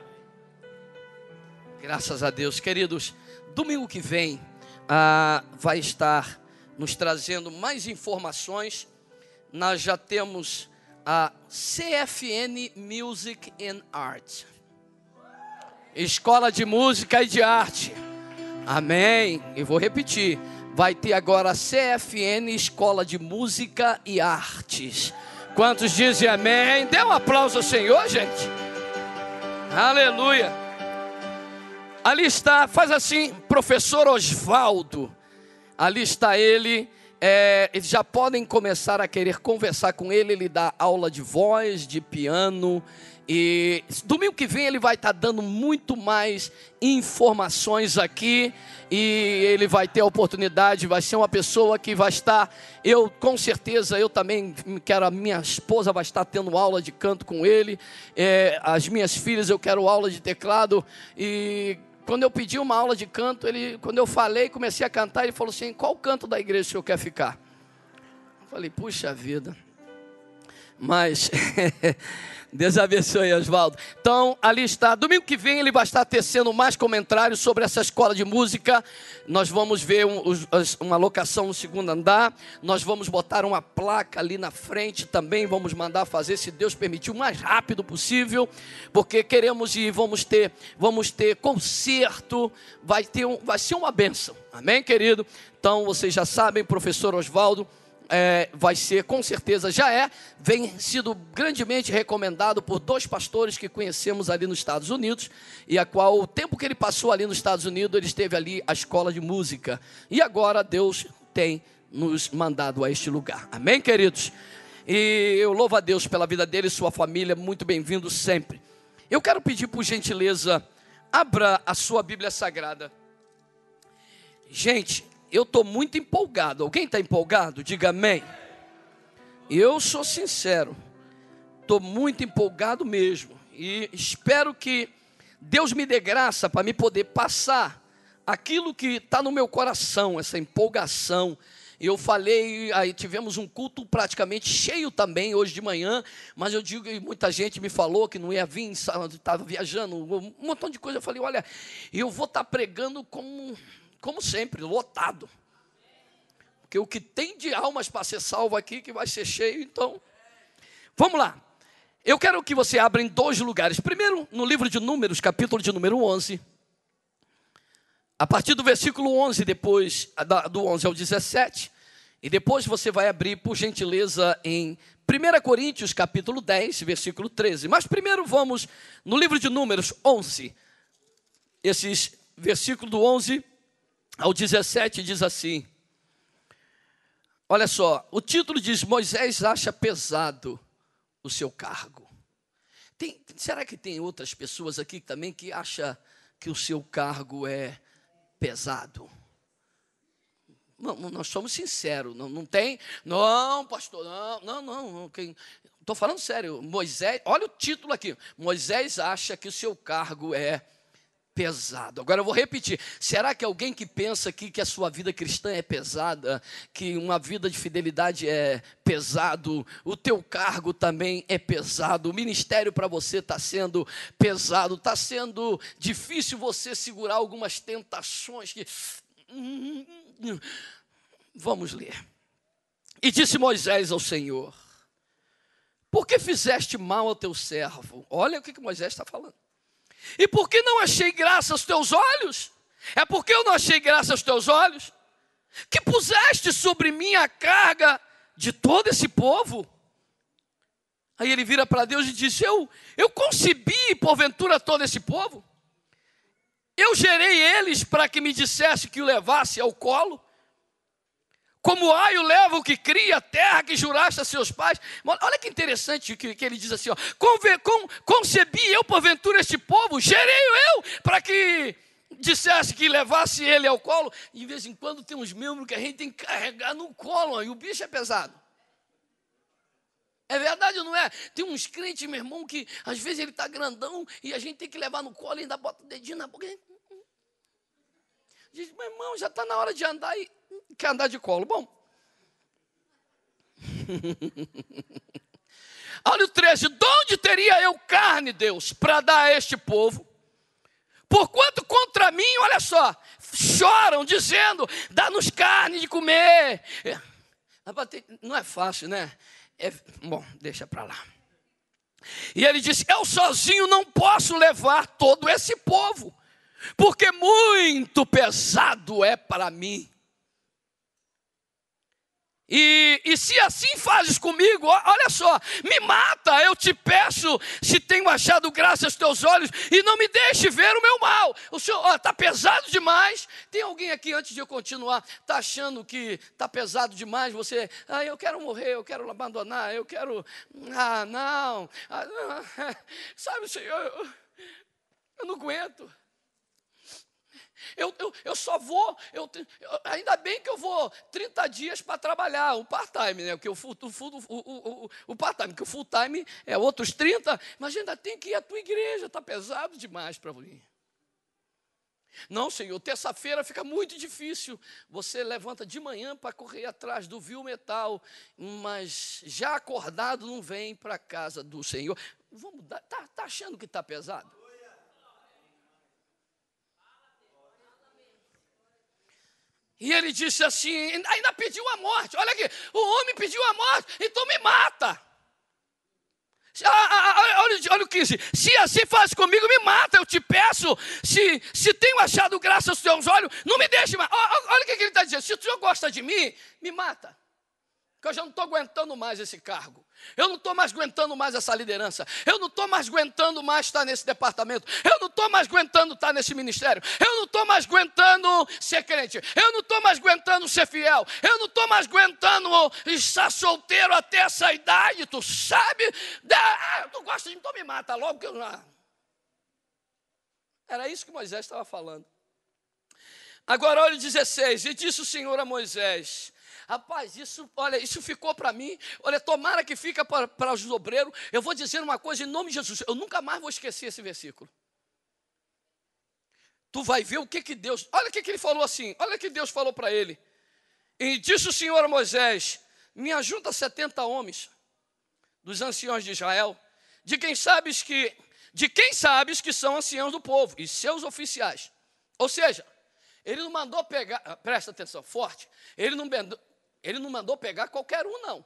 Graças a Deus. Queridos, domingo que vem ah, vai estar nos trazendo mais informações. Nós já temos a C F N Music and Art, Escola de Música e de Arte. Amém. E vou repetir, vai ter agora a C F N Escola de Música e Artes. Quantos dizem amém? Dê um aplauso ao Senhor, gente. Aleluia. Ali está, faz assim, professor Osvaldo. Ali está ele. É, eles já podem começar a querer conversar com ele. Ele dá aula de voz, de piano. E domingo que vem ele vai estar dando muito mais informações aqui. E ele vai ter a oportunidade, vai ser uma pessoa que vai estar, eu com certeza, eu também quero, a minha esposa vai estar tendo aula de canto com ele, é, as minhas filhas eu quero aula de teclado, e quando eu pedi uma aula de canto, ele, quando eu falei, comecei a cantar, ele falou assim, qual canto da igreja o senhor quer ficar? Eu falei, puxa vida. Mas, Deus abençoe, Oswaldo. Então, ali está. Domingo que vem ele vai estar tecendo mais comentários sobre essa escola de música. Nós vamos ver um, uma locação no segundo andar. Nós vamos botar uma placa ali na frente também. Vamos mandar fazer, se Deus permitir, o mais rápido possível. Porque queremos ir, vamos ter, vamos ter concerto. Vai, ter um, vai ser uma bênção. Amém, querido? Então, vocês já sabem, professor Oswaldo. É, vai ser, com certeza já é, vem sido grandemente recomendado por dois pastores que conhecemos ali nos Estados Unidos, e a qual o tempo que ele passou ali nos Estados Unidos, ele esteve ali a escola de música, e agora Deus tem nos mandado a este lugar, amém, queridos? E eu louvo a Deus pela vida dele e sua família, muito bem-vindo sempre. Eu quero pedir por gentileza, abra a sua Bíblia Sagrada. Gente, eu estou muito empolgado. Alguém está empolgado? Diga amém. Eu sou sincero, estou muito empolgado mesmo. E espero que Deus me dê graça para me poder passar aquilo que está no meu coração, essa empolgação. Eu falei, aí tivemos um culto praticamente cheio também hoje de manhã, mas eu digo que muita gente me falou que não ia vir, estava viajando, um montão de coisa. Eu falei, olha, eu vou estar pregando como... como sempre, lotado. Porque o que tem de almas para ser salvo aqui, que vai ser cheio, então... Vamos lá. Eu quero que você abra em dois lugares. Primeiro, no livro de Números, capítulo de número onze. A partir do versículo onze, depois, do onze ao dezessete. E depois você vai abrir, por gentileza, em primeira Coríntios, capítulo dez, versículo treze. Mas primeiro vamos no livro de Números, onze. Esses versículos do onze... ao dezessete diz assim, olha só, o título diz, Moisés acha pesado o seu cargo. Tem, será que tem outras pessoas aqui também que acham que o seu cargo é pesado? Não, nós somos sinceros, não, não tem, não pastor, não, não, não, estou falando sério, Moisés, olha o título aqui, Moisés acha que o seu cargo é pesado. Agora eu vou repetir, será que alguém que pensa aqui que a sua vida cristã é pesada, que uma vida de fidelidade é pesado, o teu cargo também é pesado, o ministério para você está sendo pesado, está sendo difícil você segurar algumas tentações que... Vamos ler. E disse Moisés ao Senhor, por que fizeste mal ao teu servo? Olha o que Moisés está falando. E por que não achei graça aos teus olhos? É porque eu não achei graça aos teus olhos? Que puseste sobre mim a carga de todo esse povo? Aí ele vira para Deus e diz, eu, eu concebi porventura todo esse povo? Eu gerei eles para que me dissesse que o levasse ao colo? Como aio leva o que cria, a terra que juraste a seus pais. Olha que interessante que, que ele diz assim, ó, Conve, com, concebi eu porventura este povo, gerei eu para que dissesse que levasse ele ao colo. E de vez em quando tem uns membros que a gente tem que carregar no colo, ó, e o bicho é pesado. É verdade ou não é? Tem uns crentes, meu irmão, que às vezes ele está grandão e a gente tem que levar no colo e ainda bota o dedinho na boca. Diz, meu irmão, já está na hora de andar e quer andar de colo. Bom. Olha o treze. De onde teria eu carne, Deus, para dar a este povo? Porquanto contra mim, olha só, choram dizendo, dá-nos carne de comer. Não é fácil, né? É, bom, deixa para lá. E ele disse, eu sozinho não posso levar todo esse povo, porque muito pesado é para mim. E, e se assim fazes comigo, olha só, me mata, eu te peço, se tenho achado graça aos teus olhos, e não me deixe ver o meu mal. O senhor está pesado demais. Tem alguém aqui, antes de eu continuar, está achando que está pesado demais? Você, ah, eu quero morrer, eu quero abandonar, eu quero, ah, não, ah, não. Sabe, Senhor, eu, eu não aguento. Eu, eu, eu só vou, eu, eu, ainda bem que eu vou trinta dias para trabalhar, o part-time, né? Porque o, o, o, o, o part-time, que o full-time é outros trinta, mas ainda tem que ir à tua igreja, está pesado demais para vir. Não, Senhor, terça-feira fica muito difícil. Você levanta de manhã para correr atrás do vil metal, mas já acordado não vem para a casa do Senhor. Vamos dar, tá, tá achando que está pesado? E ele disse assim, ainda pediu a morte. Olha aqui, o homem pediu a morte, então me mata. Olha, olha o quinze, se assim faz comigo, me mata, eu te peço, se, se tenho achado graça aos teus olhos, não me deixe mais. Olha, olha o que ele está dizendo, se o Senhor gosta de mim, me mata. Porque eu já não estou aguentando mais esse cargo. Eu não estou mais aguentando mais essa liderança. Eu não estou mais aguentando mais estar nesse departamento. Eu não estou mais aguentando estar nesse ministério. Eu não estou mais aguentando ser crente. Eu não estou mais aguentando ser fiel. Eu não estou mais aguentando estar solteiro até essa idade. Tu sabe? Ah, tu gosta de mim, então me mata logo. Que eu... ah. Era isso que Moisés estava falando. Agora olha o dezesseis. E disse o Senhor a Moisés... Rapaz, isso, olha, isso ficou para mim. Olha, tomara que fica para, para os obreiros. Eu vou dizer uma coisa em nome de Jesus. Eu nunca mais vou esquecer esse versículo. Tu vai ver o que que Deus... Olha o que que ele falou assim. Olha o que Deus falou para ele. E disse o Senhor a Moisés, me ajunta setenta homens dos anciãos de Israel, de quem sabes que, de quem sabes que são anciãos do povo e seus oficiais. Ou seja, ele não mandou pegar... Presta atenção, forte. Ele não mandou... Ele não mandou pegar qualquer um, não.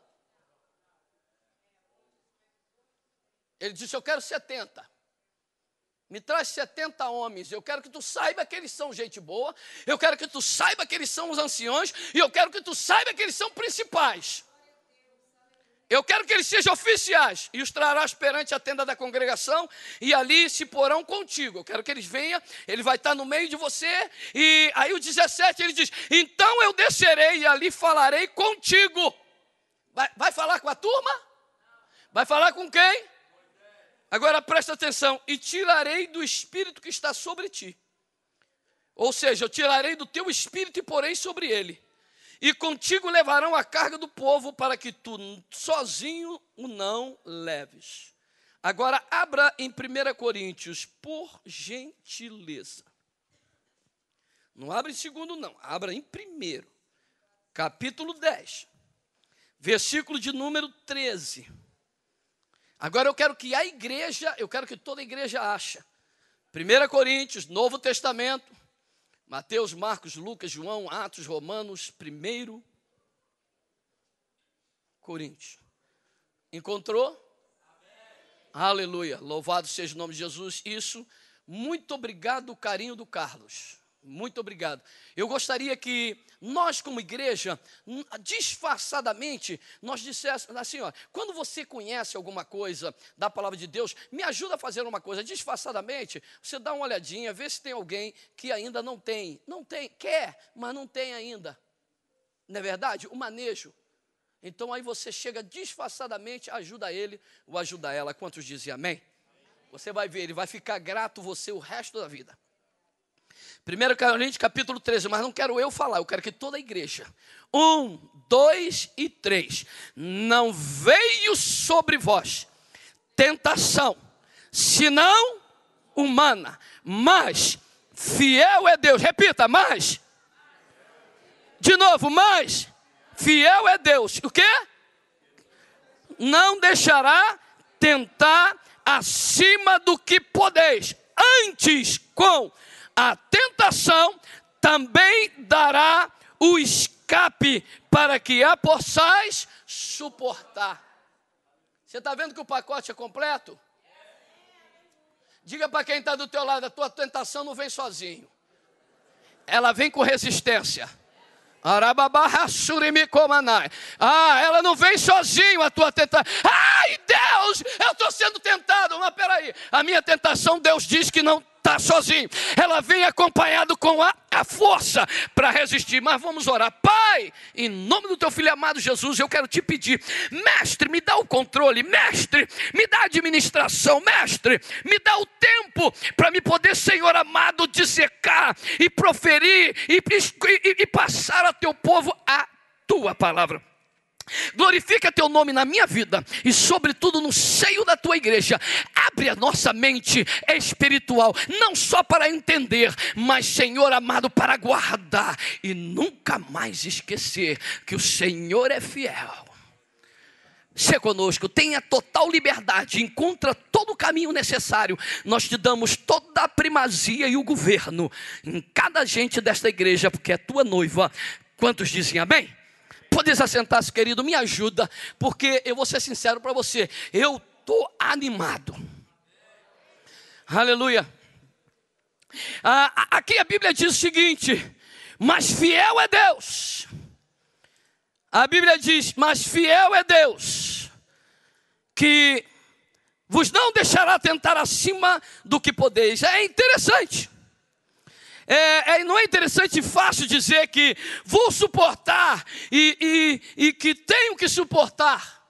Ele disse, eu quero setenta. Me traz setenta homens. Eu quero que tu saiba que eles são gente boa. Eu quero que tu saiba que eles são os anciões. E eu quero que tu saiba que eles são principais. Eu quero que eles sejam oficiais. E os trarás perante a tenda da congregação. E ali se porão contigo. Eu quero que eles venham. Ele vai estar no meio de você. E aí o dezessete ele diz, então eu descerei e ali falarei contigo. Vai, vai falar com a turma? Vai falar com quem? Agora presta atenção. E tirarei do espírito que está sobre ti. Ou seja, eu tirarei do teu espírito e porei sobre ele. E contigo levarão a carga do povo para que tu sozinho o não leves. Agora abra em primeira Coríntios, por gentileza. Não abra em segundo não, abra em primeiro. Capítulo dez, versículo de número treze. Agora eu quero que a igreja, eu quero que toda a igreja ache. primeira Coríntios, Novo Testamento. Mateus, Marcos, Lucas, João, Atos, Romanos, primeira Coríntios. Encontrou? Amém. Aleluia. Louvado seja o nome de Jesus. Isso. Muito obrigado, o carinho do Carlos. Muito obrigado. Eu gostaria que nós, como igreja, disfarçadamente, nós disséssemos assim, ó, quando você conhece alguma coisa da palavra de Deus, me ajuda a fazer uma coisa, disfarçadamente, você dá uma olhadinha, vê se tem alguém que ainda não tem, não tem, quer, mas não tem ainda, não é verdade? O manejo. Então aí você chega disfarçadamente, ajuda ele ou ajuda ela. Quantos dizem amém? Você vai ver, ele vai ficar grato você o resto da vida. primeira Coríntios, capítulo treze, mas não quero eu falar, eu quero que toda a igreja. Um, dois e três. Não veio sobre vós tentação, senão humana, mas fiel é Deus. Repita, mas. De novo, mas fiel é Deus. O quê? Não deixará tentar acima do que podeis. Antes, com a tentação também dará o escape para que a possais suportar. Você está vendo que o pacote é completo? Diga para quem está do teu lado, a tua tentação não vem sozinho. Ela vem com resistência. Ah, ela não vem sozinho a tua tentação. Ai, Deus, eu estou sendo tentado. Mas peraí, a minha tentação, Deus diz que não está sozinho. Ela vem acompanhado com a, a força para resistir. Mas vamos orar. Pai, em nome do teu filho amado Jesus, eu quero te pedir, mestre, me dá o controle, mestre, me dá a administração, mestre, me dá o tempo para me poder, Senhor amado, dissecar e proferir e, e, e passar a teu povo a tua palavra. Glorifica teu nome na minha vida e sobretudo no seio da tua igreja. abre a nossa mente espiritual, não só para entender, mas, Senhor amado, para guardar e nunca mais esquecer que o Senhor é fiel. Se conosco, tenha total liberdade, encontra todo o caminho necessário. Nós te damos toda a primazia e o governo em cada gente desta igreja, porque é tua noiva. Quantos dizem amém? Podes assentar-se, querido, me ajuda, porque eu vou ser sincero para você, eu estou animado. Aleluia. Ah, aqui a Bíblia diz o seguinte: mas fiel é Deus. A Bíblia diz, mas fiel é Deus, que vos não deixará tentar acima do que podeis. É interessante. É, é, não é interessante e fácil dizer que vou suportar e, e, e que tenho que suportar.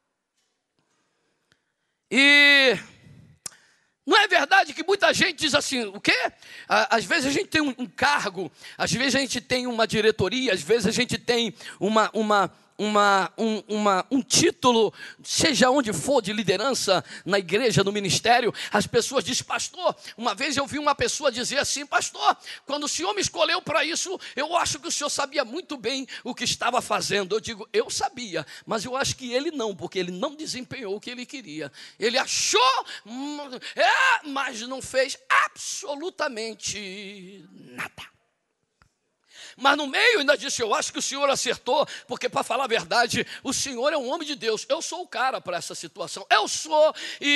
E não é verdade que muita gente diz assim, o quê? Às vezes a gente tem um, um cargo, às vezes a gente tem uma diretoria, às vezes a gente tem uma... uma Uma, um, uma, um título, seja onde for, de liderança na igreja, no ministério. As pessoas dizem, pastor, uma vez eu vi uma pessoa dizer assim, pastor, quando o senhor me escolheu para isso, eu acho que o senhor sabia muito bem o que estava fazendo. Eu digo, eu sabia, mas eu acho que ele não, porque ele não desempenhou o que ele queria. Ele achou, é, mas não fez absolutamente nada. Mas no meio ainda disse, eu acho que o senhor acertou, porque para falar a verdade, o senhor é um homem de Deus. Eu sou o cara para essa situação. Eu sou e,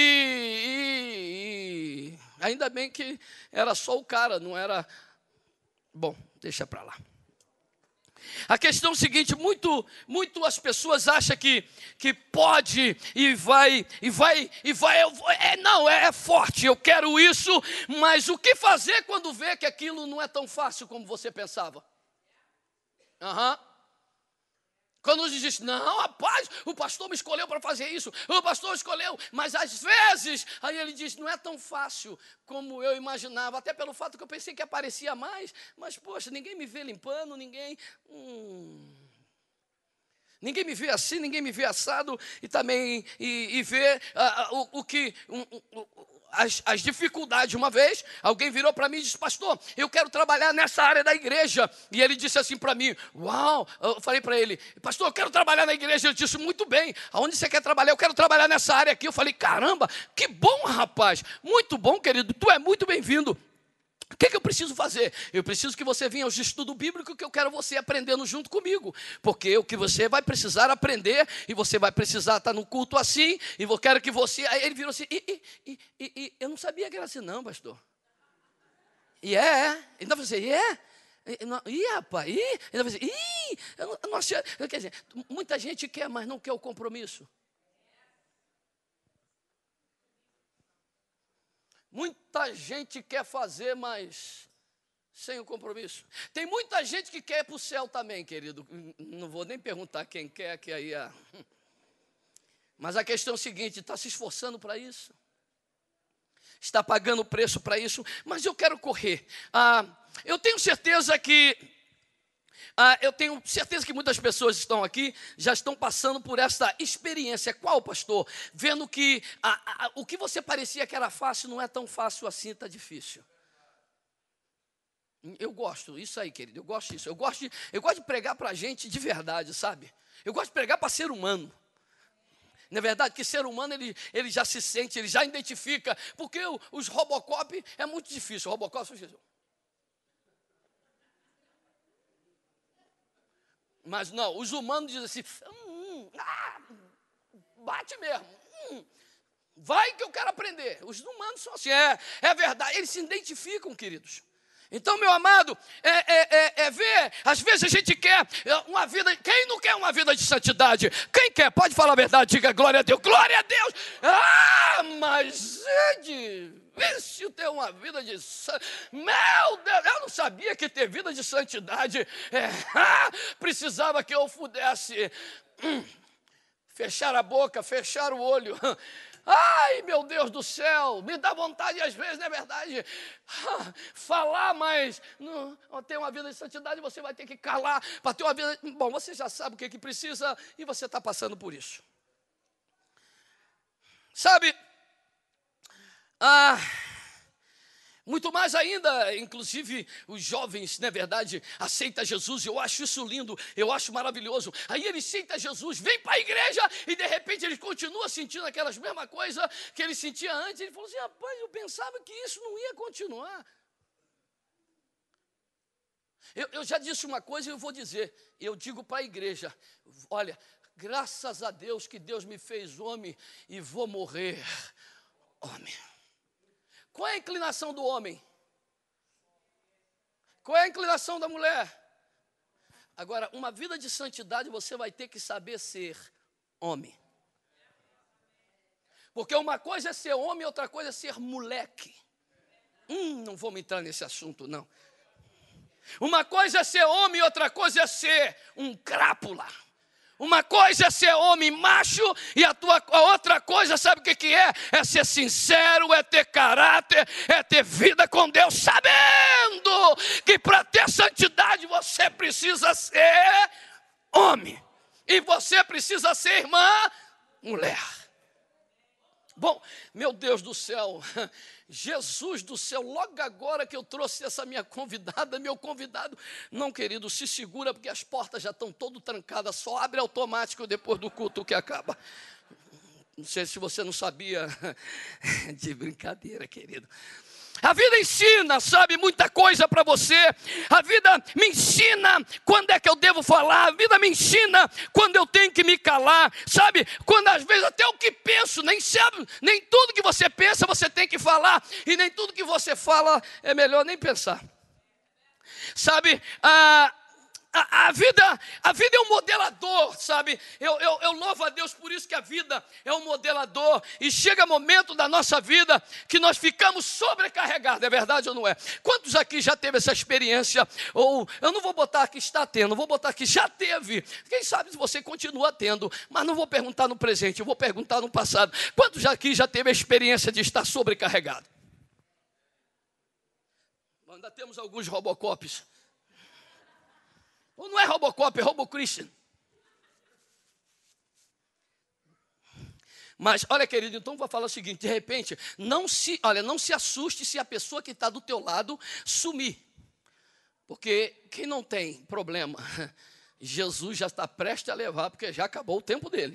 e, e ainda bem que era só o cara, não era... Bom, deixa para lá. A questão é o seguinte, muito, muito as pessoas acham que, que pode e vai, e vai, e vai, é, não, é, é forte, eu quero isso, mas o que fazer quando vê que aquilo não é tão fácil como você pensava? Uhum. Quando diz, não, rapaz, o pastor me escolheu para fazer isso, o pastor escolheu, mas às vezes, aí ele diz, não é tão fácil como eu imaginava, até pelo fato que eu pensei que aparecia mais, mas poxa, ninguém me vê limpando, ninguém, hum, ninguém me vê assim, ninguém me vê assado, e também, e, e vê uh, o, o que... Um, um, As, as dificuldades. Uma vez, alguém virou para mim e disse, pastor, eu quero trabalhar nessa área da igreja. E ele disse assim para mim, uau, eu falei para ele, pastor, eu quero trabalhar na igreja. Ele disse, muito bem, aonde você quer trabalhar? Eu quero trabalhar nessa área aqui. Eu falei, caramba, que bom, rapaz, muito bom, querido, tu é muito bem-vindo. O que, que eu preciso fazer? Eu preciso que você venha aos estudos bíblicos, que eu quero você aprendendo junto comigo. Porque o que você vai precisar aprender, e você vai precisar estar no culto assim, e eu quero que você... Aí ele virou assim, e, e, e, e, e eu não sabia que era assim não, pastor. E é, é. Então você, e é? Ih, rapaz, ih, ele vai dizer, ih, eu não, eu não achei. Quer dizer, muita gente quer, mas não quer o compromisso. Muita gente quer fazer, mas sem o compromisso. Tem muita gente que quer ir para o céu também, querido. Não vou nem perguntar quem quer, que aí é... Mas a questão é o seguinte, está se esforçando para isso? Está pagando o preço para isso? Mas eu quero correr. Ah, eu tenho certeza que... Ah, eu tenho certeza que muitas pessoas estão aqui, já estão passando por essa experiência. Qual, pastor? Vendo que ah, ah, o que você parecia que era fácil, não é tão fácil assim, está difícil. Eu gosto, isso aí, querido, eu gosto disso. Eu gosto de, eu gosto de pregar para a gente de verdade, sabe? Eu gosto de pregar para ser humano. Não é verdade que ser humano, ele, ele já se sente, ele já identifica. Porque o, os Robocop é muito difícil. O Robocop, mas não, os humanos dizem assim, hum, ah, bate mesmo, hum, vai que eu quero aprender. Os humanos são assim, é, é verdade, eles se identificam, queridos. Então, meu amado, é, é, é, é ver, às vezes a gente quer uma vida, quem não quer uma vida de santidade? Quem quer? Pode falar a verdade, diga glória a Deus, glória a Deus. Ah, mas é difícil ter uma vida de santidade. Meu Deus, eu não sabia que ter vida de santidade é, ah, precisava que eu pudesse hum, fechar a boca, fechar o olho. Ai, meu Deus do céu, me dá vontade às vezes, não é verdade? Ah, falar, mas não, ter uma vida de santidade você vai ter que calar para ter uma vida... Bom, você já sabe o que, que precisa e você está passando por isso. Sabe, Ah, muito mais ainda, inclusive os jovens, não é verdade, aceitam Jesus, eu acho isso lindo, eu acho maravilhoso. Aí eles aceitam Jesus, vem para a igreja e de repente eles continuam sentindo aquelas mesmas coisas que eles sentiam antes. Ele falou assim, rapaz, eu pensava que isso não ia continuar. Eu, eu já disse uma coisa e eu vou dizer, eu digo para a igreja, olha, graças a Deus que Deus me fez homem e vou morrer homem. Qual é a inclinação do homem? Qual é a inclinação da mulher? Agora, uma vida de santidade você vai ter que saber ser homem. Porque uma coisa é ser homem, outra coisa é ser moleque. Hum, não vou entrar nesse assunto, não. Uma coisa é ser homem, outra coisa é ser um crápula. Uma coisa é ser homem macho e a, tua, a outra coisa, sabe o que, que é? É ser sincero, é ter caráter, é ter vida com Deus, sabendo que para ter santidade você precisa ser homem. E você precisa ser irmã, mulher. Bom, meu Deus do céu, Jesus do céu, logo agora que eu trouxe essa minha convidada, meu convidado, não, querido, se segura porque as portas já estão todo trancadas, só abre automático depois do culto que acaba. Não sei se você não sabia, de brincadeira, querido. A vida ensina, sabe, muita coisa para você. A vida me ensina quando é que eu devo falar. A vida me ensina quando eu tenho que me calar. Sabe, quando às vezes até o que penso, nem sabe, nem tudo que você pensa você tem que falar. E nem tudo que você fala é melhor nem pensar. Sabe, a... A, a, vida, a vida é um modelador, sabe? Eu, eu, eu louvo a Deus por isso que a vida é um modelador. E chega momento da nossa vida que nós ficamos sobrecarregados, é verdade ou não é? Quantos aqui já teve essa experiência? Ou eu não vou botar que está tendo, vou botar que já teve. Quem sabe se você continua tendo, mas não vou perguntar no presente, eu vou perguntar no passado. Quantos aqui já teve a experiência de estar sobrecarregado? Ainda temos alguns robocops. Ou não é Robocop, é Robocristian. Mas, olha, querido, então vou falar o seguinte, de repente, não se, olha, não se assuste se a pessoa que está do teu lado sumir. Porque quem não tem problema, Jesus já está prestes a levar, porque já acabou o tempo dele.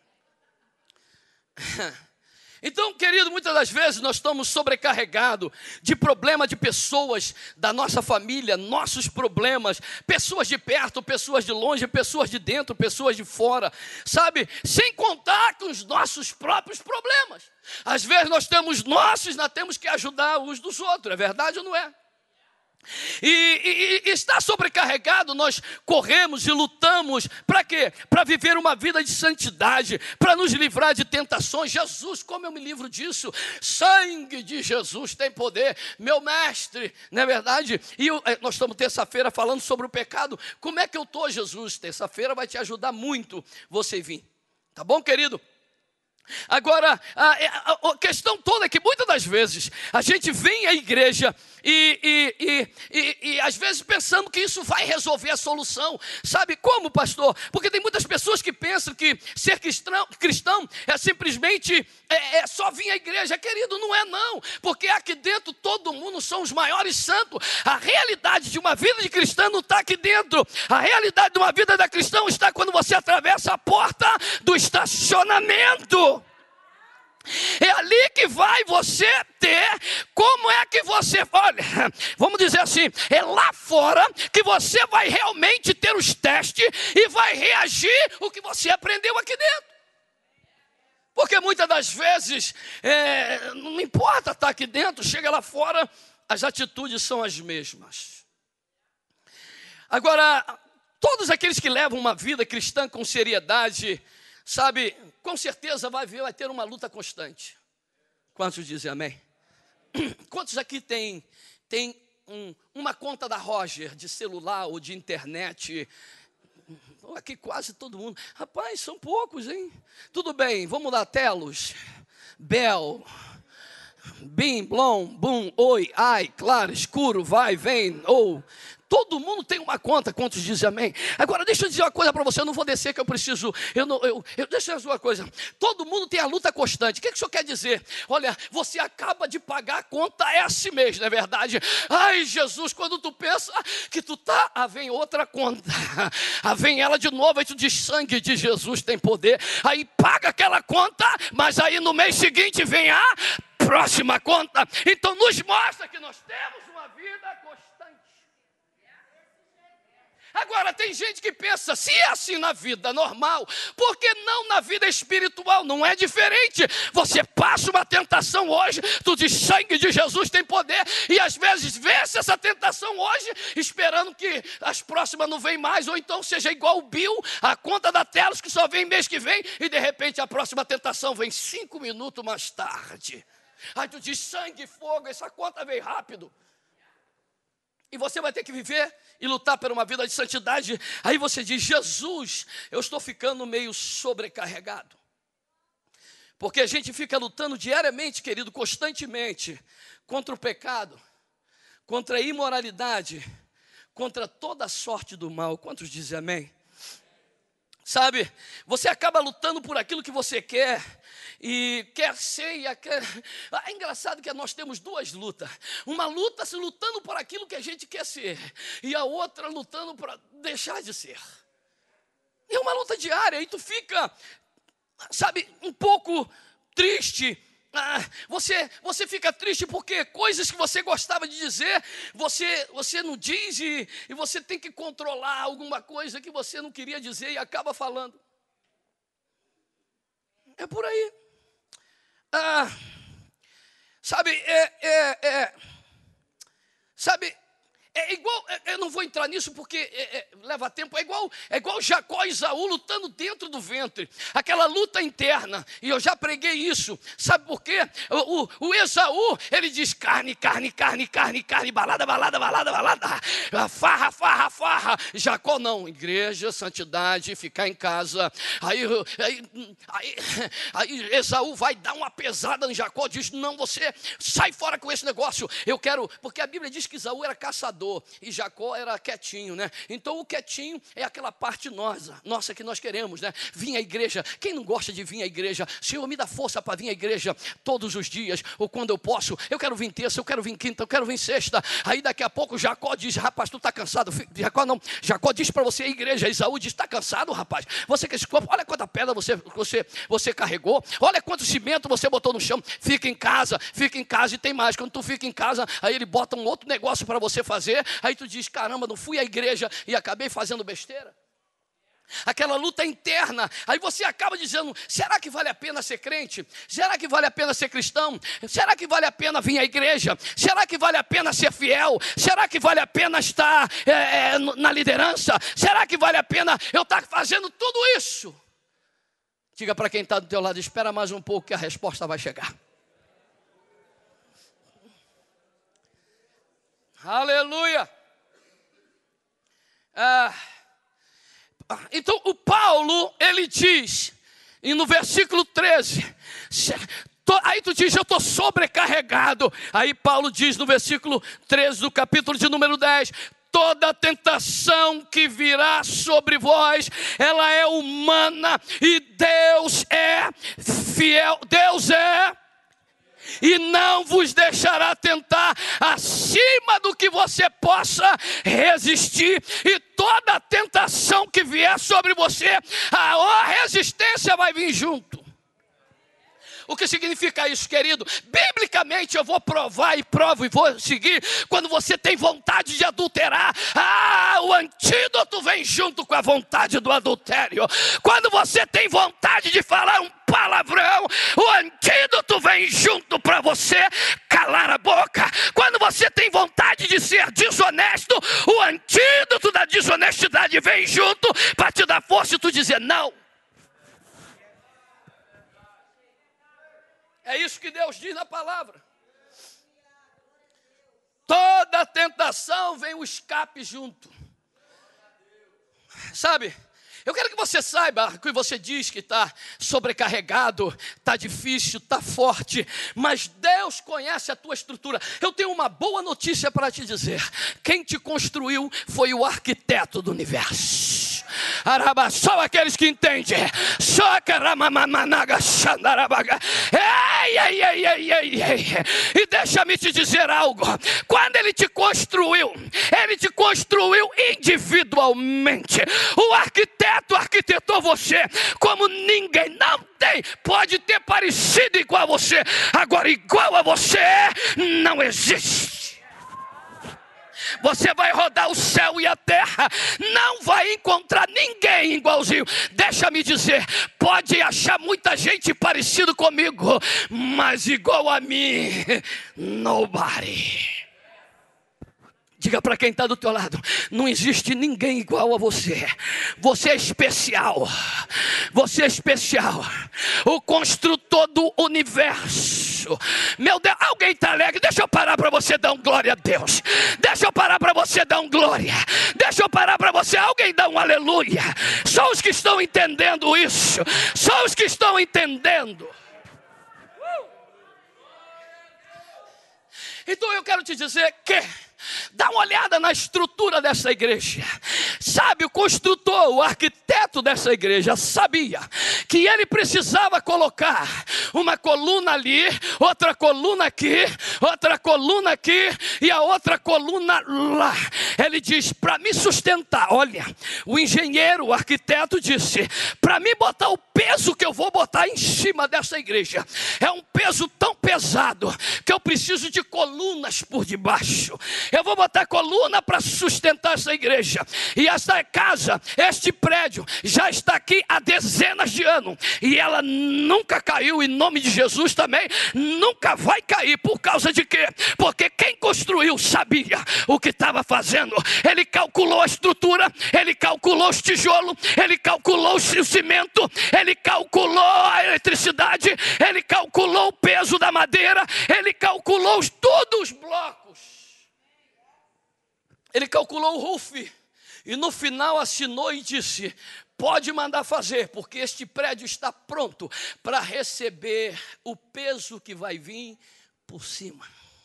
Então, querido, muitas das vezes nós estamos sobrecarregados de problema de pessoas da nossa família, nossos problemas, pessoas de perto, pessoas de longe, pessoas de dentro, pessoas de fora, sabe? Sem contar com os nossos próprios problemas. Às vezes nós temos nossos, nós temos que ajudar uns dos outros, é verdade ou não é? E, e, e está sobrecarregado, nós corremos e lutamos, para quê? Para viver uma vida de santidade, para nos livrar de tentações. Jesus, como eu me livro disso? Sangue de Jesus tem poder, meu mestre, não é verdade? E eu, nós estamos terça-feira falando sobre o pecado. Como é que eu estou, Jesus? Terça-feira vai te ajudar muito você vir, tá bom, querido? Agora, a, a, a questão toda é que muitas das vezes a gente vem à igreja e, e, e, e, e às vezes pensando que isso vai resolver a solução. Sabe como, pastor? Porque tem muitas pessoas que pensam que ser cristão, cristão é simplesmente é, é só vir à igreja. Querido, não é não, porque aqui dentro todo mundo são os maiores santos. A realidade de uma vida de cristão não está aqui dentro. A realidade de uma vida da cristã está quando você atravessa a porta do estacionamento. É ali que vai você ter, como é que você, olha, vamos dizer assim, é lá fora que você vai realmente ter os testes e vai reagir o que você aprendeu aqui dentro. Porque muitas das vezes, é, não importa estar aqui dentro, chega lá fora, as atitudes são as mesmas. Agora, todos aqueles que levam uma vida cristã com seriedade, sabe, com certeza vai, ver, vai ter uma luta constante. Quantos dizem amém? Quantos aqui tem, tem um, uma conta da Roger de celular ou de internet? Aqui quase todo mundo. Rapaz, são poucos, hein? Tudo bem, vamos lá, Telos, Bel, Bim, Blom, Bum, Oi, Ai, Claro, Escuro, Vai, Vem, ou Todo mundo tem uma conta, quantos dizem amém? Agora deixa eu dizer uma coisa para você, eu não vou descer que eu preciso, eu não, eu, eu, deixa eu dizer uma coisa, todo mundo tem a luta constante. O que, que isso quer dizer? Olha, você acaba de pagar a conta é assim mesmo, não é verdade? Ai Jesus, quando tu pensa que tu tá, ah, vem outra conta, ah, vem ela de novo, aí tu diz, sangue de Jesus tem poder, aí paga aquela conta, mas aí no mês seguinte vem a próxima conta. Então nos mostra que nós temos uma vida constante. Agora, tem gente que pensa, se é assim na vida normal, por que não na vida espiritual? Não é diferente. Você passa uma tentação hoje, tu diz, sangue de Jesus tem poder, e às vezes vence essa tentação hoje, esperando que as próximas não venham mais, ou então seja igual o Bill, a conta da Telos, que só vem mês que vem, e de repente a próxima tentação vem cinco minutos mais tarde. Aí tu diz, sangue e fogo, essa conta veio rápido. E você vai ter que viver e lutar por uma vida de santidade. Aí você diz, Jesus, eu estou ficando meio sobrecarregado. Porque a gente fica lutando diariamente, querido, constantemente, contra o pecado, contra a imoralidade, contra toda sorte do mal. Quantos dizem amém? Sabe, você acaba lutando por aquilo que você quer, e quer ser, e quer... É engraçado que nós temos duas lutas. Uma luta se lutando por aquilo que a gente quer ser, e a outra lutando para deixar de ser. É uma luta diária, e tu fica, sabe, um pouco triste. Ah, você, você fica triste porque coisas que você gostava de dizer, você, você não diz, e, e você tem que controlar alguma coisa que você não queria dizer e acaba falando. É por aí. Ah, sabe, é, é, é, sabe, é igual, eu não vou entrar nisso porque é, é, leva tempo, é igual, é igual Jacó e Esaú lutando dentro do ventre, aquela luta interna, e eu já preguei isso, sabe por quê? O, o, o Esaú, ele diz carne, carne, carne, carne, carne, balada, balada, balada, balada, farra, farra, farra. Jacó não, igreja, santidade, ficar em casa. Aí, aí, aí, aí Esaú vai dar uma pesada em Jacó, diz, não, você sai fora com esse negócio, eu quero, porque a Bíblia diz que Esaú era caçador, e Jacó era quietinho, né? Então o quietinho é aquela parte nossa, nossa que nós queremos, né? Vir à igreja, quem não gosta de vir à igreja? Senhor, me dá força para vir à igreja todos os dias, ou quando eu posso, eu quero vir terça, eu quero vir quinta, eu quero vir sexta. Aí daqui a pouco Jacó diz, rapaz, tu está cansado? Jacó não, Jacó diz para você, a igreja, Esaú diz, está cansado, rapaz? Você que olha quanta pedra você, você, você carregou, olha quanto cimento você botou no chão, fica em casa, fica em casa. E tem mais, quando tu fica em casa, aí ele bota um outro negócio para você fazer. Aí tu diz, caramba, não fui à igreja e acabei fazendo besteira. Aquela luta interna, aí você acaba dizendo, será que vale a pena ser crente? Será que vale a pena ser cristão? Será que vale a pena vir à igreja? Será que vale a pena ser fiel? Será que vale a pena estar é, é, na liderança? Será que vale a pena eu estar fazendo tudo isso? Diga para quem está do teu lado, espera mais um pouco que a resposta vai chegar. Aleluia. Ah, então o Paulo, ele diz, e no versículo treze, aí tu diz, eu estou sobrecarregado. Aí Paulo diz no versículo treze do capítulo de número dez, toda tentação que virá sobre vós, ela é humana, e Deus é fiel, Deus é... e não vos deixará tentar acima do que você possa resistir. E toda tentação que vier sobre você, a resistência vai vir junto. O que significa isso, querido? Biblicamente eu vou provar e provo e vou seguir. Quando você tem vontade de adulterar, ah, o antídoto vem junto com a vontade do adultério. Quando você tem vontade de falar um palavrão, o antídoto vem junto para você calar a boca. Quando você tem vontade de ser desonesto, o antídoto da desonestidade vem junto para te dar força e tu dizer não. É isso que Deus diz na palavra. Toda tentação vem o escape junto. Sabe, Eu quero que você saiba que você diz que está sobrecarregado, está difícil, está forte, mas Deus conhece a tua estrutura. Eu tenho uma boa notícia para te dizer. Quem te construiu foi o arquiteto do universo. Araba, só aqueles que entendem. Só que ei, ei, ei, ei, ei, ei. E deixa-me te dizer algo. Quando ele te construiu, ele te construiu individualmente. O arquiteto arquitetou você como ninguém. Não tem, pode ter parecido igual a você. Agora, igual a você é, não existe. Você vai rodar o céu e a terra, não vai encontrar ninguém igualzinho. Deixa-me dizer, pode achar muita gente parecida comigo, mas igual a mim, nobody. Diga para quem está do teu lado, não existe ninguém igual a você. Você é especial. Você é especial. O construtor do universo. Meu Deus, alguém está alegre? Deixa eu parar para você dar um glória a Deus. Deixa eu parar para você dar um glória. Deixa eu parar para você, alguém dá um aleluia. Só os que estão entendendo isso. Só os que estão entendendo. Então eu quero te dizer que dá uma olhada na estrutura dessa igreja. Sabe, o construtor, o arquiteto dessa igreja sabia que ele precisava colocar uma coluna ali, outra coluna aqui, outra coluna aqui e a outra coluna lá. Ele diz, para me sustentar, olha, o engenheiro, o arquiteto disse, para me botar o peso que eu vou botar em cima dessa igreja, é um peso tão pesado que eu preciso de colunas por debaixo. Eu vou botar coluna para sustentar essa igreja. E essa casa, este prédio, já está aqui há dezenas de anos. E ela nunca caiu, em nome de Jesus também. Nunca vai cair. Por causa de quê? Porque quem construiu sabia o que estava fazendo. Ele calculou a estrutura, ele calculou os tijolos, ele calculou o cimento, ele calculou a eletricidade, ele calculou o peso da madeira, ele calculou todos os blocos. Ele calculou o roof e no final assinou e disse, pode mandar fazer, porque este prédio está pronto para receber o peso que vai vir por cima.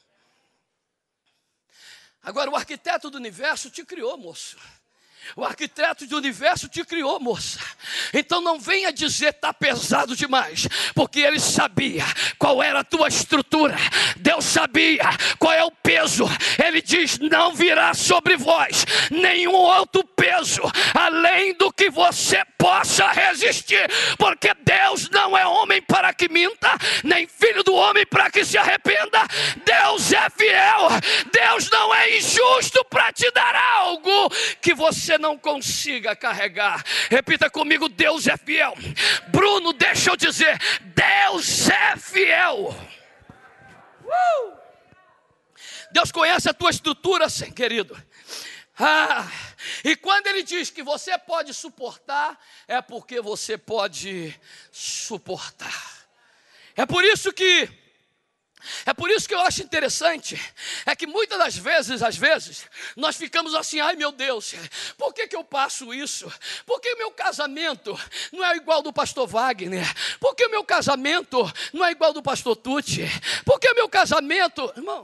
Agora, o arquiteto do universo te criou, moço. O arquiteto do universo te criou, moça. Então não venha dizer está pesado demais, porque ele sabia qual era a tua estrutura. Deus sabia qual é o peso. Ele diz, não virá sobre vós nenhum outro peso além do que você possa resistir, porque Deus não é homem para que minta, nem filho do homem para que se arrependa. Deus é fiel. Deus não é injusto para te dar algo que você não consiga carregar. Repita comigo, Deus é fiel. Bruno, deixa eu dizer, Deus é fiel. Uh! Deus conhece a tua estrutura, sim, querido. Ah, e quando ele diz que você pode suportar, é porque você pode suportar. É por isso que É por isso que eu acho interessante, é que muitas das vezes, às vezes, nós ficamos assim, ai meu Deus, por que que eu passo isso? Por que o meu casamento não é igual do pastor Wagner? Por que o meu casamento não é igual do pastor Tucci? Por que o meu casamento... Irmão,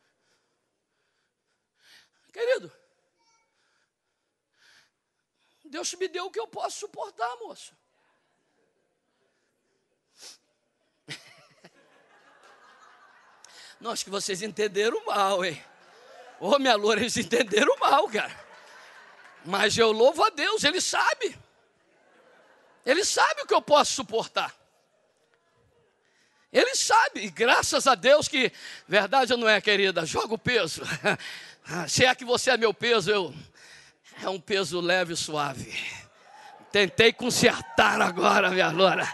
querido, Deus me deu o que eu posso suportar, moço. Não, acho que vocês entenderam mal, hein? Ô, minha loura, eles entenderam mal, cara. Mas eu louvo a Deus, Ele sabe. Ele sabe o que eu posso suportar. Ele sabe, e graças a Deus que... Verdade ou não é, querida? Joga o peso. Se é que você é meu peso, eu... É um peso leve e suave. Tentei consertar agora, minha loura.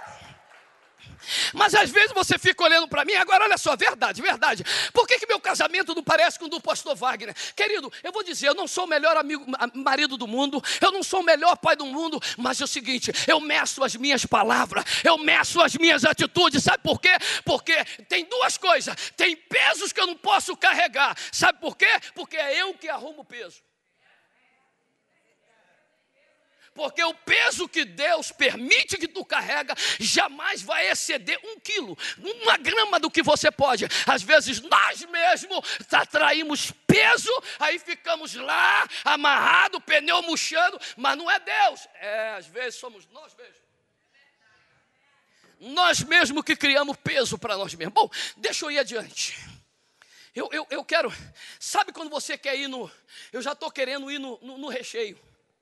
Mas às vezes você fica olhando para mim, agora olha só, verdade, verdade. Por que que meu casamento não parece com o do pastor Wagner? Querido, eu vou dizer, eu não sou o melhor amigo, marido do mundo, eu não sou o melhor pai do mundo, mas é o seguinte, eu meço as minhas palavras, eu meço as minhas atitudes, sabe por quê? Porque tem duas coisas, tem pesos que eu não posso carregar, sabe por quê? Porque é eu que arrumo o peso. Porque o peso que Deus permite que tu carrega jamais vai exceder um quilo, uma grama do que você pode. Às vezes nós mesmos atraímos peso, aí ficamos lá, amarrado, pneu murchando, mas não é Deus. É, às vezes somos nós mesmos. Nós mesmos que criamos peso para nós mesmos. Bom, deixa eu ir adiante. Eu, eu, eu quero, sabe quando você quer ir no, eu já estou querendo ir no, no, no recheio.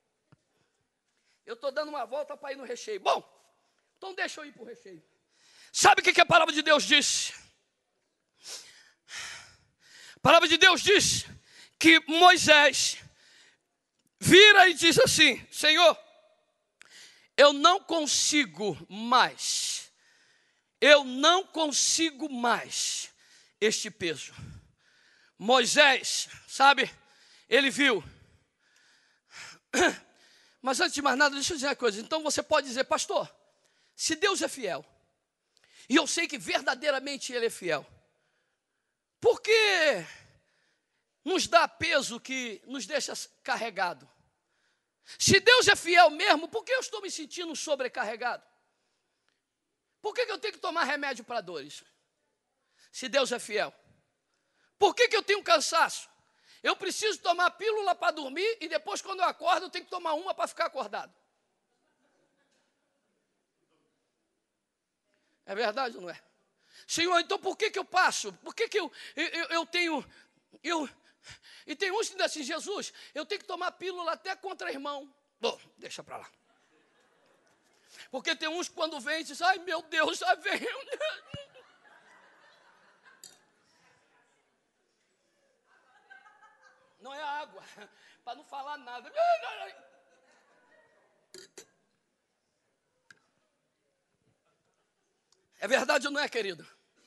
Eu estou dando uma volta para ir no recheio. Bom, então deixa eu ir para o recheio. Sabe o que, que a palavra de Deus diz? A palavra de Deus diz que Moisés vira e diz assim: Senhor, eu não consigo mais, eu não consigo mais este peso. Moisés, sabe, ele viu. Mas antes de mais nada, deixa eu dizer uma coisa. Então você pode dizer: pastor, se Deus é fiel, e eu sei que verdadeiramente Ele é fiel, por que nos dá peso que nos deixa carregado? Se Deus é fiel mesmo, por que eu estou me sentindo sobrecarregado? Por que, que eu tenho que tomar remédio para dores? Se Deus é fiel. Por que, que eu tenho cansaço? Eu preciso tomar pílula para dormir e depois, quando eu acordo, eu tenho que tomar uma para ficar acordado. É verdade ou não é? Senhor, então por que, que eu passo? Por que, que eu, eu, eu tenho... Eu, e tem uns que dizem assim: Jesus, eu tenho que tomar pílula até contra irmão. Bom, deixa para lá. Porque tem uns que quando vem dizem: ai meu Deus, já veio. Não é água, para não falar nada. É verdade ou não é, querido?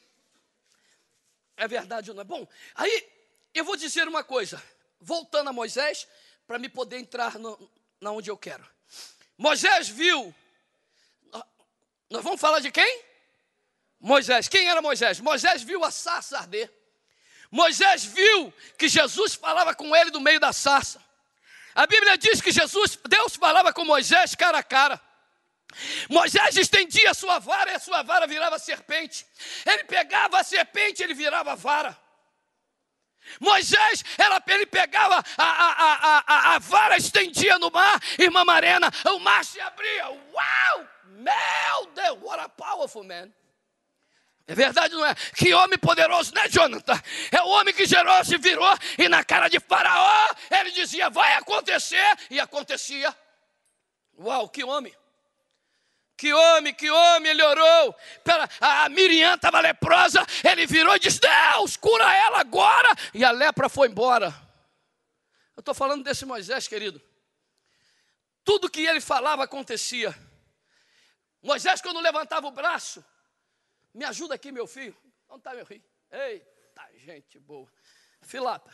É verdade ou não é? Bom, aí eu vou dizer uma coisa, voltando a Moisés, para me poder entrar no, na onde eu quero. Moisés viu, nós vamos falar de quem? Moisés. Quem era Moisés? Moisés viu a sarça arder. Moisés viu que Jesus falava com ele do meio da sarça. A Bíblia diz que Jesus, Deus falava com Moisés cara a cara. Moisés estendia a sua vara e a sua vara virava serpente. Ele pegava a serpente, ele virava vara. Moisés, ela, ele pegava a, a, a, a, a vara, estendia no mar, irmã Marena, o mar se abria. Uau! Meu Deus, what a powerful man. É verdade, não é? Que homem poderoso, né, Jonathan? É o homem que gerou, se virou, e na cara de Faraó, ele dizia: vai acontecer, e acontecia. Uau, que homem. Que homem, que homem, ele orou. Pela, a Miriam estava leprosa, ele virou e disse: Deus, cura ela agora. E a lepra foi embora. Eu estou falando desse Moisés, querido. Tudo que ele falava acontecia. Moisés, quando levantava o braço: me ajuda aqui, meu filho. Onde está meu filho? Eita, gente boa. Filapa.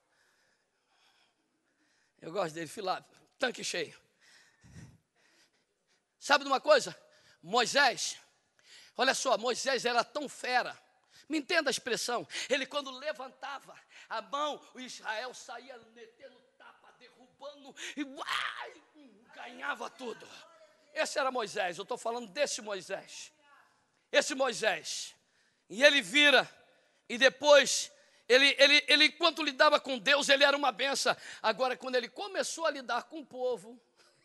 Eu gosto dele, Filapa. Tanque cheio. Sabe de uma coisa? Moisés, olha só, Moisés era tão fera. Me entenda a expressão. Ele, quando levantava a mão, o Israel saía metendo tapa, derrubando e uai, ganhava tudo. Esse era Moisés, eu estou falando desse Moisés. Esse Moisés. E ele vira, e depois, ele, ele, ele enquanto lidava com Deus, ele era uma benção. Agora, quando ele começou a lidar com o povo,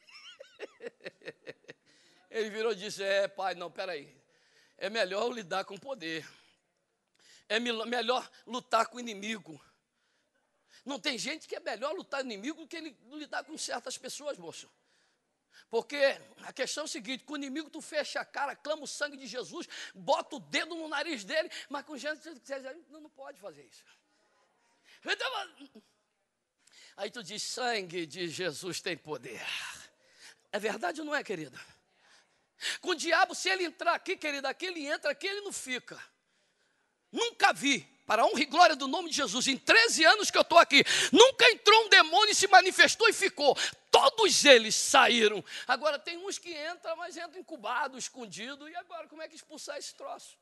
ele virou e disse: é, pai, não, peraí. É melhor eu lidar com poder. É melhor lutar com o inimigo. Não tem gente que é melhor lutar com o inimigo do que ele lidar com certas pessoas, moço. Porque a questão é o seguinte: com o inimigo tu fecha a cara, clama o sangue de Jesus, bota o dedo no nariz dele, mas com gente não, não pode fazer isso. Então, aí tu diz: sangue de Jesus tem poder. É verdade ou não é, querida? Com o diabo, se ele entrar aqui, querida, aqui ele entra, aqui ele não fica. Nunca vi, para a honra e glória do nome de Jesus, em treze anos que eu estou aqui, nunca entrou um demônio e se manifestou e ficou. Todos eles saíram. Agora tem uns que entram, mas entram incubado, escondido. E agora, como é que expulsar esse troço?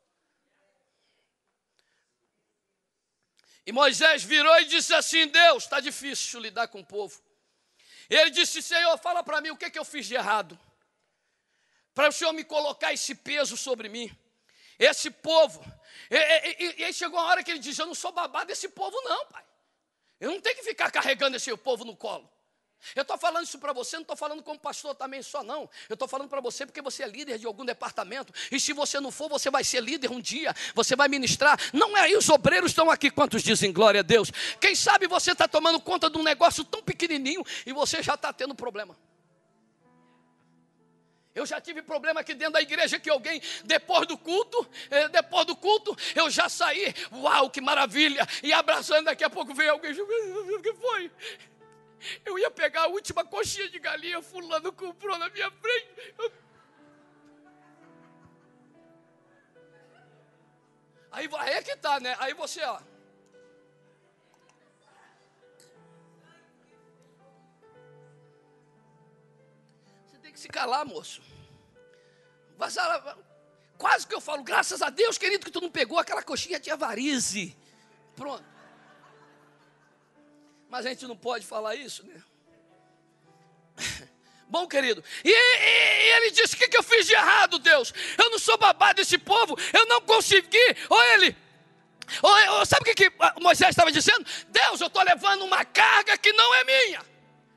E Moisés virou e disse assim: Deus, está difícil lidar com o povo. Ele disse: Senhor, fala para mim o que, que eu fiz de errado, para o Senhor me colocar esse peso sobre mim, esse povo. E, e, e aí chegou uma hora que ele disse: eu não sou babá desse povo não, pai. Eu não tenho que ficar carregando esse povo no colo. Eu estou falando isso para você, não estou falando como pastor também só não. Eu estou falando para você porque você é líder de algum departamento. E se você não for, você vai ser líder um dia. Você vai ministrar. Não é aí, os obreiros estão aqui. Quantos dizem glória a Deus? Quem sabe você está tomando conta de um negócio tão pequenininho e você já está tendo problema. Eu já tive problema aqui dentro da igreja que alguém, depois do culto, depois do culto, eu já saí. Uau, que maravilha. E abraçando, daqui a pouco veio alguém. O que foi? Eu ia pegar a última coxinha de galinha, fulano comprou na minha frente. Eu... Aí, aí é que tá, né? Aí você, ó. Você tem que se calar, moço. Quase que eu falo, graças a Deus, querido, que tu não pegou aquela coxinha, tinha varize. Pronto. Mas a gente não pode falar isso, né? Bom, querido, e, e, e ele disse: o que, que eu fiz de errado, Deus? Eu não sou babá desse povo, eu não consegui. Ou ele, ou, ou, sabe o que, que Moisés estava dizendo? Deus, eu estou levando uma carga que não é minha.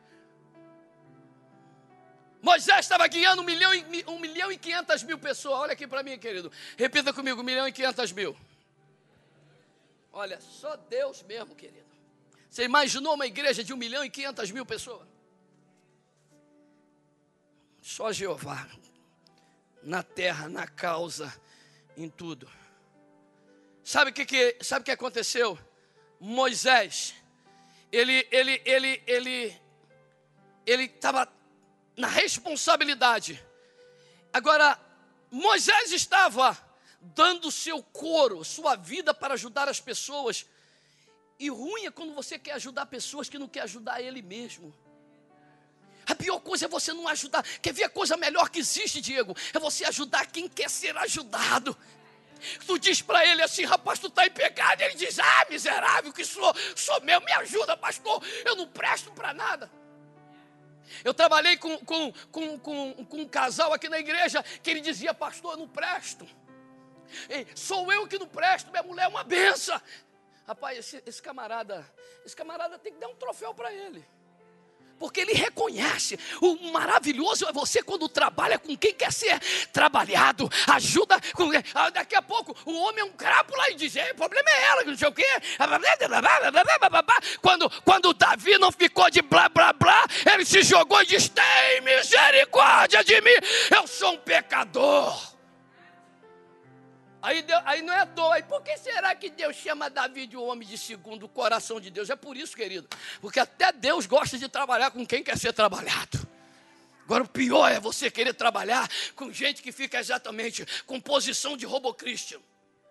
Moisés estava guiando um milhão, e, um milhão e quinhentas mil pessoas. Olha aqui para mim, querido, repita comigo: um milhão e quinhentas mil. Olha, só Deus mesmo, querido. Você imaginou uma igreja de um milhão e quinhentas mil pessoas? Só Jeová, na terra, na causa, em tudo. Sabe o que, que, sabe que aconteceu? Moisés, ele ele ele ele ele estava na responsabilidade. Agora, Moisés estava dando seu couro, sua vida para ajudar as pessoas. E ruim é quando você quer ajudar pessoas que não quer ajudar ele mesmo. A pior coisa é você não ajudar. Quer ver a coisa melhor que existe, Diego? É você ajudar quem quer ser ajudado. Tu diz para ele assim: rapaz, tu está em pecado. Ele diz: ah, miserável que sou, sou meu, me ajuda, pastor. Eu não presto para nada. Eu trabalhei com, com, com, com, com um casal aqui na igreja que ele dizia: pastor, eu não presto. Ei, sou eu que não presto, minha mulher é uma benção. Rapaz, esse, esse camarada, esse camarada tem que dar um troféu para ele. Porque ele reconhece. O maravilhoso é você quando trabalha com quem quer ser trabalhado. Ajuda. Com, daqui a pouco o homem é um crápula e diz: o problema é ela, não sei o quê. Quando, quando Davi não ficou de blá blá blá, ele se jogou e disse: tem misericórdia de mim, eu sou um pecador. Aí, Deus, aí não é à toa. Aí por que será que Deus chama Davi de um homem de segundo o coração de Deus? É por isso, querido. Porque até Deus gosta de trabalhar com quem quer ser trabalhado. Agora o pior é você querer trabalhar com gente que fica exatamente com posição de robocristiano.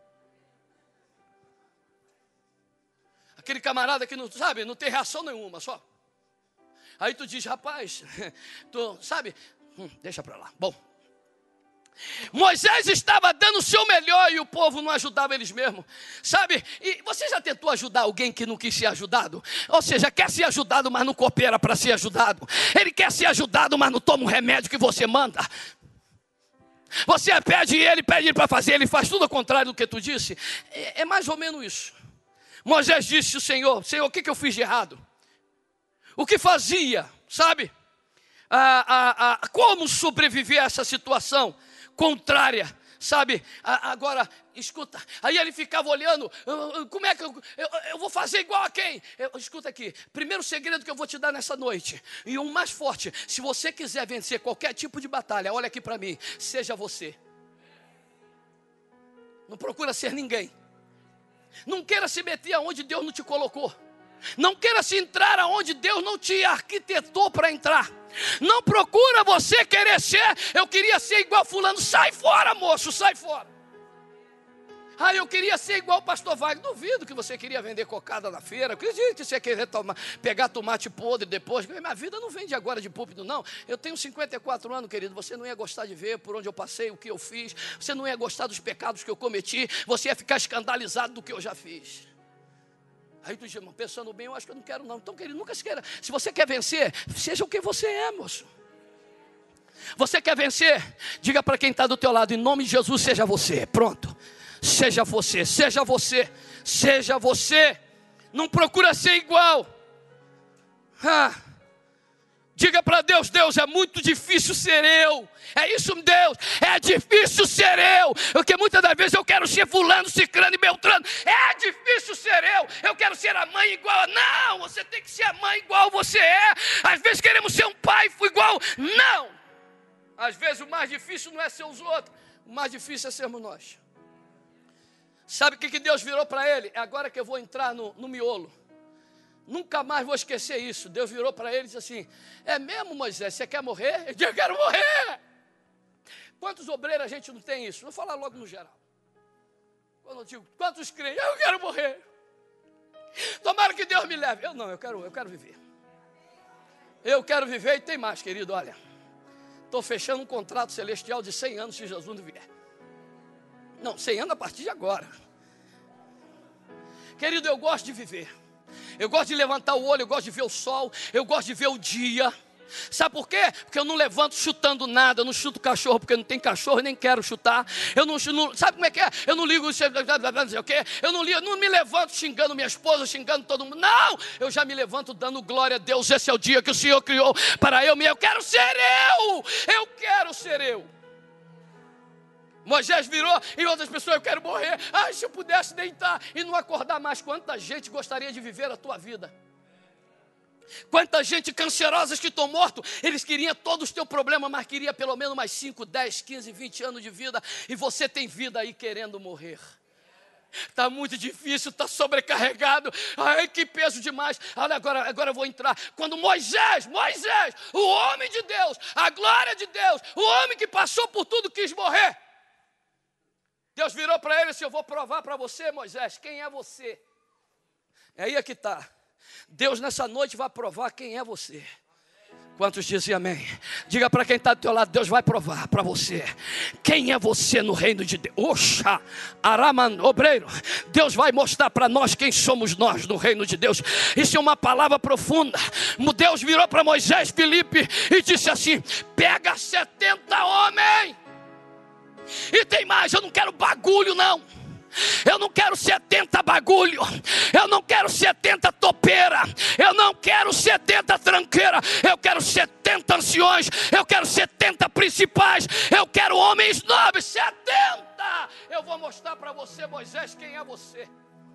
Aquele camarada que não, sabe, não tem reação nenhuma, só. Aí tu diz: rapaz, tu sabe, hum, deixa pra lá. Bom, Moisés estava dando o seu melhor e o povo não ajudava eles mesmos, sabe? E você já tentou ajudar alguém que não quis ser ajudado? Ou seja, quer ser ajudado, mas não coopera para ser ajudado. Ele quer ser ajudado, mas não toma o remédio que você manda. Você pede ele, pede ele para fazer, ele faz tudo ao contrário do que tu disse. É, é mais ou menos isso. Moisés disse ao Senhor: Senhor, o que, que eu fiz de errado? O que fazia, sabe? Ah, ah, ah, como sobreviver a essa situação contrária, sabe? Agora, escuta, aí ele ficava olhando: como é que eu, eu, eu vou fazer igual a quem? Eu, escuta aqui, primeiro segredo que eu vou te dar nessa noite, e um mais forte: se você quiser vencer qualquer tipo de batalha, olha aqui para mim, seja você. Não procura ser ninguém. Não queira se meter aonde Deus não te colocou. Não queira se entrar aonde Deus não te arquitetou para entrar. Não procura você querer ser: eu queria ser igual fulano. Sai fora, moço, sai fora. Ah, eu queria ser igual o pastor Wagner. Duvido que você queria vender cocada na feira. Acredito que você queria tomar, pegar tomate podre depois. Minha vida não vem de agora de púlpito, não. Eu tenho cinquenta e quatro anos, querido. Você não ia gostar de ver por onde eu passei, o que eu fiz. Você não ia gostar dos pecados que eu cometi. Você ia ficar escandalizado do que eu já fiz. Aí tu diz, irmão, pensando bem, eu acho que eu não quero não. Então, querido, nunca se queira. Se você quer vencer, seja o que você é, moço. Você quer vencer? Diga para quem está do teu lado, em nome de Jesus, seja você. Pronto. Seja você, seja você, seja você. Não procura ser igual. Ah. Diga para Deus, Deus, é muito difícil ser eu. É isso, Deus, é difícil ser eu. Porque muitas das vezes eu quero ser fulano, ciclano e beltrano. É difícil ser eu. Eu quero ser a mãe igual a... Não, você tem que ser a mãe igual você é. Às vezes queremos ser um pai igual. Não. Às vezes o mais difícil não é ser os outros. O mais difícil é sermos nós. Sabe o que Deus virou para ele? É agora que eu vou entrar no, no miolo. Nunca mais vou esquecer isso. Deus virou para ele e disse assim, é mesmo, Moisés, você quer morrer? Eu disse, eu quero morrer. Quantos obreiros a gente não tem isso? Vou falar logo no geral. Quando eu digo, quantos crentes? Eu quero morrer. Tomara que Deus me leve. Eu não, eu quero, eu quero viver. Eu quero viver e tem mais, querido, olha. Estou fechando um contrato celestial de cem anos se Jesus não vier. Não, cem anos a partir de agora. Querido, eu gosto de viver. Eu gosto de levantar o olho, eu gosto de ver o sol, eu gosto de ver o dia. Sabe por quê? Porque eu não levanto chutando nada, eu não chuto cachorro porque não tem cachorro e nem quero chutar. Eu não, não sabe como é que é? Eu não ligo, não sei o quê. Eu não, ligo, não me levanto xingando minha esposa, xingando todo mundo. Não! Eu já me levanto dando glória a Deus. Esse é o dia que o Senhor criou para eu me. Eu quero ser eu! Eu quero ser eu! Moisés virou e outras pessoas, eu quero morrer. Ai, se eu pudesse deitar e não acordar mais. Quanta gente gostaria de viver a tua vida? Quanta gente cancerosa que estão mortos. Eles queriam todos os teus problemas, mas queria pelo menos mais cinco, dez, quinze, vinte anos de vida. E você tem vida aí querendo morrer. Está muito difícil, está sobrecarregado. Ai, que peso demais. Olha, agora, agora eu vou entrar. Quando Moisés, Moisés, o homem de Deus, a glória de Deus, o homem que passou por tudo, quis morrer. Deus virou para ele e disse, eu vou provar para você, Moisés, quem é você. É aí que está. Deus nessa noite vai provar quem é você. Quantos dizem amém? Diga para quem está do teu lado, Deus vai provar para você quem é você no reino de Deus. Oxa, Araman, obreiro, Deus vai mostrar para nós quem somos nós no reino de Deus. Isso é uma palavra profunda. Deus virou para Moisés, Filipe, e disse assim, pega setenta homens. E tem mais, eu não quero bagulho não. Eu não quero setenta bagulho. Eu não quero setenta topeira. Eu não quero setenta tranqueira. Eu quero setenta anciões. Eu quero setenta principais. Eu quero homens nobres. setenta. Eu vou mostrar para você, Moisés, quem é você.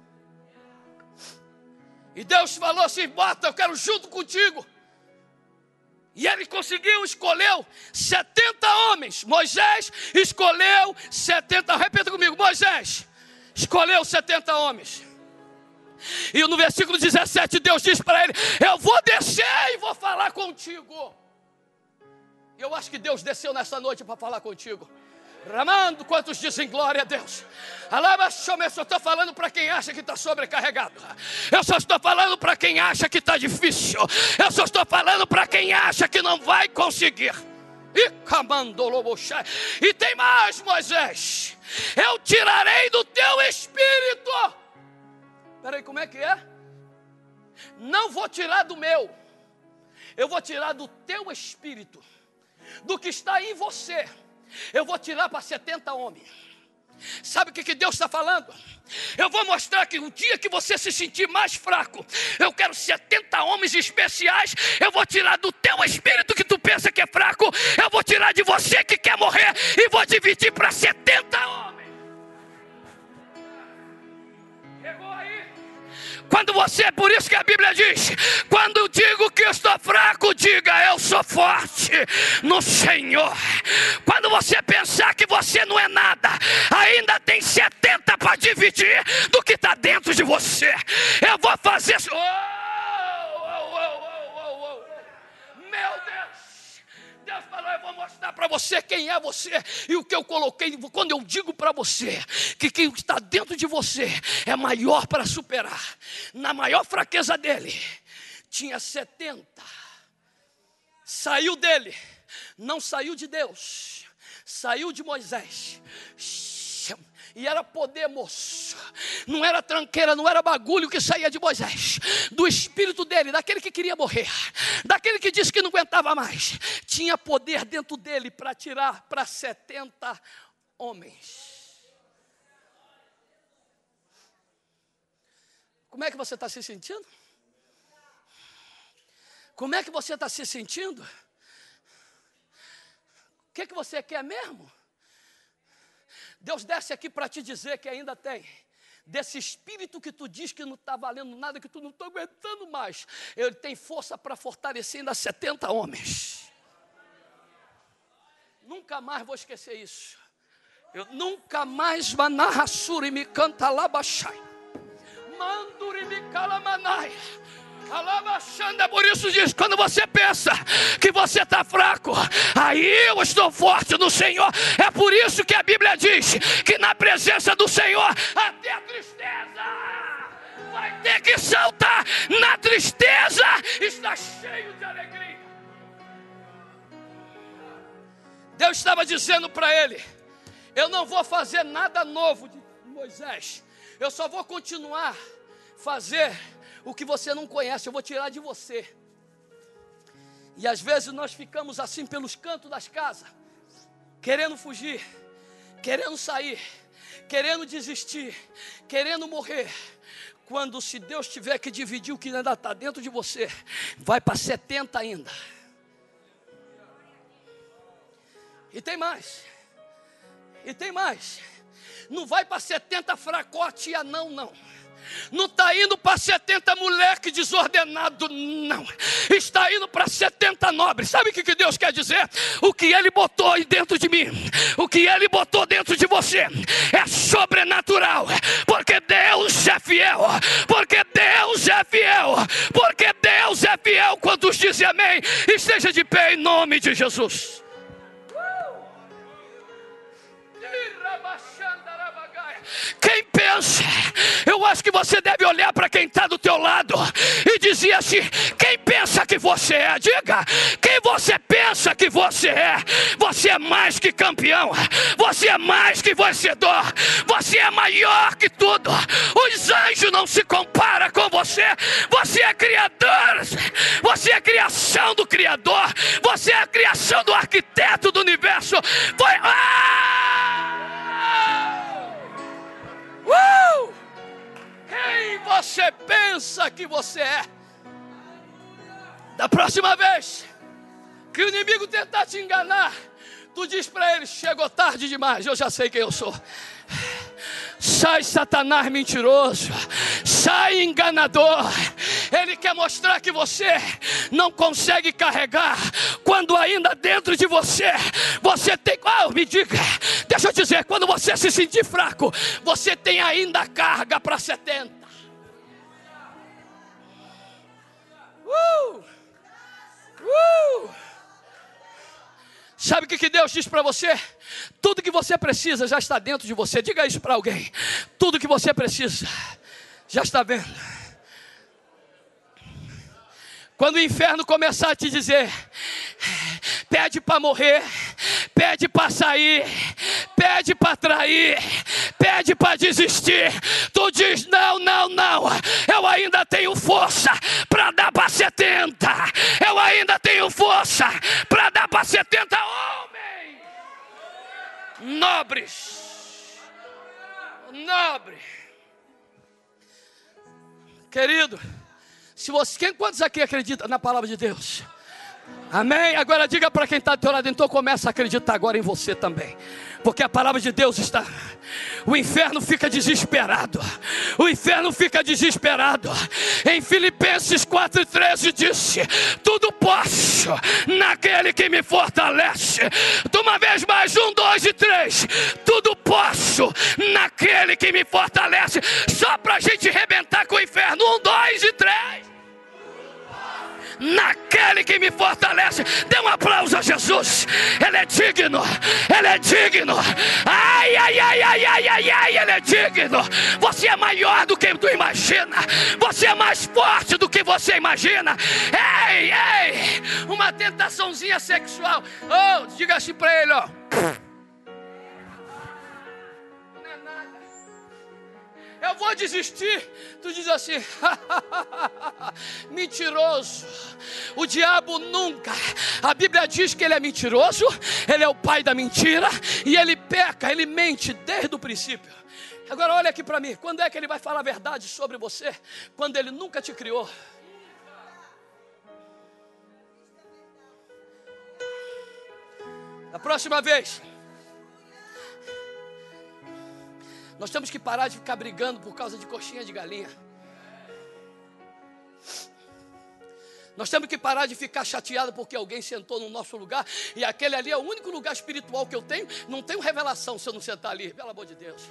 E Deus falou assim, bota, eu quero junto contigo. E ele conseguiu, escolheu setenta homens. Moisés escolheu setenta. Repita comigo, Moisés escolheu setenta homens. E no versículo dezessete, Deus diz para ele, eu vou descer e vou falar contigo. E eu acho que Deus desceu nessa noite para falar contigo. Ramando, quantos dizem glória a Deus? Eu só estou falando para quem acha que está sobrecarregado. Eu só estou falando para quem acha que está difícil. Eu só estou falando para quem acha que não vai conseguir. E tem mais, Moisés. Eu tirarei do teu espírito. Peraí, como é que é? Não vou tirar do meu. Eu vou tirar do teu espírito. Do que está em você. Eu vou tirar para setenta homens. Sabe o que, que Deus está falando? Eu vou mostrar que o dia que você se sentir mais fraco, eu quero setenta homens especiais. Eu vou tirar do teu espírito que tu pensa que é fraco. Eu vou tirar de você que quer morrer e vou dividir para setenta homens. Chegou aí? Quando você, por isso que a Bíblia diz, quando eu digo que eu estou fraco, diga eu sou forte no Senhor. Quando você pensar que você não é nada, ainda tem setenta para dividir do que está dentro de você. Eu vou fazer... Oh, oh, oh, oh, oh. Meu Deus! Deus falou, eu vou mostrar para você quem é você. E o que eu coloquei, quando eu digo para você que quem está dentro de você é maior para superar, na maior fraqueza dele, tinha setenta. Saiu dele, não saiu de Deus, saiu de Moisés. E era poder, moço. Não era tranqueira, não era bagulho que saía de Moisés. Do espírito dele, daquele que queria morrer, daquele que disse que não aguentava mais. Tinha poder dentro dele para tirar para setenta homens. Como é que você está se sentindo? Como é que você está se sentindo? O que, que você quer mesmo? Deus desce aqui para te dizer que ainda tem. Desse espírito que tu diz que não está valendo nada, que tu não está aguentando mais. Ele tem força para fortalecer ainda setenta homens. Nunca mais vou esquecer isso. Eu nunca mais manarrassuri me canta labachai. Manduri me calamanai. Por isso diz, quando você pensa que você está fraco, aí eu estou forte no Senhor. É por isso que a Bíblia diz que na presença do Senhor até a tristeza vai ter que saltar. Na tristeza está cheio de alegria. Deus estava dizendo para ele: eu não vou fazer nada novo de Moisés, eu só vou continuar fazer o que você não conhece, eu vou tirar de você. E às vezes nós ficamos assim pelos cantos das casas, querendo fugir, querendo sair, querendo desistir, querendo morrer. Quando se Deus tiver que dividir o que ainda está dentro de você, vai para setenta ainda. E tem mais. E tem mais. Não vai para setenta fracote e anão, não. Não está indo para setenta moleque desordenado, não. Está indo para setenta nobres. Sabe o que Deus quer dizer? O que Ele botou dentro de mim, o que Ele botou dentro de você é sobrenatural. Porque Deus é fiel. Porque Deus é fiel. Porque Deus é fiel. Quantos dizem amém? Esteja de pé em nome de Jesus. Quem pensa, eu acho que você deve olhar para quem está do teu lado e dizer assim: quem pensa que você é? Diga, quem você pensa que você é? Você é mais que campeão, você é mais que vencedor, você é maior que tudo. Os anjos não se comparam com você. Você é criador, você é a criação do Criador, você é a criação do arquiteto do universo. Foi... Ah! Uh! Quem você pensa que você é? Da próxima vez que o inimigo tentar te enganar, tu diz para ele: chegou tarde demais, eu já sei quem eu sou. Sai, Satanás mentiroso. Sai, enganador. Ele quer mostrar que você não consegue carregar, quando ainda dentro de você, você tem... Ah, me diga, deixa eu dizer, quando você se sentir fraco, você tem ainda carga para setenta. Uh! Uh! Sabe o que Deus diz para você? Tudo que você precisa já está dentro de você. Diga isso para alguém. Tudo que você precisa já está vendo. Quando o inferno começar a te dizer: pede para morrer, pede para sair, pede para trair, pede para desistir, tu diz: não, não, não, eu ainda tenho força para dar para setenta, eu ainda tenho força para dar para setenta homens nobres, nobre. Querido, se você, quem, quantos aqui acreditam na palavra de Deus? Amém? Agora diga para quem está do teu lado: então começa a acreditar agora em você também. Porque a palavra de Deus está... O inferno fica desesperado. O inferno fica desesperado. Em Filipenses quatro e treze disse: tudo posso naquele que me fortalece. De uma vez mais, um, dois e três. Tudo posso naquele que me fortalece. Só para a gente arrebentar com o inferno. Um, dois e três. Naquele que me fortalece. Dê um aplauso a Jesus. Ele é digno, Ele é digno. Ai, ai, ai, ai, ai, ai, ai, Ele é digno. Você é maior do que tu imagina. Você é mais forte do que você imagina. Ei, ei, uma tentaçãozinha sexual. Oh, diga assim para ele, ó. eu vou desistir. Tu diz assim, mentiroso. O diabo nunca. A Bíblia diz que ele é mentiroso, ele é o pai da mentira e ele peca, ele mente desde o princípio. Agora olha aqui para mim, quando é que ele vai falar a verdade sobre você? Quando ele nunca te criou. Da próxima vez, nós temos que parar de ficar brigando por causa de coxinha de galinha. Nós temos que parar de ficar chateado porque alguém sentou no nosso lugar e aquele ali é o único lugar espiritual que eu tenho. Não tenho revelação se eu não sentar ali, pelo amor de Deus.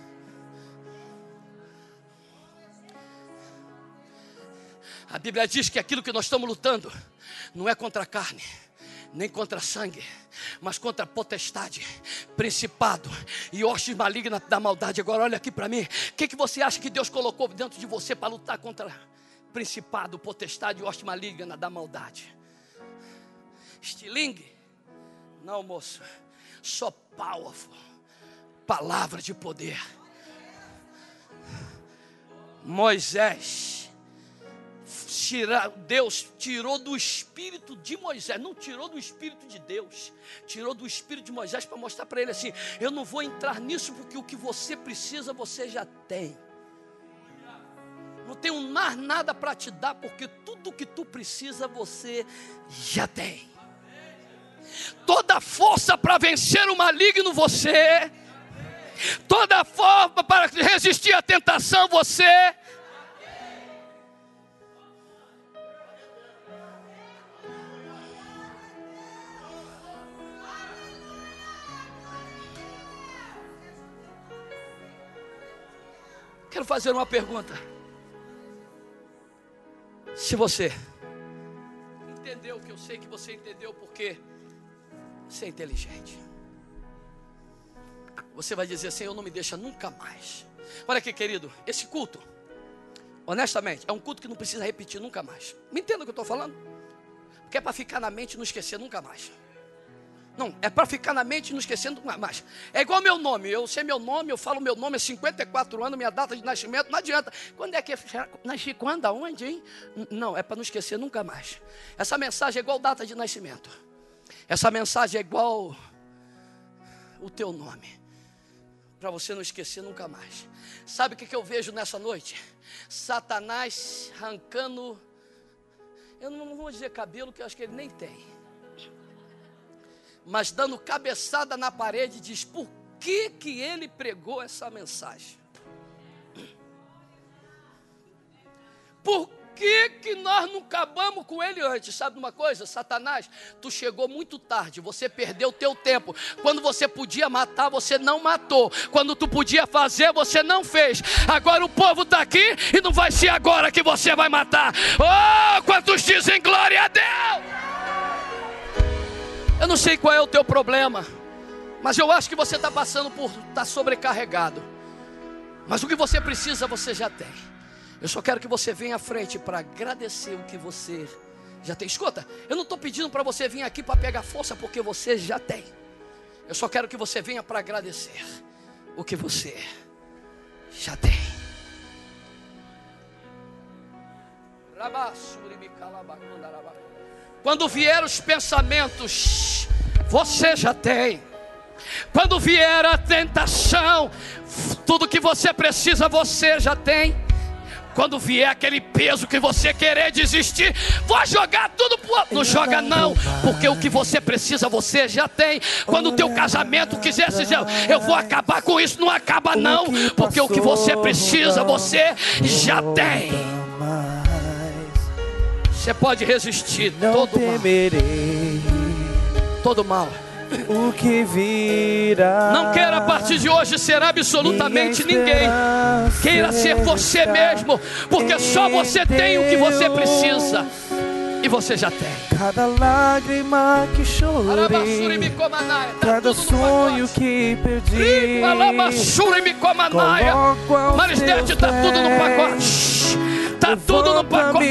A Bíblia diz que aquilo que nós estamos lutando não é contra a carne, nem contra sangue, mas contra a potestade, principado e hostes malignas da maldade. Agora olha aqui para mim, o que, que você acha que Deus colocou dentro de você para lutar contra principado, potestade e hoste maligna da maldade? Estilingue? Não, moço, só powerful, palavra de poder. Moisés, Deus tirou do espírito de Moisés, não tirou do espírito de Deus, tirou do espírito de Moisés para mostrar para ele assim: eu não vou entrar nisso porque o que você precisa você já tem. Não tenho mais nada para te dar porque tudo que tu precisa você já tem. Toda força para vencer o maligno você, toda forma para resistir à tentação você. Quero fazer uma pergunta. Se você entendeu o que eu sei que você entendeu, porque você é inteligente, você vai dizer assim: eu não me deixa nunca mais. Olha aqui, querido, esse culto, honestamente, é um culto que não precisa repetir nunca mais. Me entenda o que eu estou falando? Porque é para ficar na mente e não esquecer nunca mais. Não, é para ficar na mente e não esquecer nunca mais. É igual meu nome, eu sei meu nome, eu falo meu nome há cinquenta e quatro anos, minha data de nascimento, não adianta. Quando é que é? Nasci quando? Aonde, hein? Não, é para não esquecer nunca mais. Essa mensagem é igual data de nascimento. Essa mensagem é igual o teu nome, para você não esquecer nunca mais. Sabe o que eu vejo nessa noite? Satanás arrancando, eu não vou dizer cabelo, que eu acho que ele nem tem, mas dando cabeçada na parede, diz: por que que ele pregou essa mensagem? Por que que nós não acabamos com ele antes? Sabe uma coisa, Satanás, tu chegou muito tarde, você perdeu o teu tempo. Quando você podia matar, você não matou. Quando tu podia fazer, você não fez. Agora o povo está aqui e não vai ser agora que você vai matar. Oh, quantos dizem glória a Deus? Eu não sei qual é o teu problema, mas eu acho que você está passando por, está sobrecarregado. Mas o que você precisa, você já tem. Eu só quero que você venha à frente para agradecer o que você já tem. Escuta, eu não estou pedindo para você vir aqui para pegar força, porque você já tem. Eu só quero que você venha para agradecer o que você já tem. Quando vier os pensamentos, você já tem. Quando vier a tentação, tudo que você precisa, você já tem. Quando vier aquele peso que você querer desistir, vou jogar tudo pro outro. Não joga não, porque o que você precisa, você já tem. Quando o teu casamento quiser se dizer: eu vou acabar com isso, não acaba não, porque o que você precisa, você já tem. Você pode resistir todo mal. Todo mal. O que virá. Não queira a partir de hoje ser absolutamente ninguém. Queira ser você mesmo, porque só você tem o que você precisa. E você já tem. Cada lágrima que chorei, cada sonho que perdi, Marisdete, está tudo no pacote. Está tudo no pacote.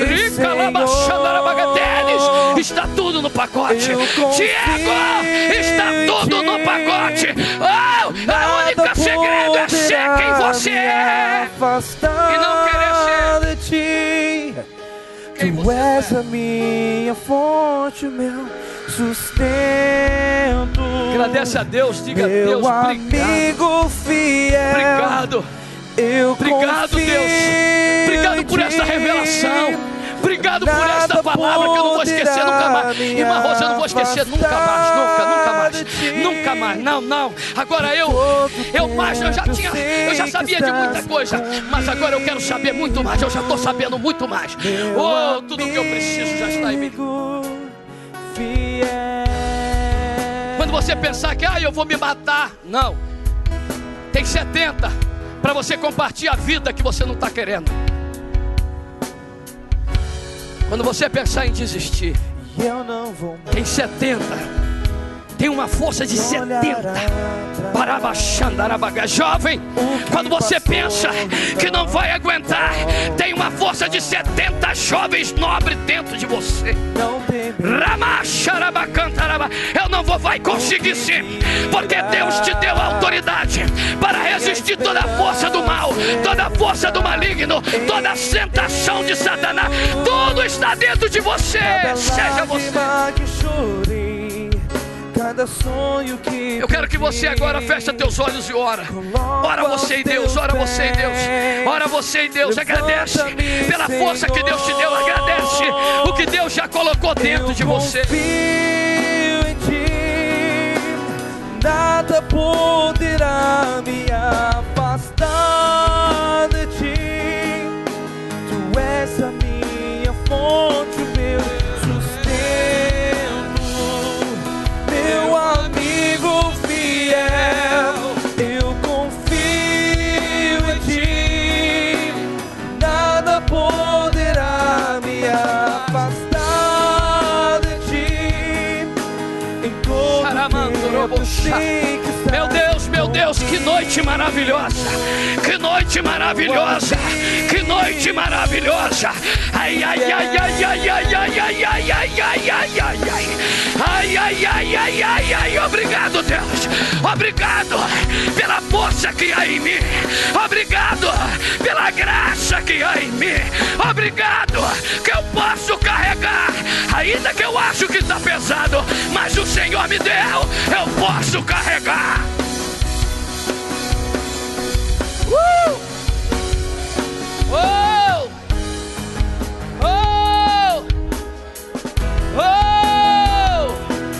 Está tudo no pacote. Diego, está tudo no pacote. Oh, a única segredo é ser quem você é. afastar e não querer de ti. quem Tu você és é. a minha fonte, meu sustento. Agradece a Deus, diga a meu Deus, obrigado. amigo fiel. Obrigado. Eu Obrigado, confio Deus. Obrigado em por esta ti. revelação. Obrigado por esta Nada palavra que eu não vou esquecer nunca mais. poderá me Irmã Rosa, eu não vou esquecer nunca mais, nunca, nunca mais. afastar de ti. Nunca mais, não, não. Agora eu, eu mais, eu já tempo tinha, sei eu já que sabia de muita estás coisa, mas agora eu quero saber muito mais. Eu já estou sabendo muito mais. Oh, tudo que eu preciso já está em mim. Fiel. Quando você pensar que, ah, eu vou me matar, não. Tem setenta para você compartilhar a vida que você não está querendo. Quando você pensar em desistir, Eu não vou tem setenta. Tem uma força de setenta. Parabaxandarabaga. Jovem, quando você pensa que não vai aguentar, tem uma força de setenta jovens nobres dentro de você. não tem Ramaxarabacantaraba. Eu não vou, vai conseguir sim, porque Deus te deu a autoridade para resistir toda a força do mal, toda a força do maligno, toda a tentação de Satanás. Tudo está dentro de você. Seja você. que chorei, cada sonho que Eu quero que você agora feche teus olhos e ora. Ora você e Deus, ora você e Deus. Ora você e Deus, agradece pela força que Deus te deu, agradece o que Deus já colocou dentro de você. confio em ti, nada poderá me afastar de ti. Tu és a minha fonte, meu sustento, meu amigo fiel. Eu confio em ti, nada poderá me afastar de ti. Em todo tempo sei que estás Meu Deus, meu Deus, que noite maravilhosa! Que noite maravilhosa! Que noite maravilhosa! Ai, ai, ai, ai, ai, ai, ai, ai, ai, ai, ai, ai, ai, ai, ai, ai, ai, ai, ai, ai, obrigado, Deus! Obrigado pela força que há em mim! Obrigado pela graça que há em mim! Obrigado que eu posso carregar, ainda que eu acho que está pesado, mas o Senhor me deu, eu posso carregar! Uh! Oh! Oh! Oh!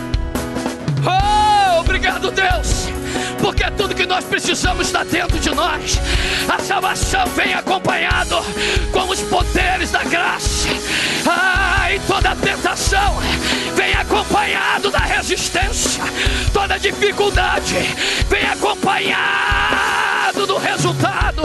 Oh! Obrigado, Deus, porque tudo que nós precisamos está dentro de nós. A salvação vem acompanhado com os poderes da graça. Ah, e toda tentação vem acompanhado da resistência. Toda dificuldade vem acompanhado do resultado.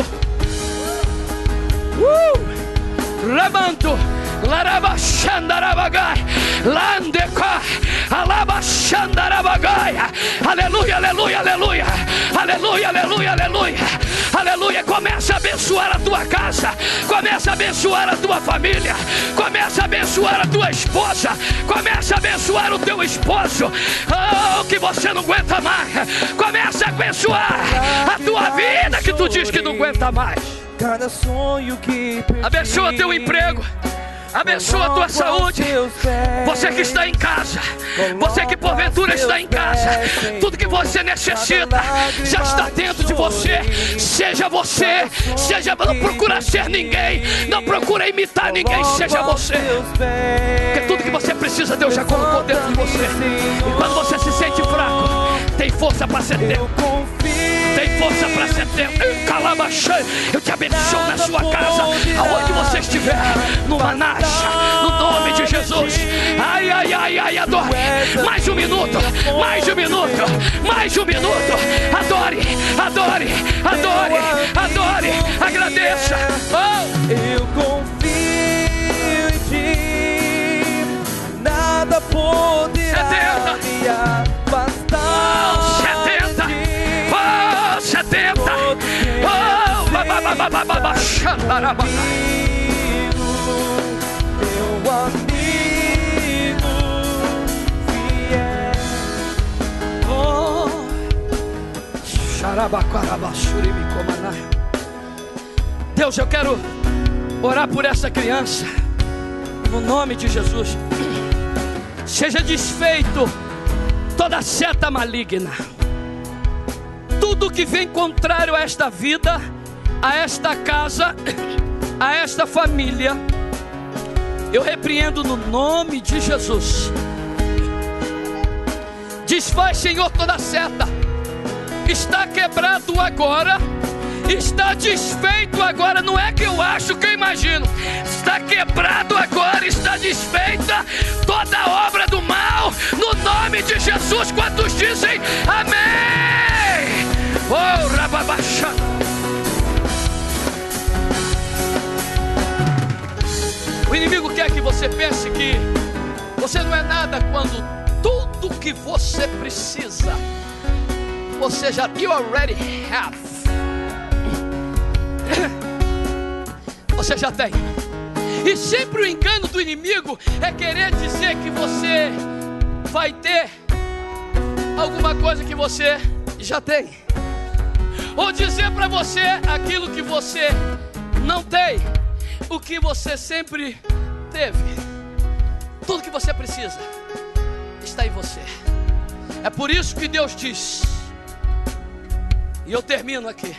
Uh! Levanto, larabachandarabagai, landeca, alabachandarabagai. Aleluia, aleluia, aleluia, aleluia, aleluia, aleluia, aleluia. Começa a abençoar a tua casa, começa a abençoar a tua família, começa a abençoar a tua esposa, começa a abençoar o teu esposo. Oh, que você não aguenta mais, começa a abençoar a tua vida que tu diz que não aguenta mais. cada sonho que Abençoa teu emprego, abençoa a tua saúde. Você que está em casa, você que porventura está em casa, tudo que você necessita já está dentro de você. Seja você, seja, não procura ser ninguém, não procura imitar ninguém, seja você, porque tudo que você precisa Deus já colocou dentro de você. E quando você se sente fraco, tem força para setenta, tem força para setenta. Eu te abençoo na sua casa, aonde você estiver, no Manacha, no nome de Jesus. Ai, ai, ai, ai, adore. Mais um minuto, mais um minuto, mais um minuto. Adore, adore, adore, adore, agradeça. Oh. Eu confio em ti, nada poderá me afastar. Oh, setenta, oh, setenta, oh, babababababa, xandaraba. Meu amigo fiel. Oh, xarabacarabachurimicomanai. Deus, eu quero orar por essa criança, no nome de Jesus. Seja desfeito toda seta maligna, tudo que vem contrário a esta vida, a esta casa, a esta família, eu repreendo no nome de Jesus. Desfaz, Senhor, toda seta. Está quebrado agora, está desfeito agora. Não é que eu acho, que eu imagino. Está quebrado agora, está desfeita toda obra do mal, no nome de Jesus. Quantos dizem amém? Oh, rababachá. O inimigo quer que você pense que você não é nada, quando tudo que você precisa, você já, you already have. Você já tem. E sempre o engano do inimigo é querer dizer que você vai ter alguma coisa que você já tem, ou dizer para você aquilo que você não tem, o que você sempre teve. Tudo que você precisa está em você. É por isso que Deus diz, e eu termino aqui: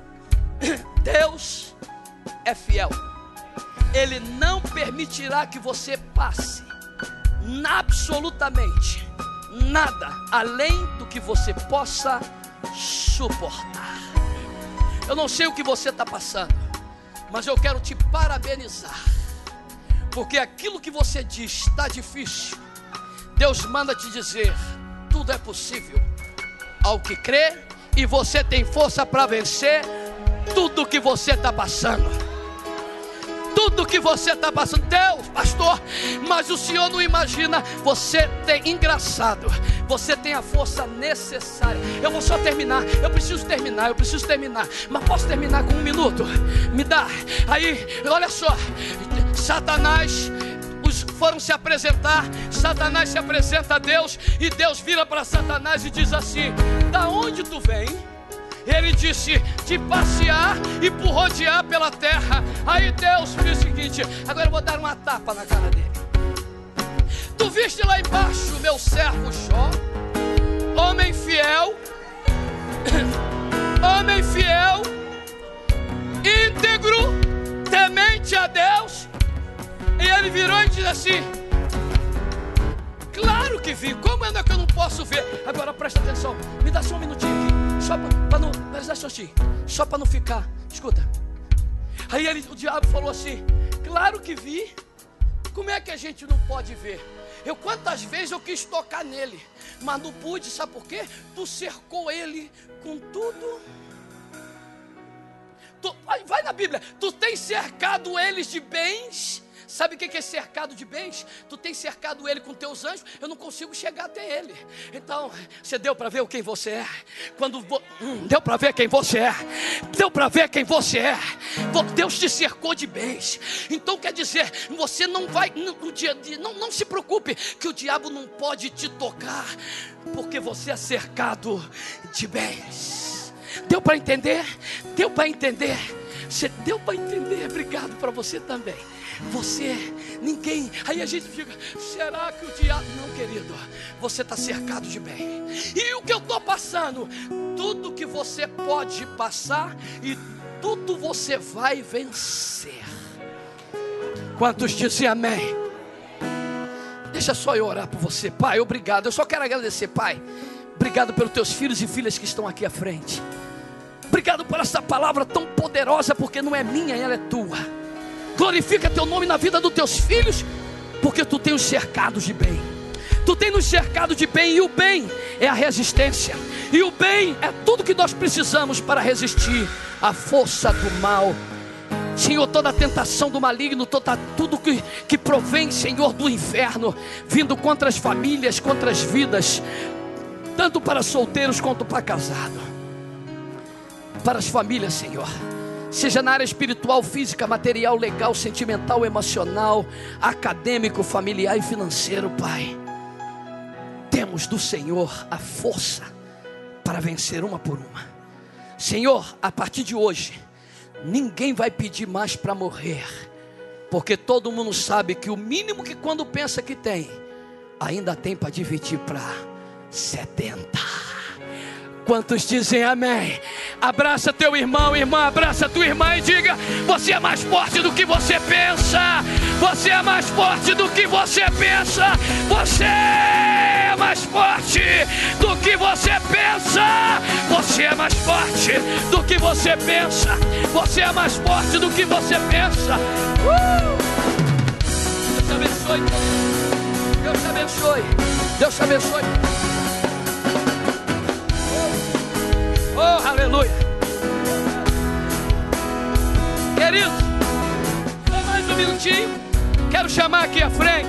Deus é fiel. Ele não permitirá que você passe absolutamente nada além do que você possa suportar. Eu não sei o que você está passando, mas eu quero te parabenizar, porque aquilo que você diz está difícil, Deus manda te dizer: tudo é possível ao que crê, e você tem força para vencer tudo que você está passando. Tudo que você está passando. Deus, pastor, mas o senhor não imagina. Você tem, engraçado, você tem a força necessária. Eu vou só terminar, eu preciso terminar, eu preciso terminar. Mas posso terminar com um minuto? Me dá. Aí, olha só, Satanás, os foram se apresentar. Satanás se apresenta a Deus, e Deus vira para Satanás e diz assim: da onde tu vem? Ele disse: de passear e por rodear pela terra. Aí Deus fez o seguinte: agora eu vou dar uma tapa na cara dele. Tu viste lá embaixo meu servo Jó, homem fiel, homem fiel, íntegro, temente a Deus. E ele virou e disse assim: claro que vi, como é que eu não posso ver? Agora presta atenção, me dá só um minutinho aqui, só para não, só para não ficar, escuta. Aí ele, o diabo falou assim: claro que vi, como é que a gente não pode ver? Eu quantas vezes eu quis tocar nele, mas não pude, sabe por quê? Tu cercou ele com tudo. Tu, vai na Bíblia, tu tens cercado eles de bens. Sabe o que é cercado de bens? Tu tem cercado ele com teus anjos. Eu não consigo chegar até ele. Então, você deu para ver quem você é? Quando vo... hum, deu para ver quem você é? Deu para ver quem você é? Deus te cercou de bens. Então quer dizer, você não vai no dia de... não, não se preocupe que o diabo não pode te tocar, porque você é cercado de bens. Deu para entender? Deu para entender? Você deu para entender? Obrigado para você também. Você, ninguém. Aí a gente fica: será que o diabo... Não, querido, você está cercado de bem. E o que eu estou passando? Tudo que você pode passar, e tudo você vai vencer. Quantos dizem amém? Deixa só eu orar por você. Pai, obrigado. Eu só quero agradecer, Pai. Obrigado pelos teus filhos e filhas que estão aqui à frente. Obrigado por essa palavra tão poderosa, porque não é minha, ela é tua. Glorifica teu nome na vida dos teus filhos, porque tu tem os cercados de bem. Tu tem nos cercado de bem, e o bem é a resistência, e o bem é tudo que nós precisamos para resistir à força do mal. Senhor, toda a tentação do maligno, toda, tudo que, que provém, Senhor, do inferno, vindo contra as famílias, contra as vidas, tanto para solteiros quanto para casados, para as famílias, Senhor, seja na área espiritual, física, material, legal, sentimental, emocional, acadêmico, familiar e financeiro, Pai. Temos do Senhor a força para vencer uma por uma. Senhor, a partir de hoje, ninguém vai pedir mais para morrer, porque todo mundo sabe que o mínimo que quando pensa que tem, ainda tem para dividir para setenta. Quantos dizem amém? Abraça teu irmão, irmã, abraça tua irmã e diga: você é mais forte do que você pensa. Você é mais forte do que você pensa. Você é mais forte do que você pensa. Você é mais forte do que você pensa. Você é mais forte do que você pensa. Uh! Deus te abençoe. Deus te abençoe. Deus te abençoe. Oh, aleluia. Queridos, só mais um minutinho. Quero chamar aqui à frente.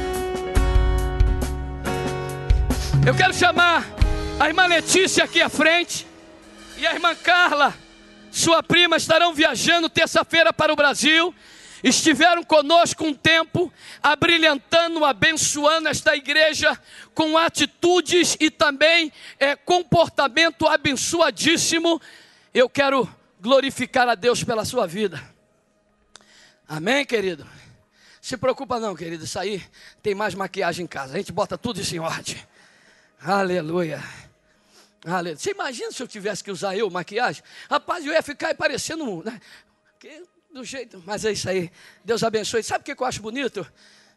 Eu quero chamar a irmã Letícia aqui à frente. E a irmã Carla, sua prima, estarão viajando terça-feira para o Brasil. Estiveram conosco um tempo, abrilhantando, abençoando esta igreja com atitudes e também é, comportamento abençoadíssimo. Eu quero glorificar a Deus pela sua vida. Amém, querido? Se preocupa não, querido, isso aí tem mais maquiagem em casa. A gente bota tudo isso em ordem. Aleluia. Aleluia. Você imagina se eu tivesse que usar eu maquiagem? Rapaz, eu ia ficar parecendo... Né? Que... do jeito, mas é isso aí. Deus abençoe. Sabe o que eu acho bonito?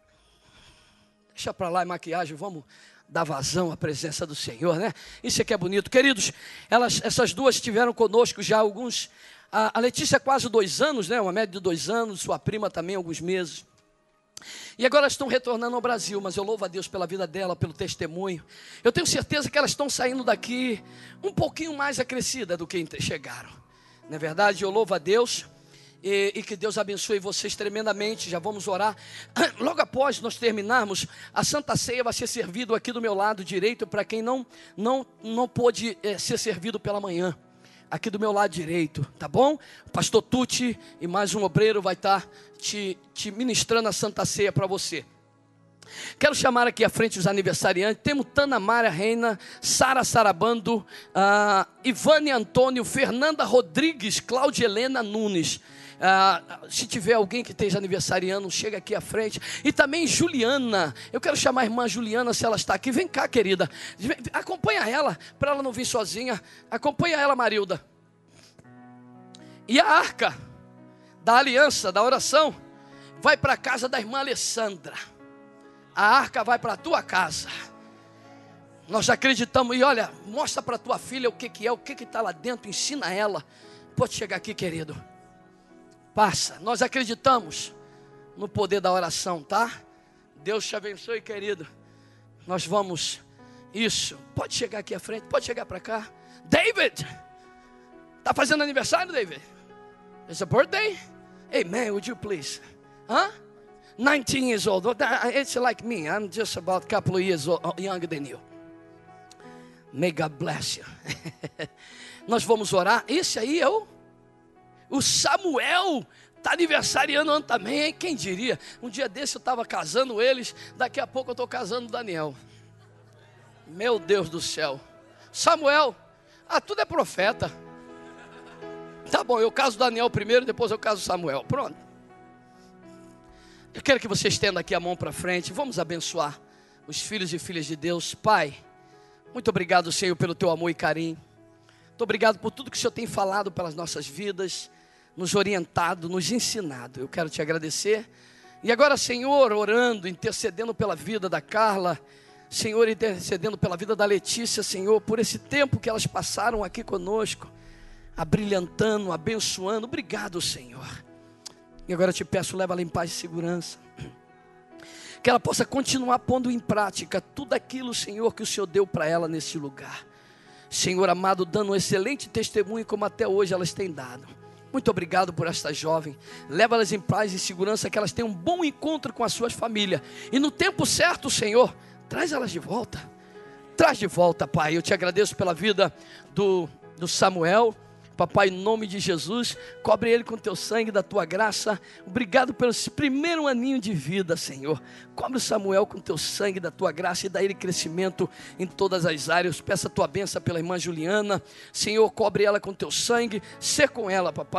Deixa para lá a maquiagem, vamos dar vazão à presença do Senhor, né? Isso aqui é bonito. Queridos, elas, essas duas estiveram conosco já há alguns... A, a Letícia há quase dois anos, né? Uma média de dois anos, sua prima também alguns meses. E agora elas estão retornando ao Brasil, mas eu louvo a Deus pela vida dela, pelo testemunho. Eu tenho certeza que elas estão saindo daqui um pouquinho mais acrescidas do que chegaram. Não é verdade? Eu louvo a Deus. E, e que Deus abençoe vocês tremendamente. Já vamos orar. Logo após nós terminarmos, a Santa Ceia vai ser servido aqui do meu lado direito, para quem não, não, não pôde é, ser servido pela manhã. Aqui do meu lado direito, tá bom? O pastor Tuti e mais um obreiro vai estar te, te ministrando a Santa Ceia para você. Quero chamar aqui à frente os aniversariantes. Temos Tana Mária Reina, Sara Sarabando, uh, Ivane Antônio, Fernanda Rodrigues, Cláudia Helena Nunes. Uh, se tiver alguém que esteja aniversariando, chega aqui à frente. E também Juliana. Eu quero chamar a irmã Juliana, se ela está aqui. Vem cá, querida. Acompanha ela, para ela não vir sozinha. Acompanha ela, Marilda. E a arca da aliança, da oração, vai para a casa da irmã Alessandra. A arca vai para a tua casa. Nós acreditamos. E olha, mostra para tua filha o que, que é, o que está lá dentro. Ensina ela. Pode chegar aqui, querido. Passa. Nós acreditamos no poder da oração, tá? Deus te abençoe, querido. Nós vamos. Isso. Pode chegar aqui à frente. Pode chegar para cá. David. Está fazendo aniversário, David? It's a birthday? Amen. Would you please? Hã? nineteen years old. It's like me. I'm just about a couple of years old, younger than you. May God bless you. Nós vamos orar. Esse aí é o, o Samuel. Está aniversariando também, hein? Quem diria? Um dia desse eu estava casando eles. Daqui a pouco eu estou casando o Daniel. Meu Deus do céu. Samuel. Ah, tudo é profeta. Tá bom, eu caso o Daniel primeiro, depois eu caso o Samuel. Pronto. Eu quero que você estenda aqui a mão para frente. Vamos abençoar os filhos e filhas de Deus. Pai, muito obrigado, Senhor, pelo teu amor e carinho. Muito obrigado por tudo que o Senhor tem falado pelas nossas vidas, nos orientado, nos ensinado. Eu quero te agradecer. E agora, Senhor, orando, intercedendo pela vida da Carla, Senhor, intercedendo pela vida da Letícia, Senhor, por esse tempo que elas passaram aqui conosco, abrilhantando, abençoando. Obrigado, Senhor. E agora eu te peço, leva-la em paz e segurança. Que ela possa continuar pondo em prática tudo aquilo, Senhor, que o Senhor deu para ela nesse lugar. Senhor amado, dando um excelente testemunho como até hoje elas têm dado. Muito obrigado por esta jovem. Leva-las em paz e segurança, que elas tenham um bom encontro com as suas famílias. E no tempo certo, Senhor, traz elas de volta. Traz de volta, Pai. Eu te agradeço pela vida do, do Samuel. Papai, em nome de Jesus, cobre ele com teu sangue, da tua graça. Obrigado pelo esse primeiro aninho de vida, Senhor. Cobre o Samuel com teu sangue, da tua graça, e dá ele crescimento em todas as áreas. Peça a tua bênção pela irmã Juliana. Senhor, cobre ela com teu sangue. Ser com ela, papai.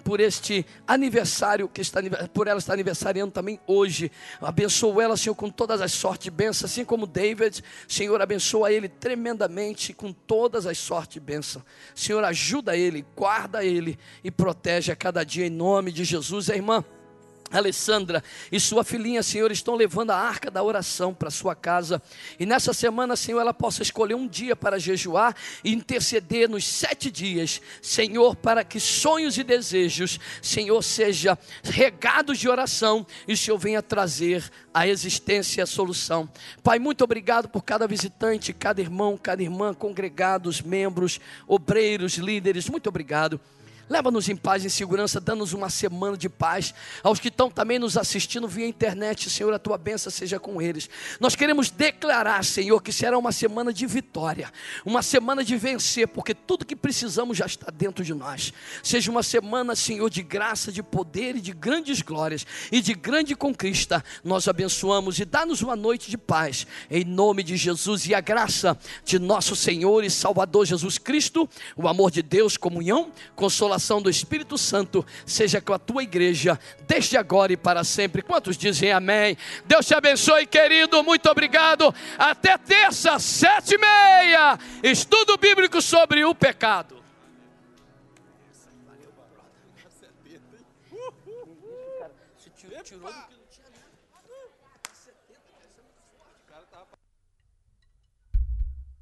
por este aniversário, que está, por ela estar aniversariando também hoje. Abençoa ela, Senhor, com todas as sortes de bênçãos, assim como David. Senhor, abençoa ele tremendamente com todas as sortes de bênção. Senhor, ajuda ele, guarda ele e protege a cada dia em nome de Jesus. A irmã Alessandra e sua filhinha, Senhor, estão levando a arca da oração para sua casa, e nessa semana, Senhor, ela possa escolher um dia para jejuar e interceder nos sete dias, Senhor, para que sonhos e desejos, Senhor, sejam regados de oração, e o Senhor venha trazer a existência e a solução. Pai, muito obrigado por cada visitante, cada irmão, cada irmã, congregados, membros, obreiros, líderes, muito obrigado. Leva-nos em paz, em segurança, dá-nos uma semana de paz. Aos que estão também nos assistindo via internet, Senhor, a tua bênção seja com eles. Nós queremos declarar, Senhor, que será uma semana de vitória, uma semana de vencer, porque tudo que precisamos já está dentro de nós. Seja uma semana, Senhor, de graça, de poder e de grandes glórias e de grande conquista. Nós abençoamos e dá-nos uma noite de paz, em nome de Jesus, e a graça de nosso Senhor e Salvador Jesus Cristo, o amor de Deus, comunhão, consolação do Espírito Santo, seja com a tua igreja, desde agora e para sempre. Quantos dizem amém? Deus te abençoe, querido, muito obrigado. Até terça, sete e meia, estudo bíblico sobre o pecado. Você tirou do que não tinha.